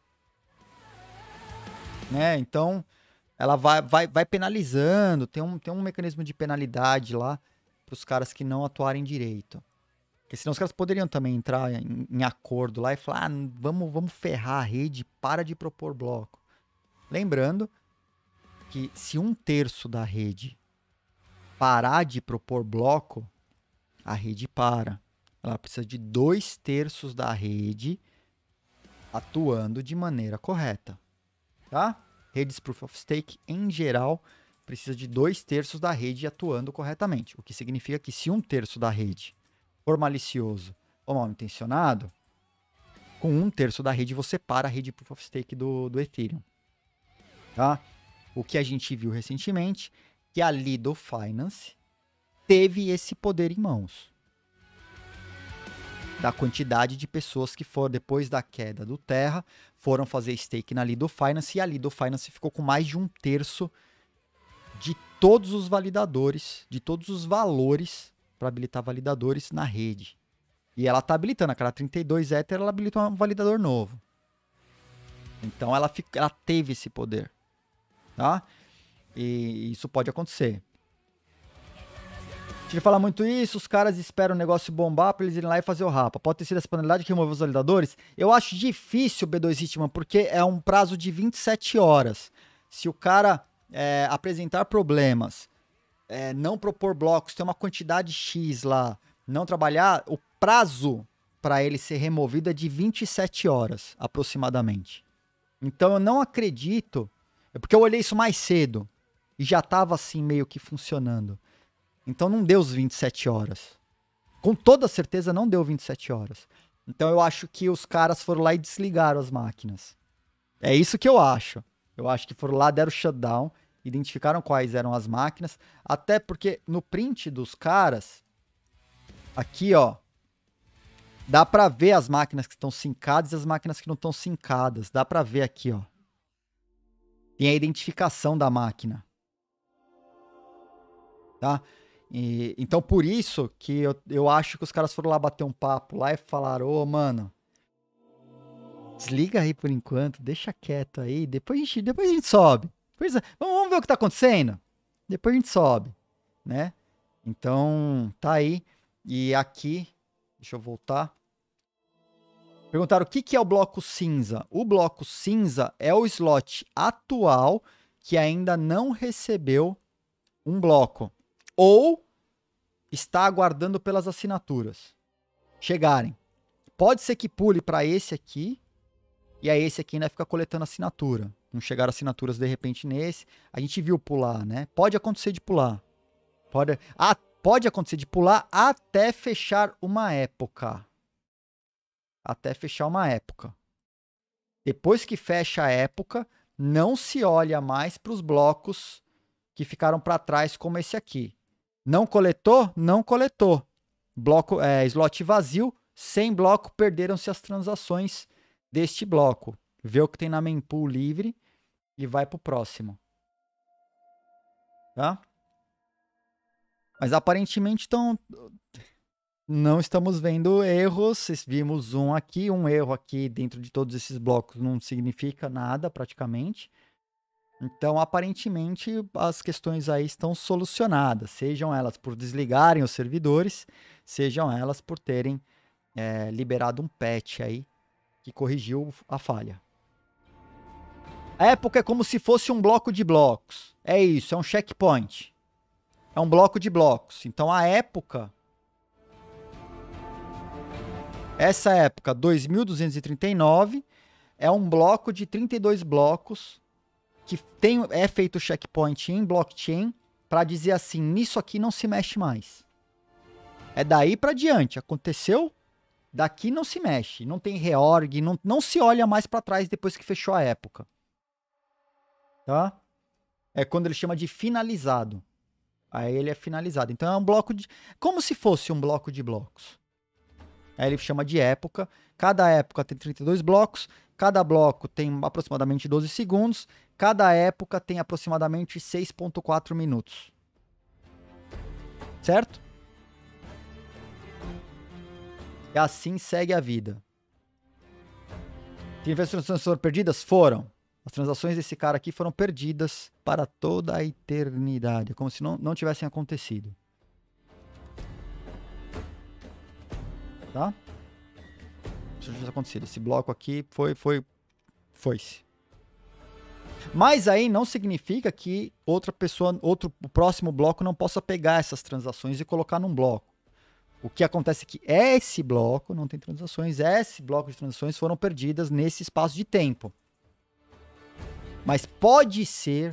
Speaker 1: Né? Então, ela vai penalizando, tem um mecanismo de penalidade lá para os caras que não atuarem direito. Porque senão os caras poderiam também entrar em acordo lá e falar, vamos ferrar a rede, para de propor bloco. Lembrando que se 1/3 da rede parar de propor bloco, a rede para. Ela precisa de 2/3 da rede atuando de maneira correta. Tá? Redes Proof of Stake, em geral, precisa de 2/3 da rede atuando corretamente. O que significa que se 1/3 da rede for malicioso ou mal intencionado, com 1/3 da rede você para a rede Proof of Stake do Ethereum. Tá? O que a gente viu recentemente, que a Lido Finance teve esse poder em mãos. Da quantidade de pessoas que foram, depois da queda do Terra, foram fazer stake na Lido Finance, e a Lido Finance ficou com mais de 1/3 de todos os validadores, de todos os valores para habilitar validadores na rede. E ela está habilitando, aquela 32 Ether, ela habilitou um validador novo. Então ela teve esse poder. Tá? E isso pode acontecer. Ele fala muito isso, os caras esperam o negócio bombar para eles irem lá e fazer o rapa. Pode ter sido essa penalidade que removeu os validadores? Eu acho difícil, B2 Hitman, porque é um prazo de 27 horas. Se o cara apresentar problemas, não propor blocos, ter uma quantidade X lá, não trabalhar, o prazo para ele ser removido é de 27 horas, aproximadamente. Então eu não acredito, porque eu olhei isso mais cedo e já estava assim meio que funcionando. Então não deu os 27 horas. Com toda certeza não deu 27 horas. Então eu acho que os caras foram lá e desligaram as máquinas. É isso que eu acho. Eu acho que foram lá, deram shutdown, identificaram quais eram as máquinas. Até porque no print dos caras, aqui ó, dá pra ver as máquinas que estão sincadas e as máquinas que não estão sincadas. Dá pra ver aqui ó. Tem a identificação da máquina. Tá? Então, por isso que eu acho que os caras foram lá bater um papo lá e falaram, ô, mano, desliga aí por enquanto, deixa quieto aí, depois a gente sobe. Vamos ver o que tá acontecendo? Depois a gente sobe, né? Então, tá aí. E aqui, deixa eu voltar. Perguntaram o que é o bloco cinza. O bloco cinza é o slot atual que ainda não recebeu um bloco. Ou está aguardando pelas assinaturas chegarem. Pode ser que pule para esse aqui, e aí esse aqui ainda fica coletando assinatura. Não chegaram assinaturas de repente nesse. A gente viu pular, né? Pode acontecer de pular. Pode acontecer de pular até fechar uma época. Até fechar uma época. Depois que fecha a época, não se olha mais para os blocos que ficaram para trás, como esse aqui. Não coletou? Não coletou. Slot vazio, sem bloco, perderam-se as transações deste bloco. Vê o que tem na mempool livre e vai para o próximo. Tá? Mas aparentemente não estamos vendo erros. Vimos um erro aqui dentro de todos esses blocos não significa nada praticamente. Então, aparentemente, as questões aí estão solucionadas, sejam elas por desligarem os servidores, sejam elas por terem liberado um patch aí que corrigiu a falha. A época é como se fosse um bloco de blocos. É isso, é um checkpoint. É um bloco de blocos. Então, a época... Essa época, 2239, é um bloco de 32 blocos que é feito checkpoint em blockchain para dizer assim, nisso aqui não se mexe mais. É daí para diante. Aconteceu, Daqui não se mexe, não tem reorg, não se olha mais para trás depois que fechou a época. Tá? É quando ele chama de finalizado. Aí ele é finalizado. Então é um bloco de... Como se fosse um bloco de blocos. Aí ele chama de época. Cada época tem 32 blocos. Cada bloco tem aproximadamente 12 segundos. Cada época tem aproximadamente 6,4 minutos. Certo? E assim segue a vida. Transações foram perdidas? Foram. As transações desse cara aqui foram perdidas para toda a eternidade. Como se não tivessem acontecido. Tá? Isso já tivesse acontecido. Esse bloco aqui foi-se. Mas aí não significa que outra pessoa, o próximo bloco não possa pegar essas transações e colocar num bloco. O que acontece é que esse bloco não tem transações, esse bloco de transações foram perdidas nesse espaço de tempo. Mas pode ser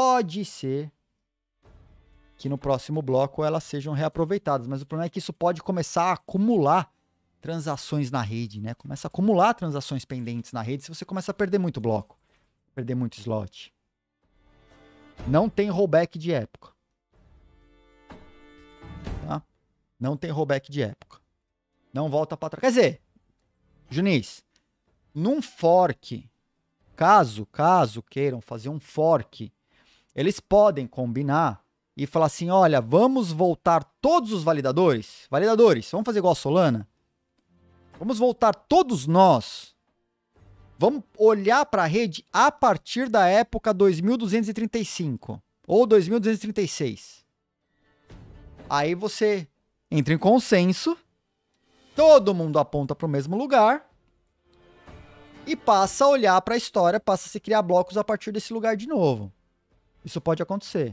Speaker 1: que no próximo bloco elas sejam reaproveitadas. Mas o problema é que isso pode começar a acumular transações na rede, né? Começa a acumular transações pendentes na rede se você começa a perder muito bloco, perder muito slot. Não tem rollback de época. Tá? Não tem rollback de época. Não volta para trás. Quer dizer, Junis, num fork, caso queiram fazer um fork, eles podem combinar e falar assim, olha, vamos voltar todos os validadores, vamos fazer igual a Solana? Vamos voltar todos nós, vamos olhar para a rede a partir da época 2235 ou 2236. Aí você entra em consenso, todo mundo aponta para o mesmo lugar e passa a olhar para a história, passa a se criar blocos a partir desse lugar de novo. Isso pode acontecer.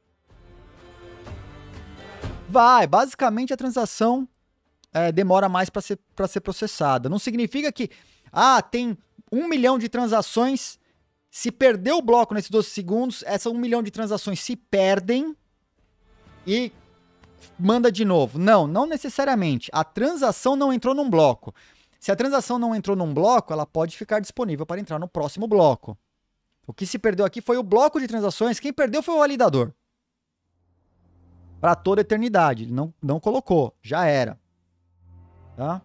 Speaker 1: Basicamente a transação demora mais para ser processada. Não significa que, tem 1 milhão de transações, se perder o bloco nesses 12 segundos, essas 1 milhão de transações se perdem e manda de novo. Não necessariamente. A transação não entrou num bloco. Se a transação não entrou num bloco, ela pode ficar disponível para entrar no próximo bloco. O que se perdeu aqui foi o bloco de transações. Quem perdeu foi o validador. Para toda a eternidade. Ele não colocou. Já era. Tá?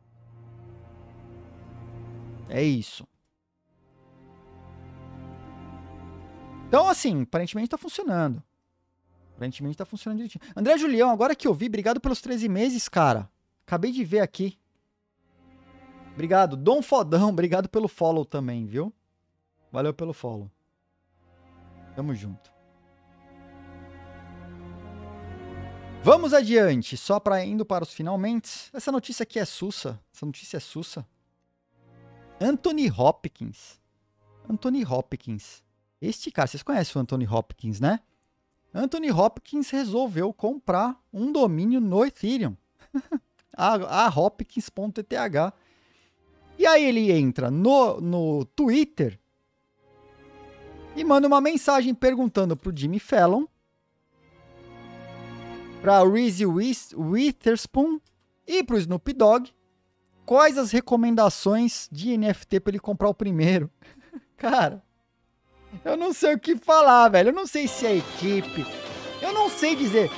Speaker 1: É isso. Então, assim, aparentemente tá funcionando. Aparentemente tá funcionando direitinho. André Julião, agora que eu vi, obrigado pelos 13 meses, cara. Acabei de ver aqui. Obrigado. Dom Fodão, obrigado pelo follow também, viu? Valeu pelo follow. Tamo junto. Vamos adiante, só para indo para os finalmente. Essa notícia aqui é sussa. Essa notícia é sussa. Anthony Hopkins. Anthony Hopkins. Este cara, vocês conhecem o Anthony Hopkins, né? Anthony Hopkins resolveu comprar um domínio no Ethereum. a Hopkins.eth. E aí ele entra no Twitter e manda uma mensagem perguntando pro Jimmy Fallon, para Reese Witherspoon e pro Snoop Dogg quais as recomendações de NFT para ele comprar o primeiro. Cara, eu não sei o que falar, velho. Eu não sei se é equipe. Eu não sei dizer.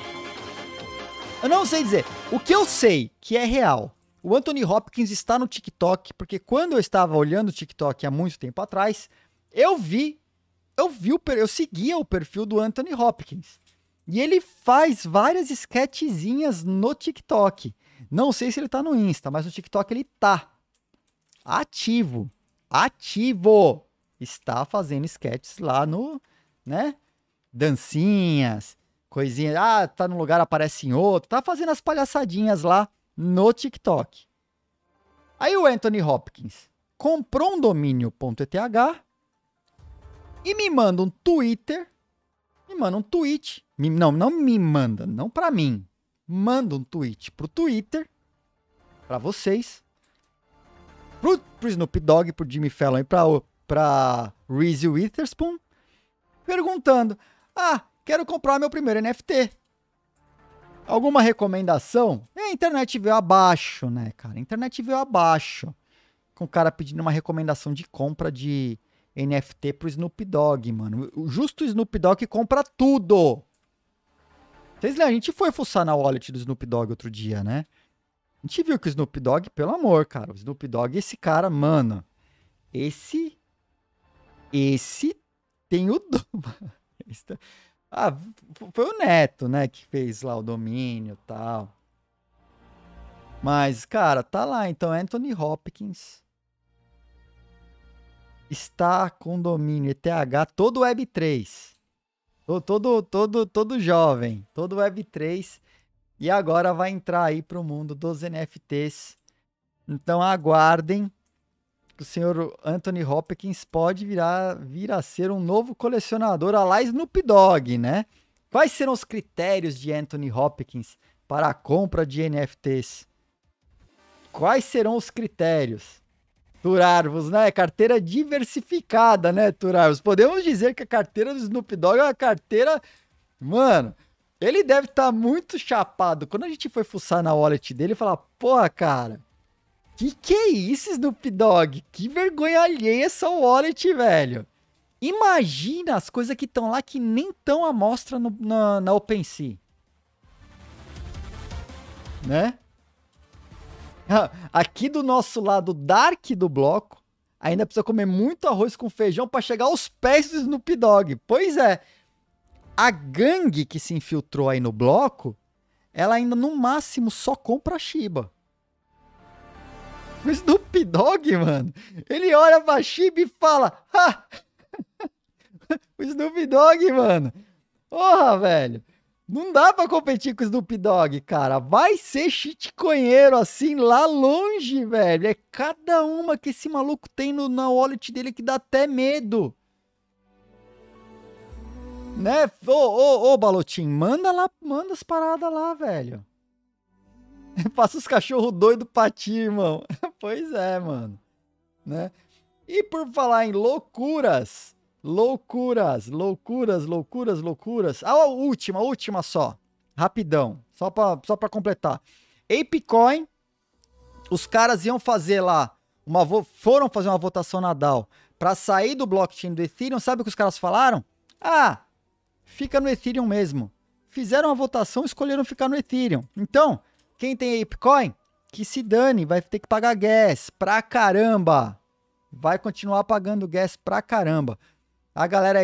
Speaker 1: O que eu sei que é real. O Anthony Hopkins está no TikTok, porque quando eu estava olhando o TikTok há muito tempo atrás, eu seguia o perfil do Anthony Hopkins. E ele faz várias sketchzinhas no TikTok. Não sei se ele tá no Insta, mas no TikTok ele tá. Ativo. Está fazendo sketches lá no, né? Dancinhas, coisinhas. Tá num lugar, aparece em outro. Tá fazendo as palhaçadinhas lá no TikTok. Aí o Anthony Hopkins comprou um domínio.eth e me manda um Twitter. Me manda um tweet. Não me manda, não pra mim. Manda um tweet pro Twitter, pra vocês, pro Snoop Dogg, pro Jimmy Fallon e pra Reese Witherspoon, perguntando, quero comprar meu primeiro NFT. Alguma recomendação? A internet veio abaixo, né, cara? A internet veio abaixo. Com o cara pedindo uma recomendação de compra de NFT pro Snoop Dogg, mano. O justo Snoop Dogg compra tudo. Vocês lembram? A gente foi fuçar na wallet do Snoop Dogg outro dia, né? A gente viu que o Snoop Dogg, pelo amor, cara. O Snoop Dogg, esse cara, mano. Esse tem o... Ah, foi o Neto, né, que fez lá o domínio e tal. Mas, cara, tá lá. Então, Anthony Hopkins está com domínio ETH todo Web3. Todo jovem. Todo Web3. E agora vai entrar aí pro mundo dos NFTs. Então, aguardem. O senhor Anthony Hopkins pode vir a ser um novo colecionador a lá Snoop Dogg, né? Quais serão os critérios de Anthony Hopkins para a compra de NFTs? Quais serão os critérios? Turarvos, né? Carteira diversificada, né, Turarvos? Podemos dizer que a carteira do Snoop Dogg é uma carteira... Mano, ele deve estar muito chapado. Quando a gente foi fuçar na wallet dele, falar, porra, cara... Que é isso, Snoop Dogg? Que vergonha alheia essa wallet, velho. Imagina as coisas que estão lá que nem estão à mostra na OpenSea. Né? Aqui do nosso lado dark do bloco, ainda precisa comer muito arroz com feijão para chegar aos pés do Snoop Dogg. Pois é. A gangue que se infiltrou aí no bloco, ela ainda no máximo só compra Shiba. O Snoop Dogg, mano, ele olha pra Shiba e fala, ha! O Snoop Dogg, mano, porra, velho, não dá pra competir com o Snoop Dogg, cara, vai ser shitcoinheiro assim lá longe, velho, é cada uma que esse maluco tem na wallet dele que dá até medo. Né? Ô, Balotinho, manda as paradas lá, velho. Passa os cachorros doidos pra ti, irmão. Pois é, mano. Né? E por falar em loucuras. A última só. Rapidão. Só pra completar. ApeCoin. Os caras iam fazer lá. Foram fazer uma votação na DAO pra sair do blockchain do Ethereum. Sabe o que os caras falaram? Ah, fica no Ethereum mesmo. Fizeram a votação, escolheram ficar no Ethereum. Então... Quem tem ApeCoin, que se dane, vai ter que pagar gas pra caramba. Vai continuar pagando gas pra caramba. A galera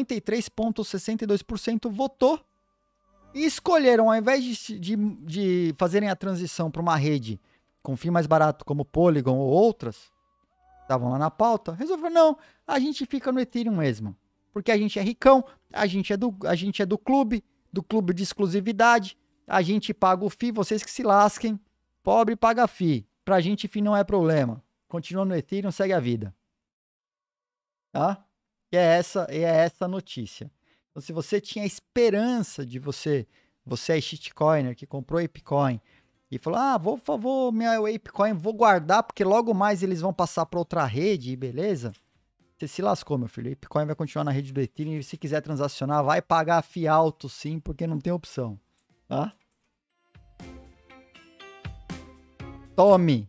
Speaker 1: 53,62% votou e escolheram, ao invés de fazerem a transição para uma rede com fim mais barato como Polygon ou outras, estavam lá na pauta, resolveram, não, a gente fica no Ethereum mesmo. Porque a gente é ricão, a gente é do clube de exclusividade. A gente paga o FII, vocês que se lasquem. Pobre paga FII. Pra gente FII não é problema. Continua no Ethereum, segue a vida. Tá? E é essa a notícia. Então, se você tinha esperança de você é shitcoiner que comprou ApeCoin e falou, vou minha ApeCoin, vou guardar porque logo mais eles vão passar para outra rede, beleza? Você se lascou, meu filho. ApeCoin vai continuar na rede do Ethereum e se quiser transacionar, vai pagar FII alto sim, porque não tem opção. Tá? Tome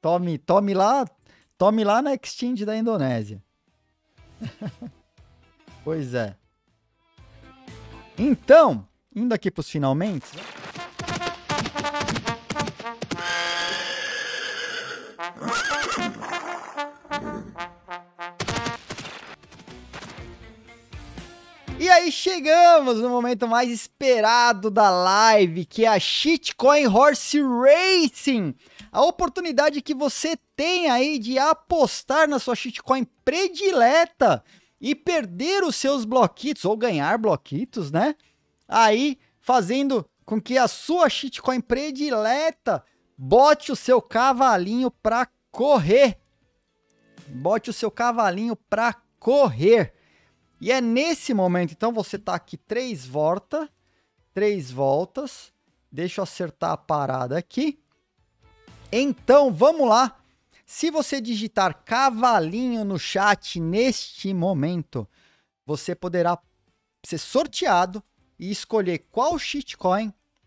Speaker 1: lá na exchange da Indonésia. Pois é. Então, indo aqui pros finalmente. E aí chegamos no momento mais esperado da live, que é a Shitcoin Horse Racing. A oportunidade que você tem aí de apostar na sua shitcoin predileta e perder os seus bloquitos, ou ganhar bloquitos, né? Aí, fazendo com que a sua shitcoin predileta bote o seu cavalinho pra correr. Bote o seu cavalinho pra correr. E é nesse momento, então, você tá aqui 3 voltas. Deixa eu acertar a parada aqui. Então, vamos lá. Se você digitar cavalinho no chat neste momento, você poderá ser sorteado e escolher qual shitcoin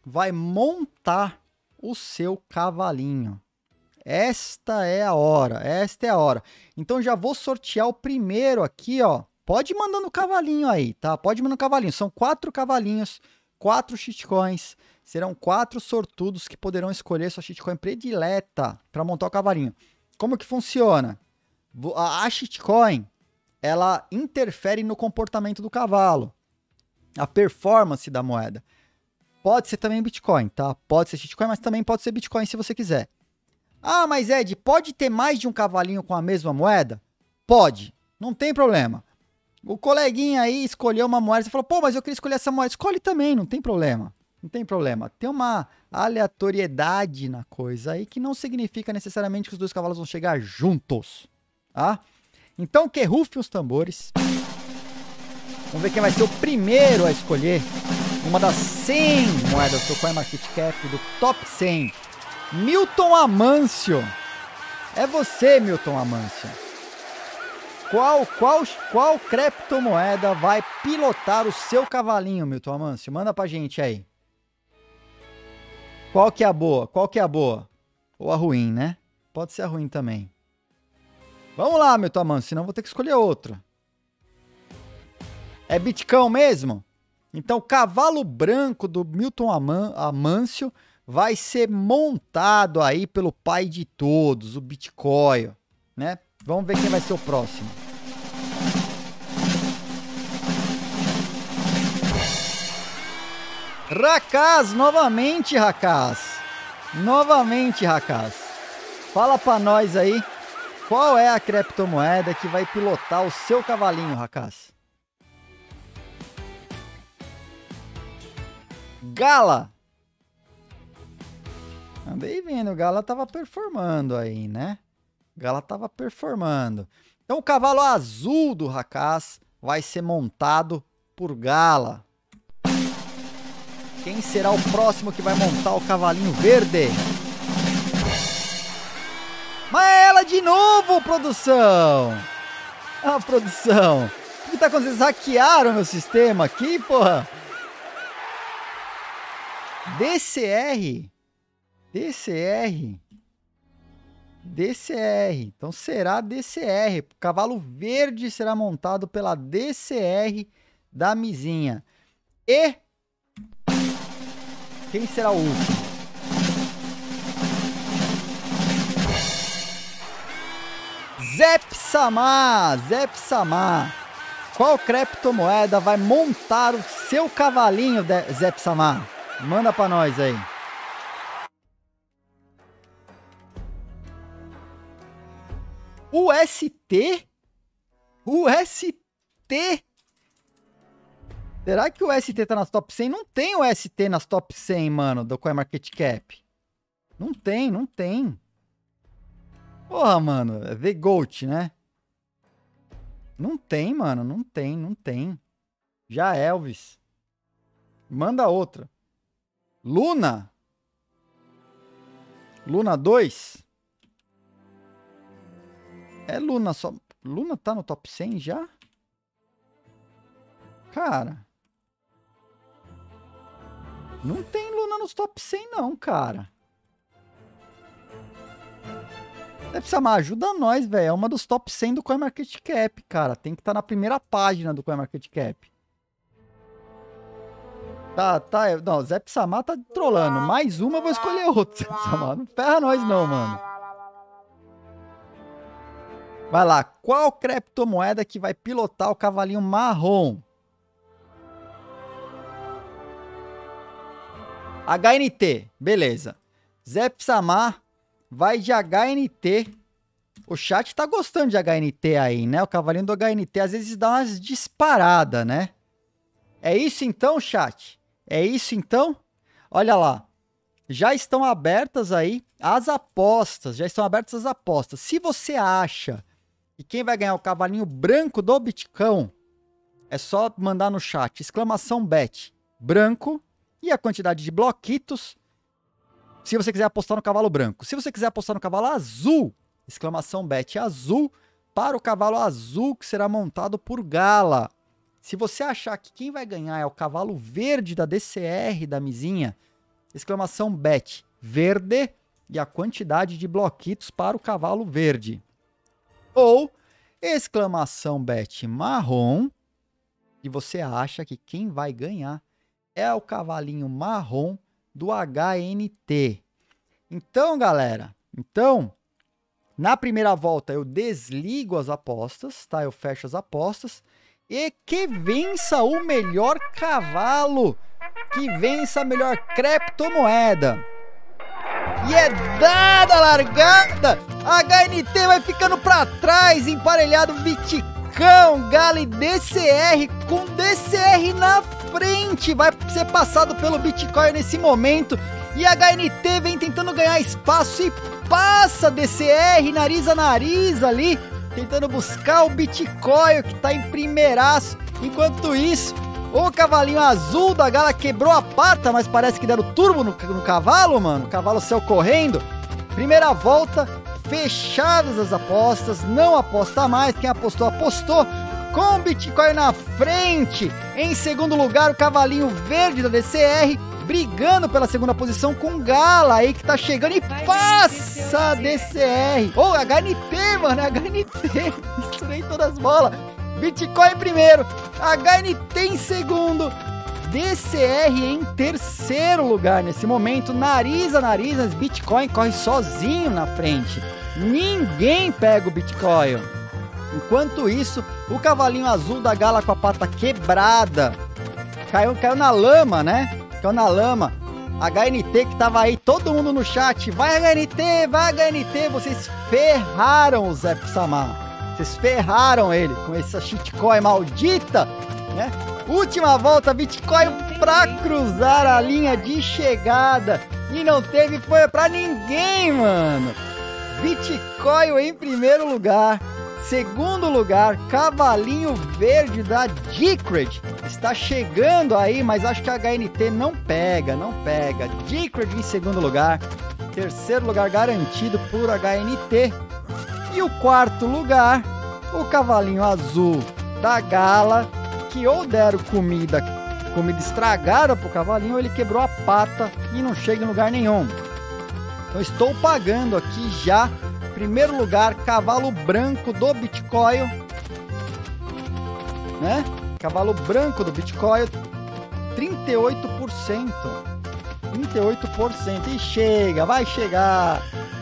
Speaker 1: vai montar o seu cavalinho. Esta é a hora, esta é a hora. Então já vou sortear o primeiro aqui, ó. Pode ir mandando o cavalinho aí, tá? Pode ir mandando o cavalinho. São 4 cavalinhos, 4 shitcoins. Serão 4 sortudos que poderão escolher sua shitcoin predileta para montar o cavalinho. Como que funciona? A shitcoin, ela interfere no comportamento do cavalo. A performance da moeda. Pode ser também Bitcoin, tá? Pode ser shitcoin, mas também pode ser Bitcoin se você quiser. Ah, mas Ed, pode ter mais de um cavalinho com a mesma moeda? Pode, não tem problema. O coleguinha aí escolheu uma moeda, você falou, pô, mas eu queria escolher essa moeda. Escolhe também, não tem problema. Não tem problema. Tem uma aleatoriedade na coisa aí que não significa necessariamente que os dois cavalos vão chegar juntos, tá? Então, que rufem os tambores. Vamos ver quem vai ser o primeiro a escolher uma das 100 moedas do CoinMarketCap, do Top 100. Milton Amâncio. É você, Milton Amâncio. Qual criptomoeda vai pilotar o seu cavalinho, Milton Amâncio? Manda pra gente aí. Qual que é a boa? Qual que é a boa? Ou a ruim, né? Pode ser a ruim também. Vamos lá, Milton Amâncio, senão vou ter que escolher outro. É Bitcão mesmo? Então, o cavalo branco do Milton Amâncio vai ser montado aí pelo pai de todos, o Bitcoin, né? Vamos ver quem vai ser o próximo. Rakaz, novamente, Rakaz. Novamente, Rakaz. Fala pra nós aí, qual é a criptomoeda que vai pilotar o seu cavalinho, Rakaz? Gala. Andei vendo, o Gala tava performando aí, né? O Gala tava performando. Então o cavalo azul do Rakaz vai ser montado por Gala. Quem será o próximo que vai montar o cavalinho verde? Mas é ela de novo, produção! Ah, produção! O que tá acontecendo? Eles hackearam meu sistema aqui, porra! DCR. Então será DCR. O cavalo verde será montado pela DCR da Mizinha. E quem será o último? Zep Samar. Qual criptomoeda vai montar o seu cavalinho, Zep Samar? Manda pra nós aí. UST? Será que o UST tá nas top 100? Não tem o UST nas top 100, mano, do CoinMarketCap. Não tem. Porra, mano, é The Goat, né? Não tem, mano, não tem. Já Elvis. Manda outra. Luna 2? É Luna só. Luna tá no top 100 já? Cara. Não tem Luna nos top 100 não, cara. Deve ser uma ajuda nós, velho. É uma dos top 100 do CoinMarketCap, cara. Tem que estar na primeira página do CoinMarketCap. Tá. Não, o Zé Samar tá trolando. Mais uma, eu vou escolher outro, Zé Samar. Não ferra nós não, mano. Vai lá. Qual criptomoeda que vai pilotar o cavalinho marrom? HNT. Beleza. Zé Samar vai de HNT. O chat tá gostando de HNT aí, né? O cavalinho do HNT às vezes dá umas disparadas, né? É isso então, chat? É isso então? Olha lá. Já estão abertas aí as apostas. Se você acha que quem vai ganhar o cavalinho branco do Bitcoin, é só mandar no chat !bet branco e a quantidade de bloquitos. Se você quiser apostar no cavalo branco. Se você quiser apostar no cavalo azul, !bet azul para o cavalo azul que será montado por Gala. Se você achar que quem vai ganhar é o cavalo verde da DCR da Mizinha, Exclamação bet, verde e a quantidade de bloquitos para o cavalo verde. Ou exclamação bet marrom e você acha que quem vai ganhar é o cavalinho marrom do HNT. Então, galera, na primeira volta eu desligo as apostas, tá? Eu fecho as apostas e que vença o melhor cavalo, que vença a melhor criptomoeda. E é dada a largada, a HNT vai ficando para trás, emparelhado Viticão, Gala e DCR, com DCR na frente, vai ser passado pelo Bitcoin nesse momento, e a HNT vem tentando ganhar espaço e passa DCR, nariz a nariz ali, tentando buscar o Bitcoin que tá em primeiraço. Enquanto isso, o cavalinho azul da Gala quebrou a pata, mas parece que deram turbo no cavalo, mano. O cavalo saiu correndo. Primeira volta, fechadas as apostas, não aposta mais. Quem apostou, apostou. Com o Bitcoin na frente. Em segundo lugar, o cavalinho verde da DCR, brigando pela segunda posição com Gala aí que tá chegando e passa a DCR. Oh, HNT, mano, HNT. Misturei todas as bolas. Bitcoin em primeiro, HNT em segundo, DCR em terceiro lugar nesse momento, nariz a nariz, mas Bitcoin corre sozinho na frente. Ninguém pega o Bitcoin. Enquanto isso, o cavalinho azul da Gala com a pata quebrada caiu na lama, né? Caiu na lama. HNT que tava aí, todo mundo no chat, vai HNT, vocês ferraram o Zé Samar. Vocês ferraram ele com essa shitcoin maldita, né? Última volta, Bitcoin pra cruzar a linha de chegada. E não teve foi pra ninguém, mano. Bitcoin em primeiro lugar. Segundo lugar, cavalinho verde da Decred. Está chegando aí, mas acho que a HNT não pega. Decred em segundo lugar. Terceiro lugar garantido por HNT. E o quarto lugar, o cavalinho azul da Gala, que ou deram comida estragada pro cavalinho, ou ele quebrou a pata e não chega em lugar nenhum. Então estou pagando aqui já, primeiro lugar, cavalo branco do Bitcoin, né? Cavalo branco do Bitcoin, 38%. 38%. E chega, vai chegar.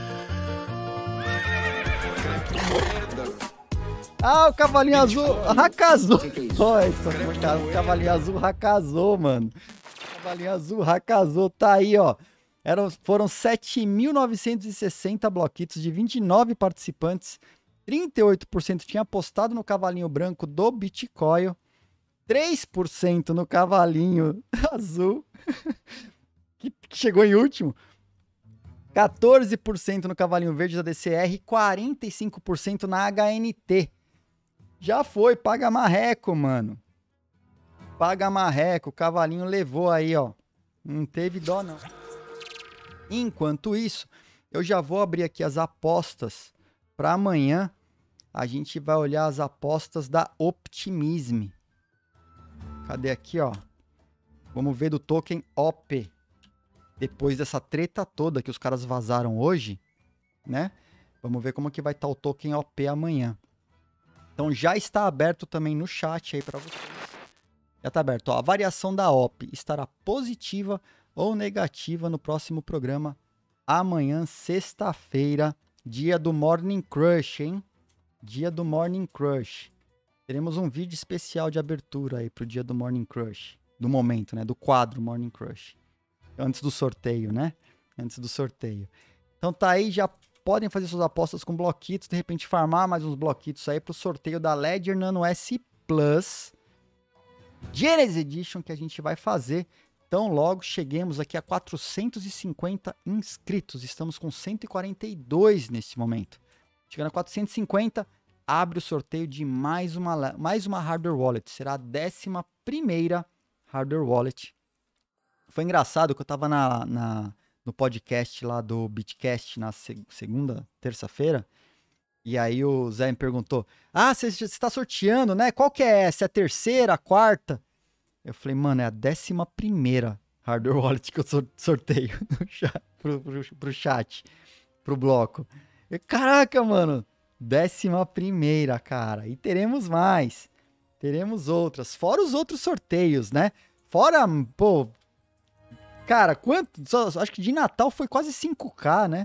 Speaker 1: Ah, o cavalinho azul racazou. O cavalinho azul racazou, mano. O cavalinho azul racazou, tá aí, ó. Foram 7.960 bloquitos de 29 participantes. 38% tinha apostado no cavalinho branco do Bitcoin. 3% no cavalinho azul, que chegou em último. 14% no cavalinho verde da DCR e 45% na HNT. Já foi, paga marreco, mano. Paga marreco, o cavalinho levou aí, ó. Não teve dó, não. Enquanto isso, eu já vou abrir aqui as apostas para amanhã. A gente vai olhar as apostas da Optimism. Cadê aqui, ó? Vamos ver do token OP. Depois dessa treta toda que os caras vazaram hoje, né? Vamos ver como que vai estar o token OP amanhã. Então já está aberto também no chat aí para vocês. Já está aberto. Ó, a variação da OP estará positiva ou negativa no próximo programa amanhã, sexta-feira, dia do Morning Crush, hein? Dia do Morning Crush. Teremos um vídeo especial de abertura aí pro dia do Morning Crush. Do momento, né? Do quadro Morning Crush. Antes do sorteio, né? Antes do sorteio. Então tá aí, já podem fazer suas apostas com bloquitos, de repente farmar mais uns bloquitos aí pro sorteio da Ledger Nano S Plus Genesis Edition que a gente vai fazer. Então logo cheguemos aqui a 450 inscritos. Estamos com 142 nesse momento. Chegando a 450, abre o sorteio de mais uma Hardware Wallet. Será a 11ª Hardware Wallet. Foi engraçado que eu tava no podcast lá do Bitcast na segunda, terça-feira. E aí o Zé me perguntou: ah, você está sorteando, né? Qual que é essa? É a terceira, a quarta? Eu falei, mano, é a 11ª. Hardware Wallet que eu sorteio no chat, pro chat, pro bloco. Caraca, mano. 11ª, cara. E teremos mais. Teremos outras. Fora os outros sorteios, né? Fora, pô... Cara, quanto? Acho que de Natal foi quase 5K, né?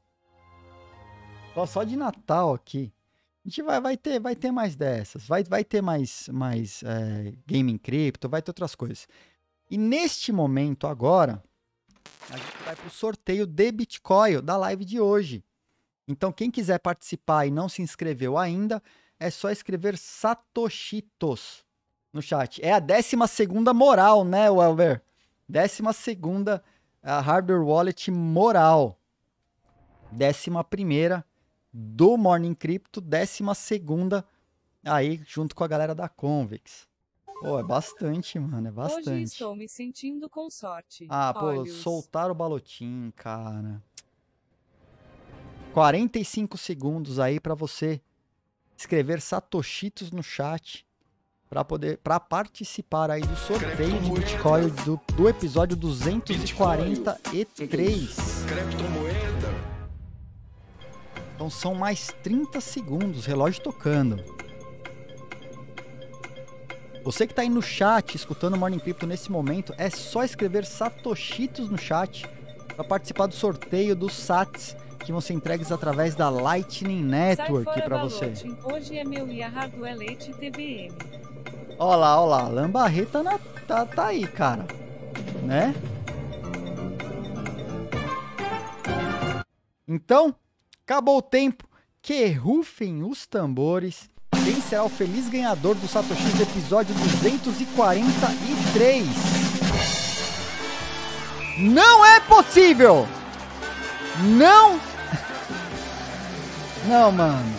Speaker 1: Só de Natal aqui. A gente vai ter mais dessas. Vai ter mais Gaming Crypto, vai ter outras coisas. E neste momento agora, a gente vai pro sorteio de Bitcoin da live de hoje. Então, quem quiser participar e não se inscreveu ainda, é só escrever Satoshitos no chat. É a 12ª moral, né, Welber? 12ª Hardware Wallet moral. 11ª do Morning Crypto, 12ª aí junto com a galera da Convex. Pô, é bastante, mano, é bastante.
Speaker 2: Hoje estou me sentindo com sorte.
Speaker 1: Ah, pô,
Speaker 2: Olhos.
Speaker 1: soltaram o balotim, cara. 45 segundos aí pra você escrever Satoshitos no chat para participar aí do sorteio de Bitcoin do episódio 243. Então são mais 30 segundos, relógio tocando. Você que tá aí no chat, escutando o Morning Crypto nesse momento, é só escrever Satoshitos no chat para participar do sorteio dos Sats que vão ser entregues através da Lightning Network para você.
Speaker 2: Hoje é meu e a Hardware Leite TVM.
Speaker 1: Ó lá, Lambarreta tá aí, cara, né? Então, acabou o tempo, que rufem os tambores. Quem será o feliz ganhador do Satoshi do episódio 243? Não é possível! Não! Não, mano.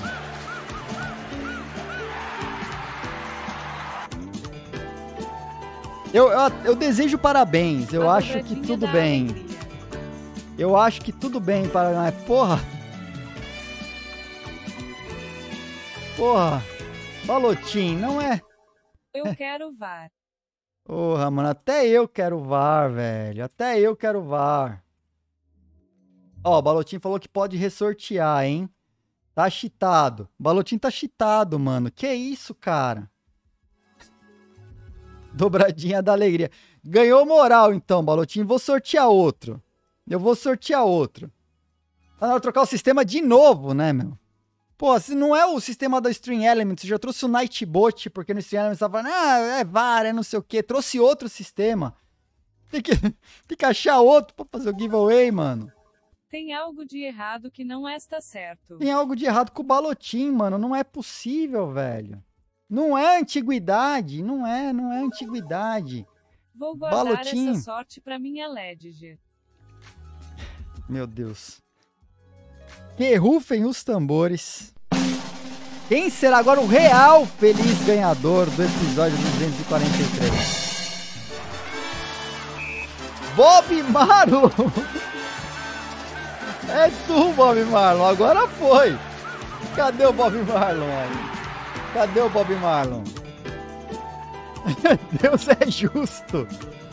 Speaker 1: Eu desejo parabéns. Eu acho que tudo bem. Eu acho que tudo bem, Paraná. Porra. Balotim, não é?
Speaker 2: Eu quero VAR.
Speaker 1: Porra, mano. Até eu quero VAR, velho. Até eu quero VAR. Ó, o Balotim falou que pode ressortear, hein? Tá cheatado. O Balotim tá cheatado, mano. Que isso, cara? Dobradinha da alegria. Ganhou moral, então, Balotim. Vou sortear outro. Eu vou sortear outro. Tá na hora de trocar o sistema de novo, né, meu? Pô, se não é o sistema da Stream Elements, eu já trouxe o Nightbot, porque no Stream Elements tava falando, é VAR, é não sei o quê. Trouxe outro sistema. Tem que achar outro pra fazer o giveaway, mano.
Speaker 2: Tem algo de errado que não está certo.
Speaker 1: Tem algo de errado com o Balotim, mano. Não é possível, velho. Não é antiguidade. Não é antiguidade.
Speaker 2: Vou guardar
Speaker 1: Balotim.
Speaker 2: essa sorte pra minha Ledger.
Speaker 1: Meu Deus. Que rufem os tambores. Quem será agora o real feliz ganhador do episódio 243? Bob Marlon! É tu, Bob Marlon. Agora foi. Cadê o Bob Marlon aí? Cadê o Bob Marlon? Deus é justo.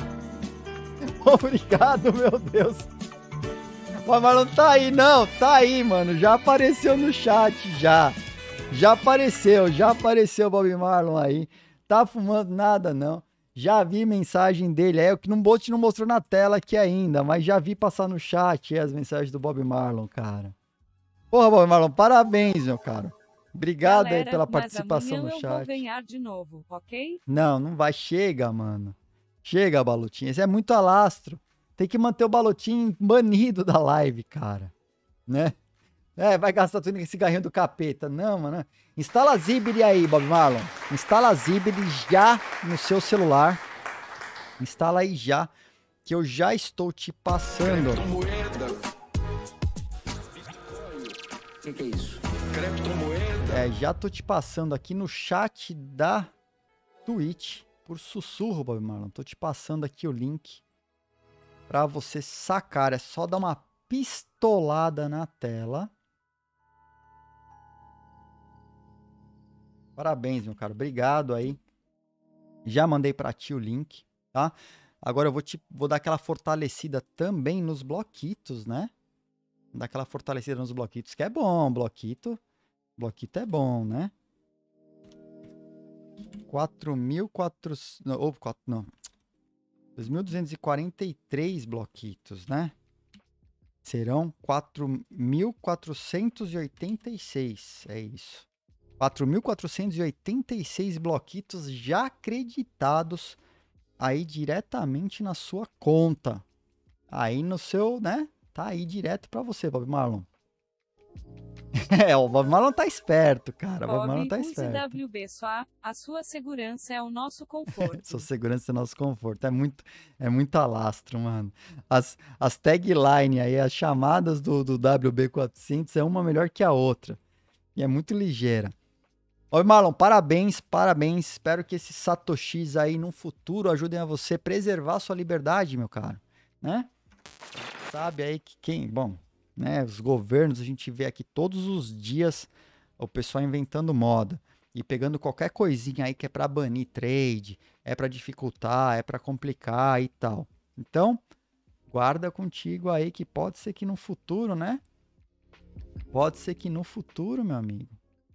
Speaker 1: Obrigado, meu Deus. O Bob Marlon tá aí, não. Tá aí, mano. Já apareceu no chat, já. Já apareceu o Bob Marlon aí. Tá fumando nada, não. Já vi mensagem dele, o que não mostrou na tela aqui ainda, mas já vi passar no chat as mensagens do Bob Marlon, cara. Porra, Bob Marlon, parabéns, meu cara. Obrigado aí pela participação no chat.
Speaker 2: Eu vou ganhar de novo, ok?
Speaker 1: Não vai. Chega, mano. Chega, Balotim. Esse é muito alastro. Tem que manter o Balotim banido da live, cara. Né? Vai gastar tudo nesse cigarrinho do capeta. Não, mano. Instala a Zibri aí, Bob Marlon. Instala a Zibri já no seu celular. Instala aí já, que eu já estou te passando.
Speaker 6: O que é isso? Criptomoeda?
Speaker 1: Já tô te passando aqui no chat da Twitch, por sussurro, Bob Marlon. Tô te passando aqui o link pra você sacar. É só dar uma pistolada na tela. Parabéns, meu cara. Obrigado aí. Já mandei pra ti o link, tá? Agora eu vou dar aquela fortalecida também nos bloquitos, né? Dar aquela fortalecida nos bloquitos, que é bom, bloquito é bom, né? 2.243 bloquitos, né? Serão 4.486, é isso. 4.486 bloquitos já acreditados aí diretamente na sua conta. Aí no seu, né? Tá aí direto pra você, Bob Marlon. O Bob Marlon tá esperto, cara. Bob Marlon tá esperto.
Speaker 2: WB só, a sua segurança é o nosso conforto.
Speaker 1: Sua segurança é o nosso conforto. É muito alastro, mano. As tagline aí, as chamadas do WB400 é uma melhor que a outra. E é muito ligeira. Bob Marlon, parabéns. Espero que esses satoshis aí no futuro ajudem a você preservar a sua liberdade, meu caro. Né? Sabe aí que bom, né? Os governos, a gente vê aqui todos os dias o pessoal inventando moda e pegando qualquer coisinha aí que é para banir trade, é para dificultar, é para complicar e tal. Então, guarda contigo aí que pode ser que no futuro, né? Pode ser que no futuro, meu amigo.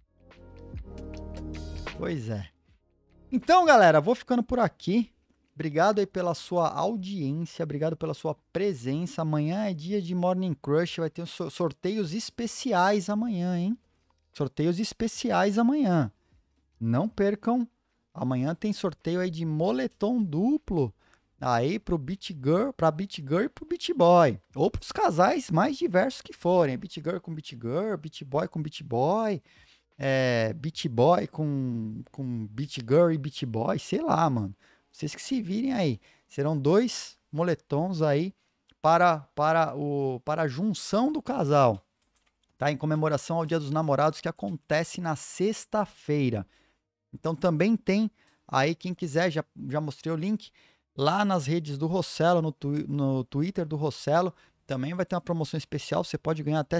Speaker 1: Pois é. Então, galera, vou ficando por aqui. Obrigado aí pela sua audiência, obrigado pela sua presença. Amanhã é dia de Morning Crush, vai ter sorteios especiais amanhã, hein? Sorteios especiais amanhã. Não percam, amanhã tem sorteio aí de moletom duplo aí pro Beat Girl, pra Beat Girl e pro Beat Boy. Ou pros casais mais diversos que forem. Beat Girl com Beat Girl, Beat Boy com Beat Boy, Beat Boy com Beat Girl e Beat Boy, sei lá, mano. Vocês que se virem aí. Serão 2 moletons aí para a junção do casal. Tá? Em comemoração ao Dia dos Namorados, que acontece na sexta-feira. Então também tem aí, quem quiser, já mostrei o link, lá nas redes do Rossello, no Twitter do Rossello, também vai ter uma promoção especial. Você pode ganhar até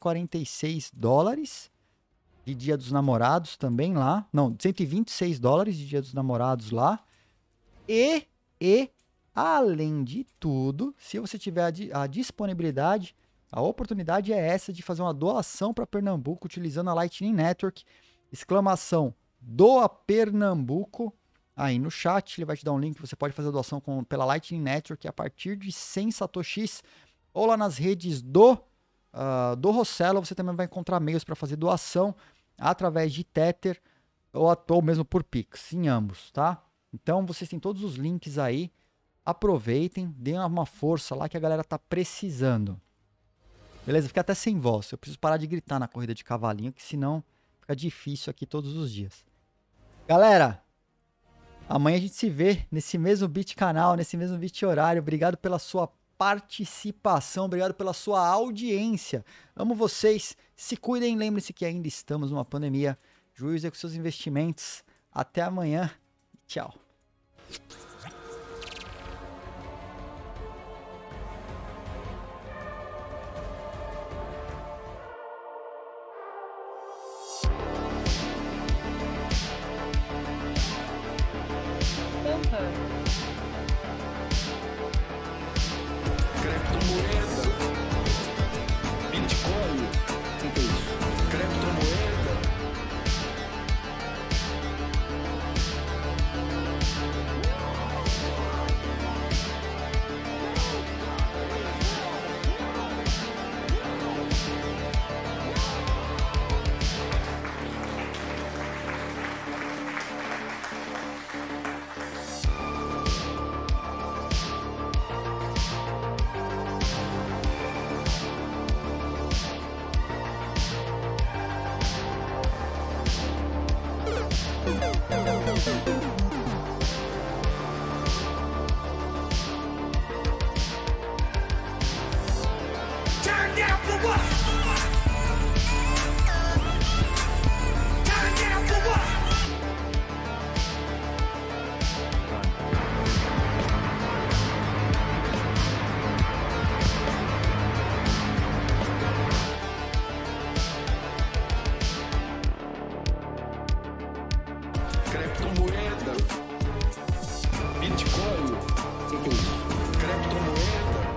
Speaker 1: $146 de Dia dos Namorados também lá. Não, $126 de Dia dos Namorados lá. E, além de tudo, se você tiver a disponibilidade, a oportunidade é essa de fazer uma doação para Pernambuco utilizando a Lightning Network, exclamação doa Pernambuco, aí no chat ele vai te dar um link, você pode fazer a doação pela Lightning Network a partir de 100 satoshis, ou lá nas redes do Rossello, você também vai encontrar meios para fazer doação através de Tether ou mesmo por Pix, em ambos, tá? Então, vocês têm todos os links aí. Aproveitem, deem uma força lá que a galera tá precisando. Beleza? Fica até sem voz. Eu preciso parar de gritar na corrida de cavalinho, que senão fica difícil aqui todos os dias. Galera, amanhã a gente se vê nesse mesmo Beat canal, nesse mesmo Beat horário. Obrigado pela sua participação, obrigado pela sua audiência. Amo vocês. Se cuidem, lembre-se que ainda estamos numa pandemia. Juízo com seus investimentos. Até amanhã. Tchau.
Speaker 6: Criptomoeda. Bitcoin. O que é isso? Criptomoeda. Turn down for what? Turn down for what? Criptomoeda. Bitcoin. que é isso? Criptomoeda?